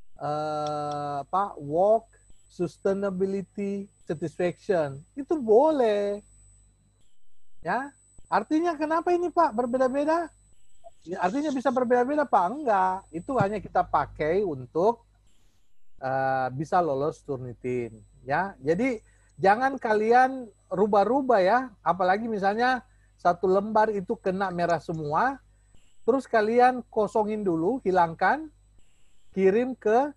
work sustainability satisfaction. Itu boleh. Ya. Artinya kenapa ini Pak berbeda-beda? Artinya bisa berbeda-beda Pak? Enggak. Itu hanya kita pakai untuk bisa lolos Turnitin. Ya, jadi jangan kalian rubah-rubah ya. Apalagi misalnya satu lembar itu kena merah semua, terus kalian kosongin dulu, hilangkan, kirim ke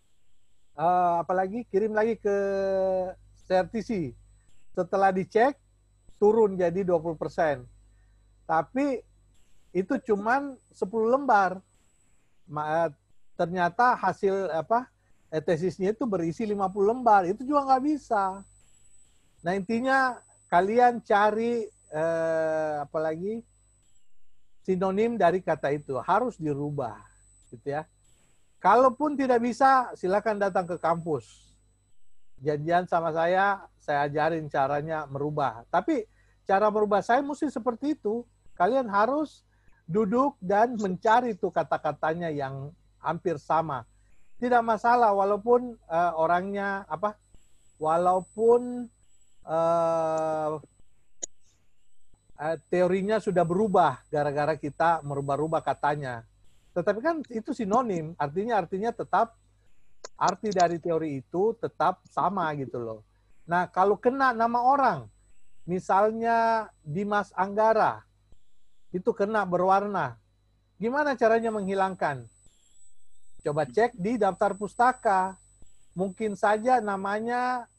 kirim lagi ke CRTC. Setelah dicek turun jadi 20%. Tapi itu cuman 10 lembar. Ternyata hasil tesisnya itu berisi 50 lembar. Itu juga nggak bisa. Nah, intinya kalian cari sinonim dari kata itu. Harus dirubah. Gitu ya. Kalaupun tidak bisa, silakan datang ke kampus. Janjian sama saya ajarin caranya merubah. Tapi cara merubah saya mesti seperti itu. Kalian harus duduk dan mencari tuh kata-katanya yang hampir sama. Tidak masalah walaupun orangnya teorinya sudah berubah gara-gara kita merubah-rubah katanya. Tetapi kan itu sinonim, artinya tetap arti dari teori itu tetap sama gitu loh. Nah, kalau kena nama orang, misalnya Dimas Anggara, itu kena berwarna. Gimana caranya menghilangkan? Coba cek di daftar pustaka. Mungkin saja namanya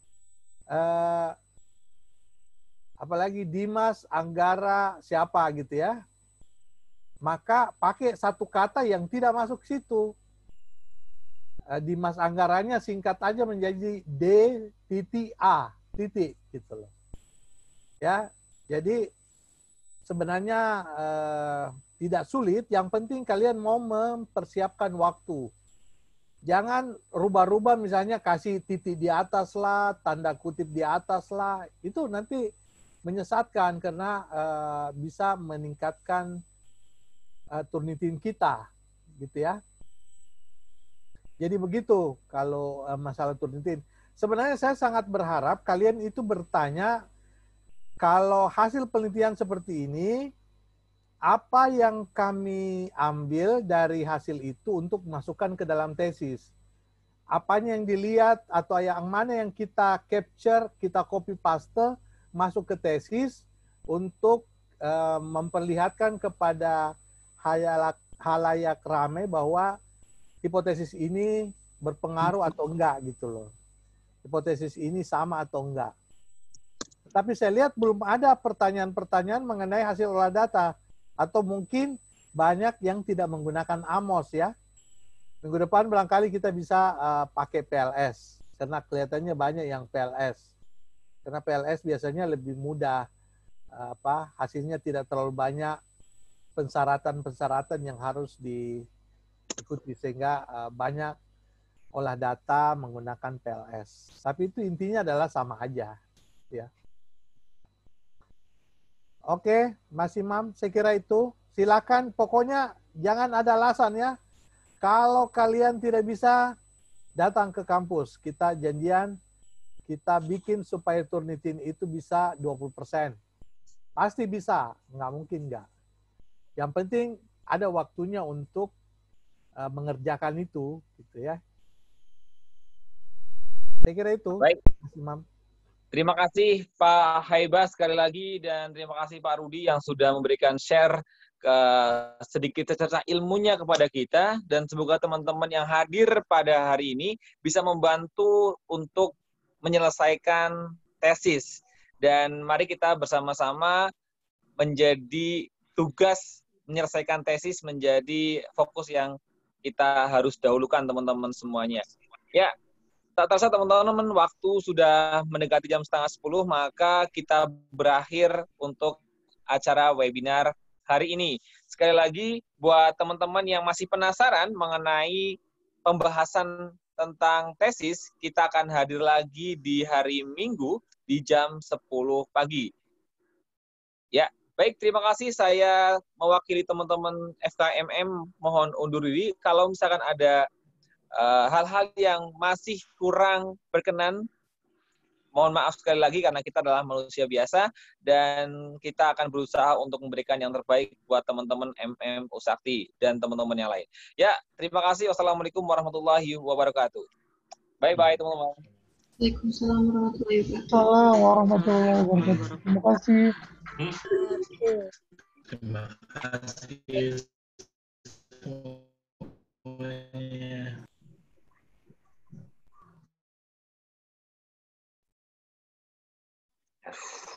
Dimas Anggara siapa gitu ya. Maka pakai satu kata yang tidak masuk situ. Dimas Anggaranya singkat aja menjadi D.A. gitu loh. Ya, jadi sebenarnya tidak sulit, yang penting kalian mau mempersiapkan waktu. Jangan rubah-rubah misalnya kasih titik di atas lah, tanda kutip di atas lah. Itu nanti menyesatkan karena bisa meningkatkan Turnitin kita. Gitu ya. Jadi begitu kalau masalah Turnitin. Sebenarnya saya sangat berharap kalian itu bertanya, kalau hasil penelitian seperti ini, apa yang kami ambil dari hasil itu untuk masukkan ke dalam tesis? Apanya yang dilihat atau yang mana yang kita capture, kita copy paste, masuk ke tesis untuk memperlihatkan kepada halayak ramai bahwa hipotesis ini berpengaruh atau enggak gitu loh. Hipotesis ini sama atau enggak. Tapi saya lihat belum ada pertanyaan-pertanyaan mengenai hasil olah data. Atau mungkin banyak yang tidak menggunakan AMOS ya. Minggu depan barangkali kita bisa pakai PLS. Karena kelihatannya banyak yang PLS. Karena PLS biasanya lebih mudah. Hasilnya tidak terlalu banyak persyaratan-persyaratan yang harus diikuti. Sehingga banyak olah data menggunakan PLS. Tapi itu intinya adalah sama aja. Ya. Oke, Mas Imam, saya kira itu. Silakan, pokoknya jangan ada alasan ya. Kalau kalian tidak bisa, datang ke kampus. Kita janjian, kita bikin supaya Turnitin itu bisa 20%. Pasti bisa, nggak mungkin nggak. Yang penting ada waktunya untuk mengerjakan itu, gitu ya. Saya kira itu,
Baik.
Mas Imam.
Terima kasih Pak Haibah sekali lagi, dan terima kasih Pak Rudi yang sudah memberikan share ke sedikit cerita ilmunya kepada kita, dan semoga teman-teman yang hadir pada hari ini bisa membantu untuk menyelesaikan tesis. Dan mari kita bersama-sama menjadi tugas menyelesaikan tesis menjadi fokus yang kita harus dahulukan teman-teman semuanya. Ya, tak terasa teman-teman, waktu sudah mendekati jam 9:30, maka kita berakhir untuk acara webinar hari ini. Sekali lagi, buat teman-teman yang masih penasaran mengenai pembahasan tentang tesis, kita akan hadir lagi di hari Minggu di jam 10 pagi. Ya, baik, terima kasih. Saya mewakili teman-teman FKMM mohon undur diri. Kalau misalkan ada hal-hal yang masih kurang berkenan, mohon maaf sekali lagi karena kita adalah manusia biasa dan kita akan berusaha untuk memberikan yang terbaik buat teman-teman MM Usakti dan teman-teman yang lain. Ya, terima kasih. Wassalamualaikum warahmatullahi wabarakatuh. Bye-bye teman-teman.
Waalaikumsalam warahmatullahi wabarakatuh.
Salam warahmatullahi wabarakatuh. Terima kasih.
Terima kasih semuanya.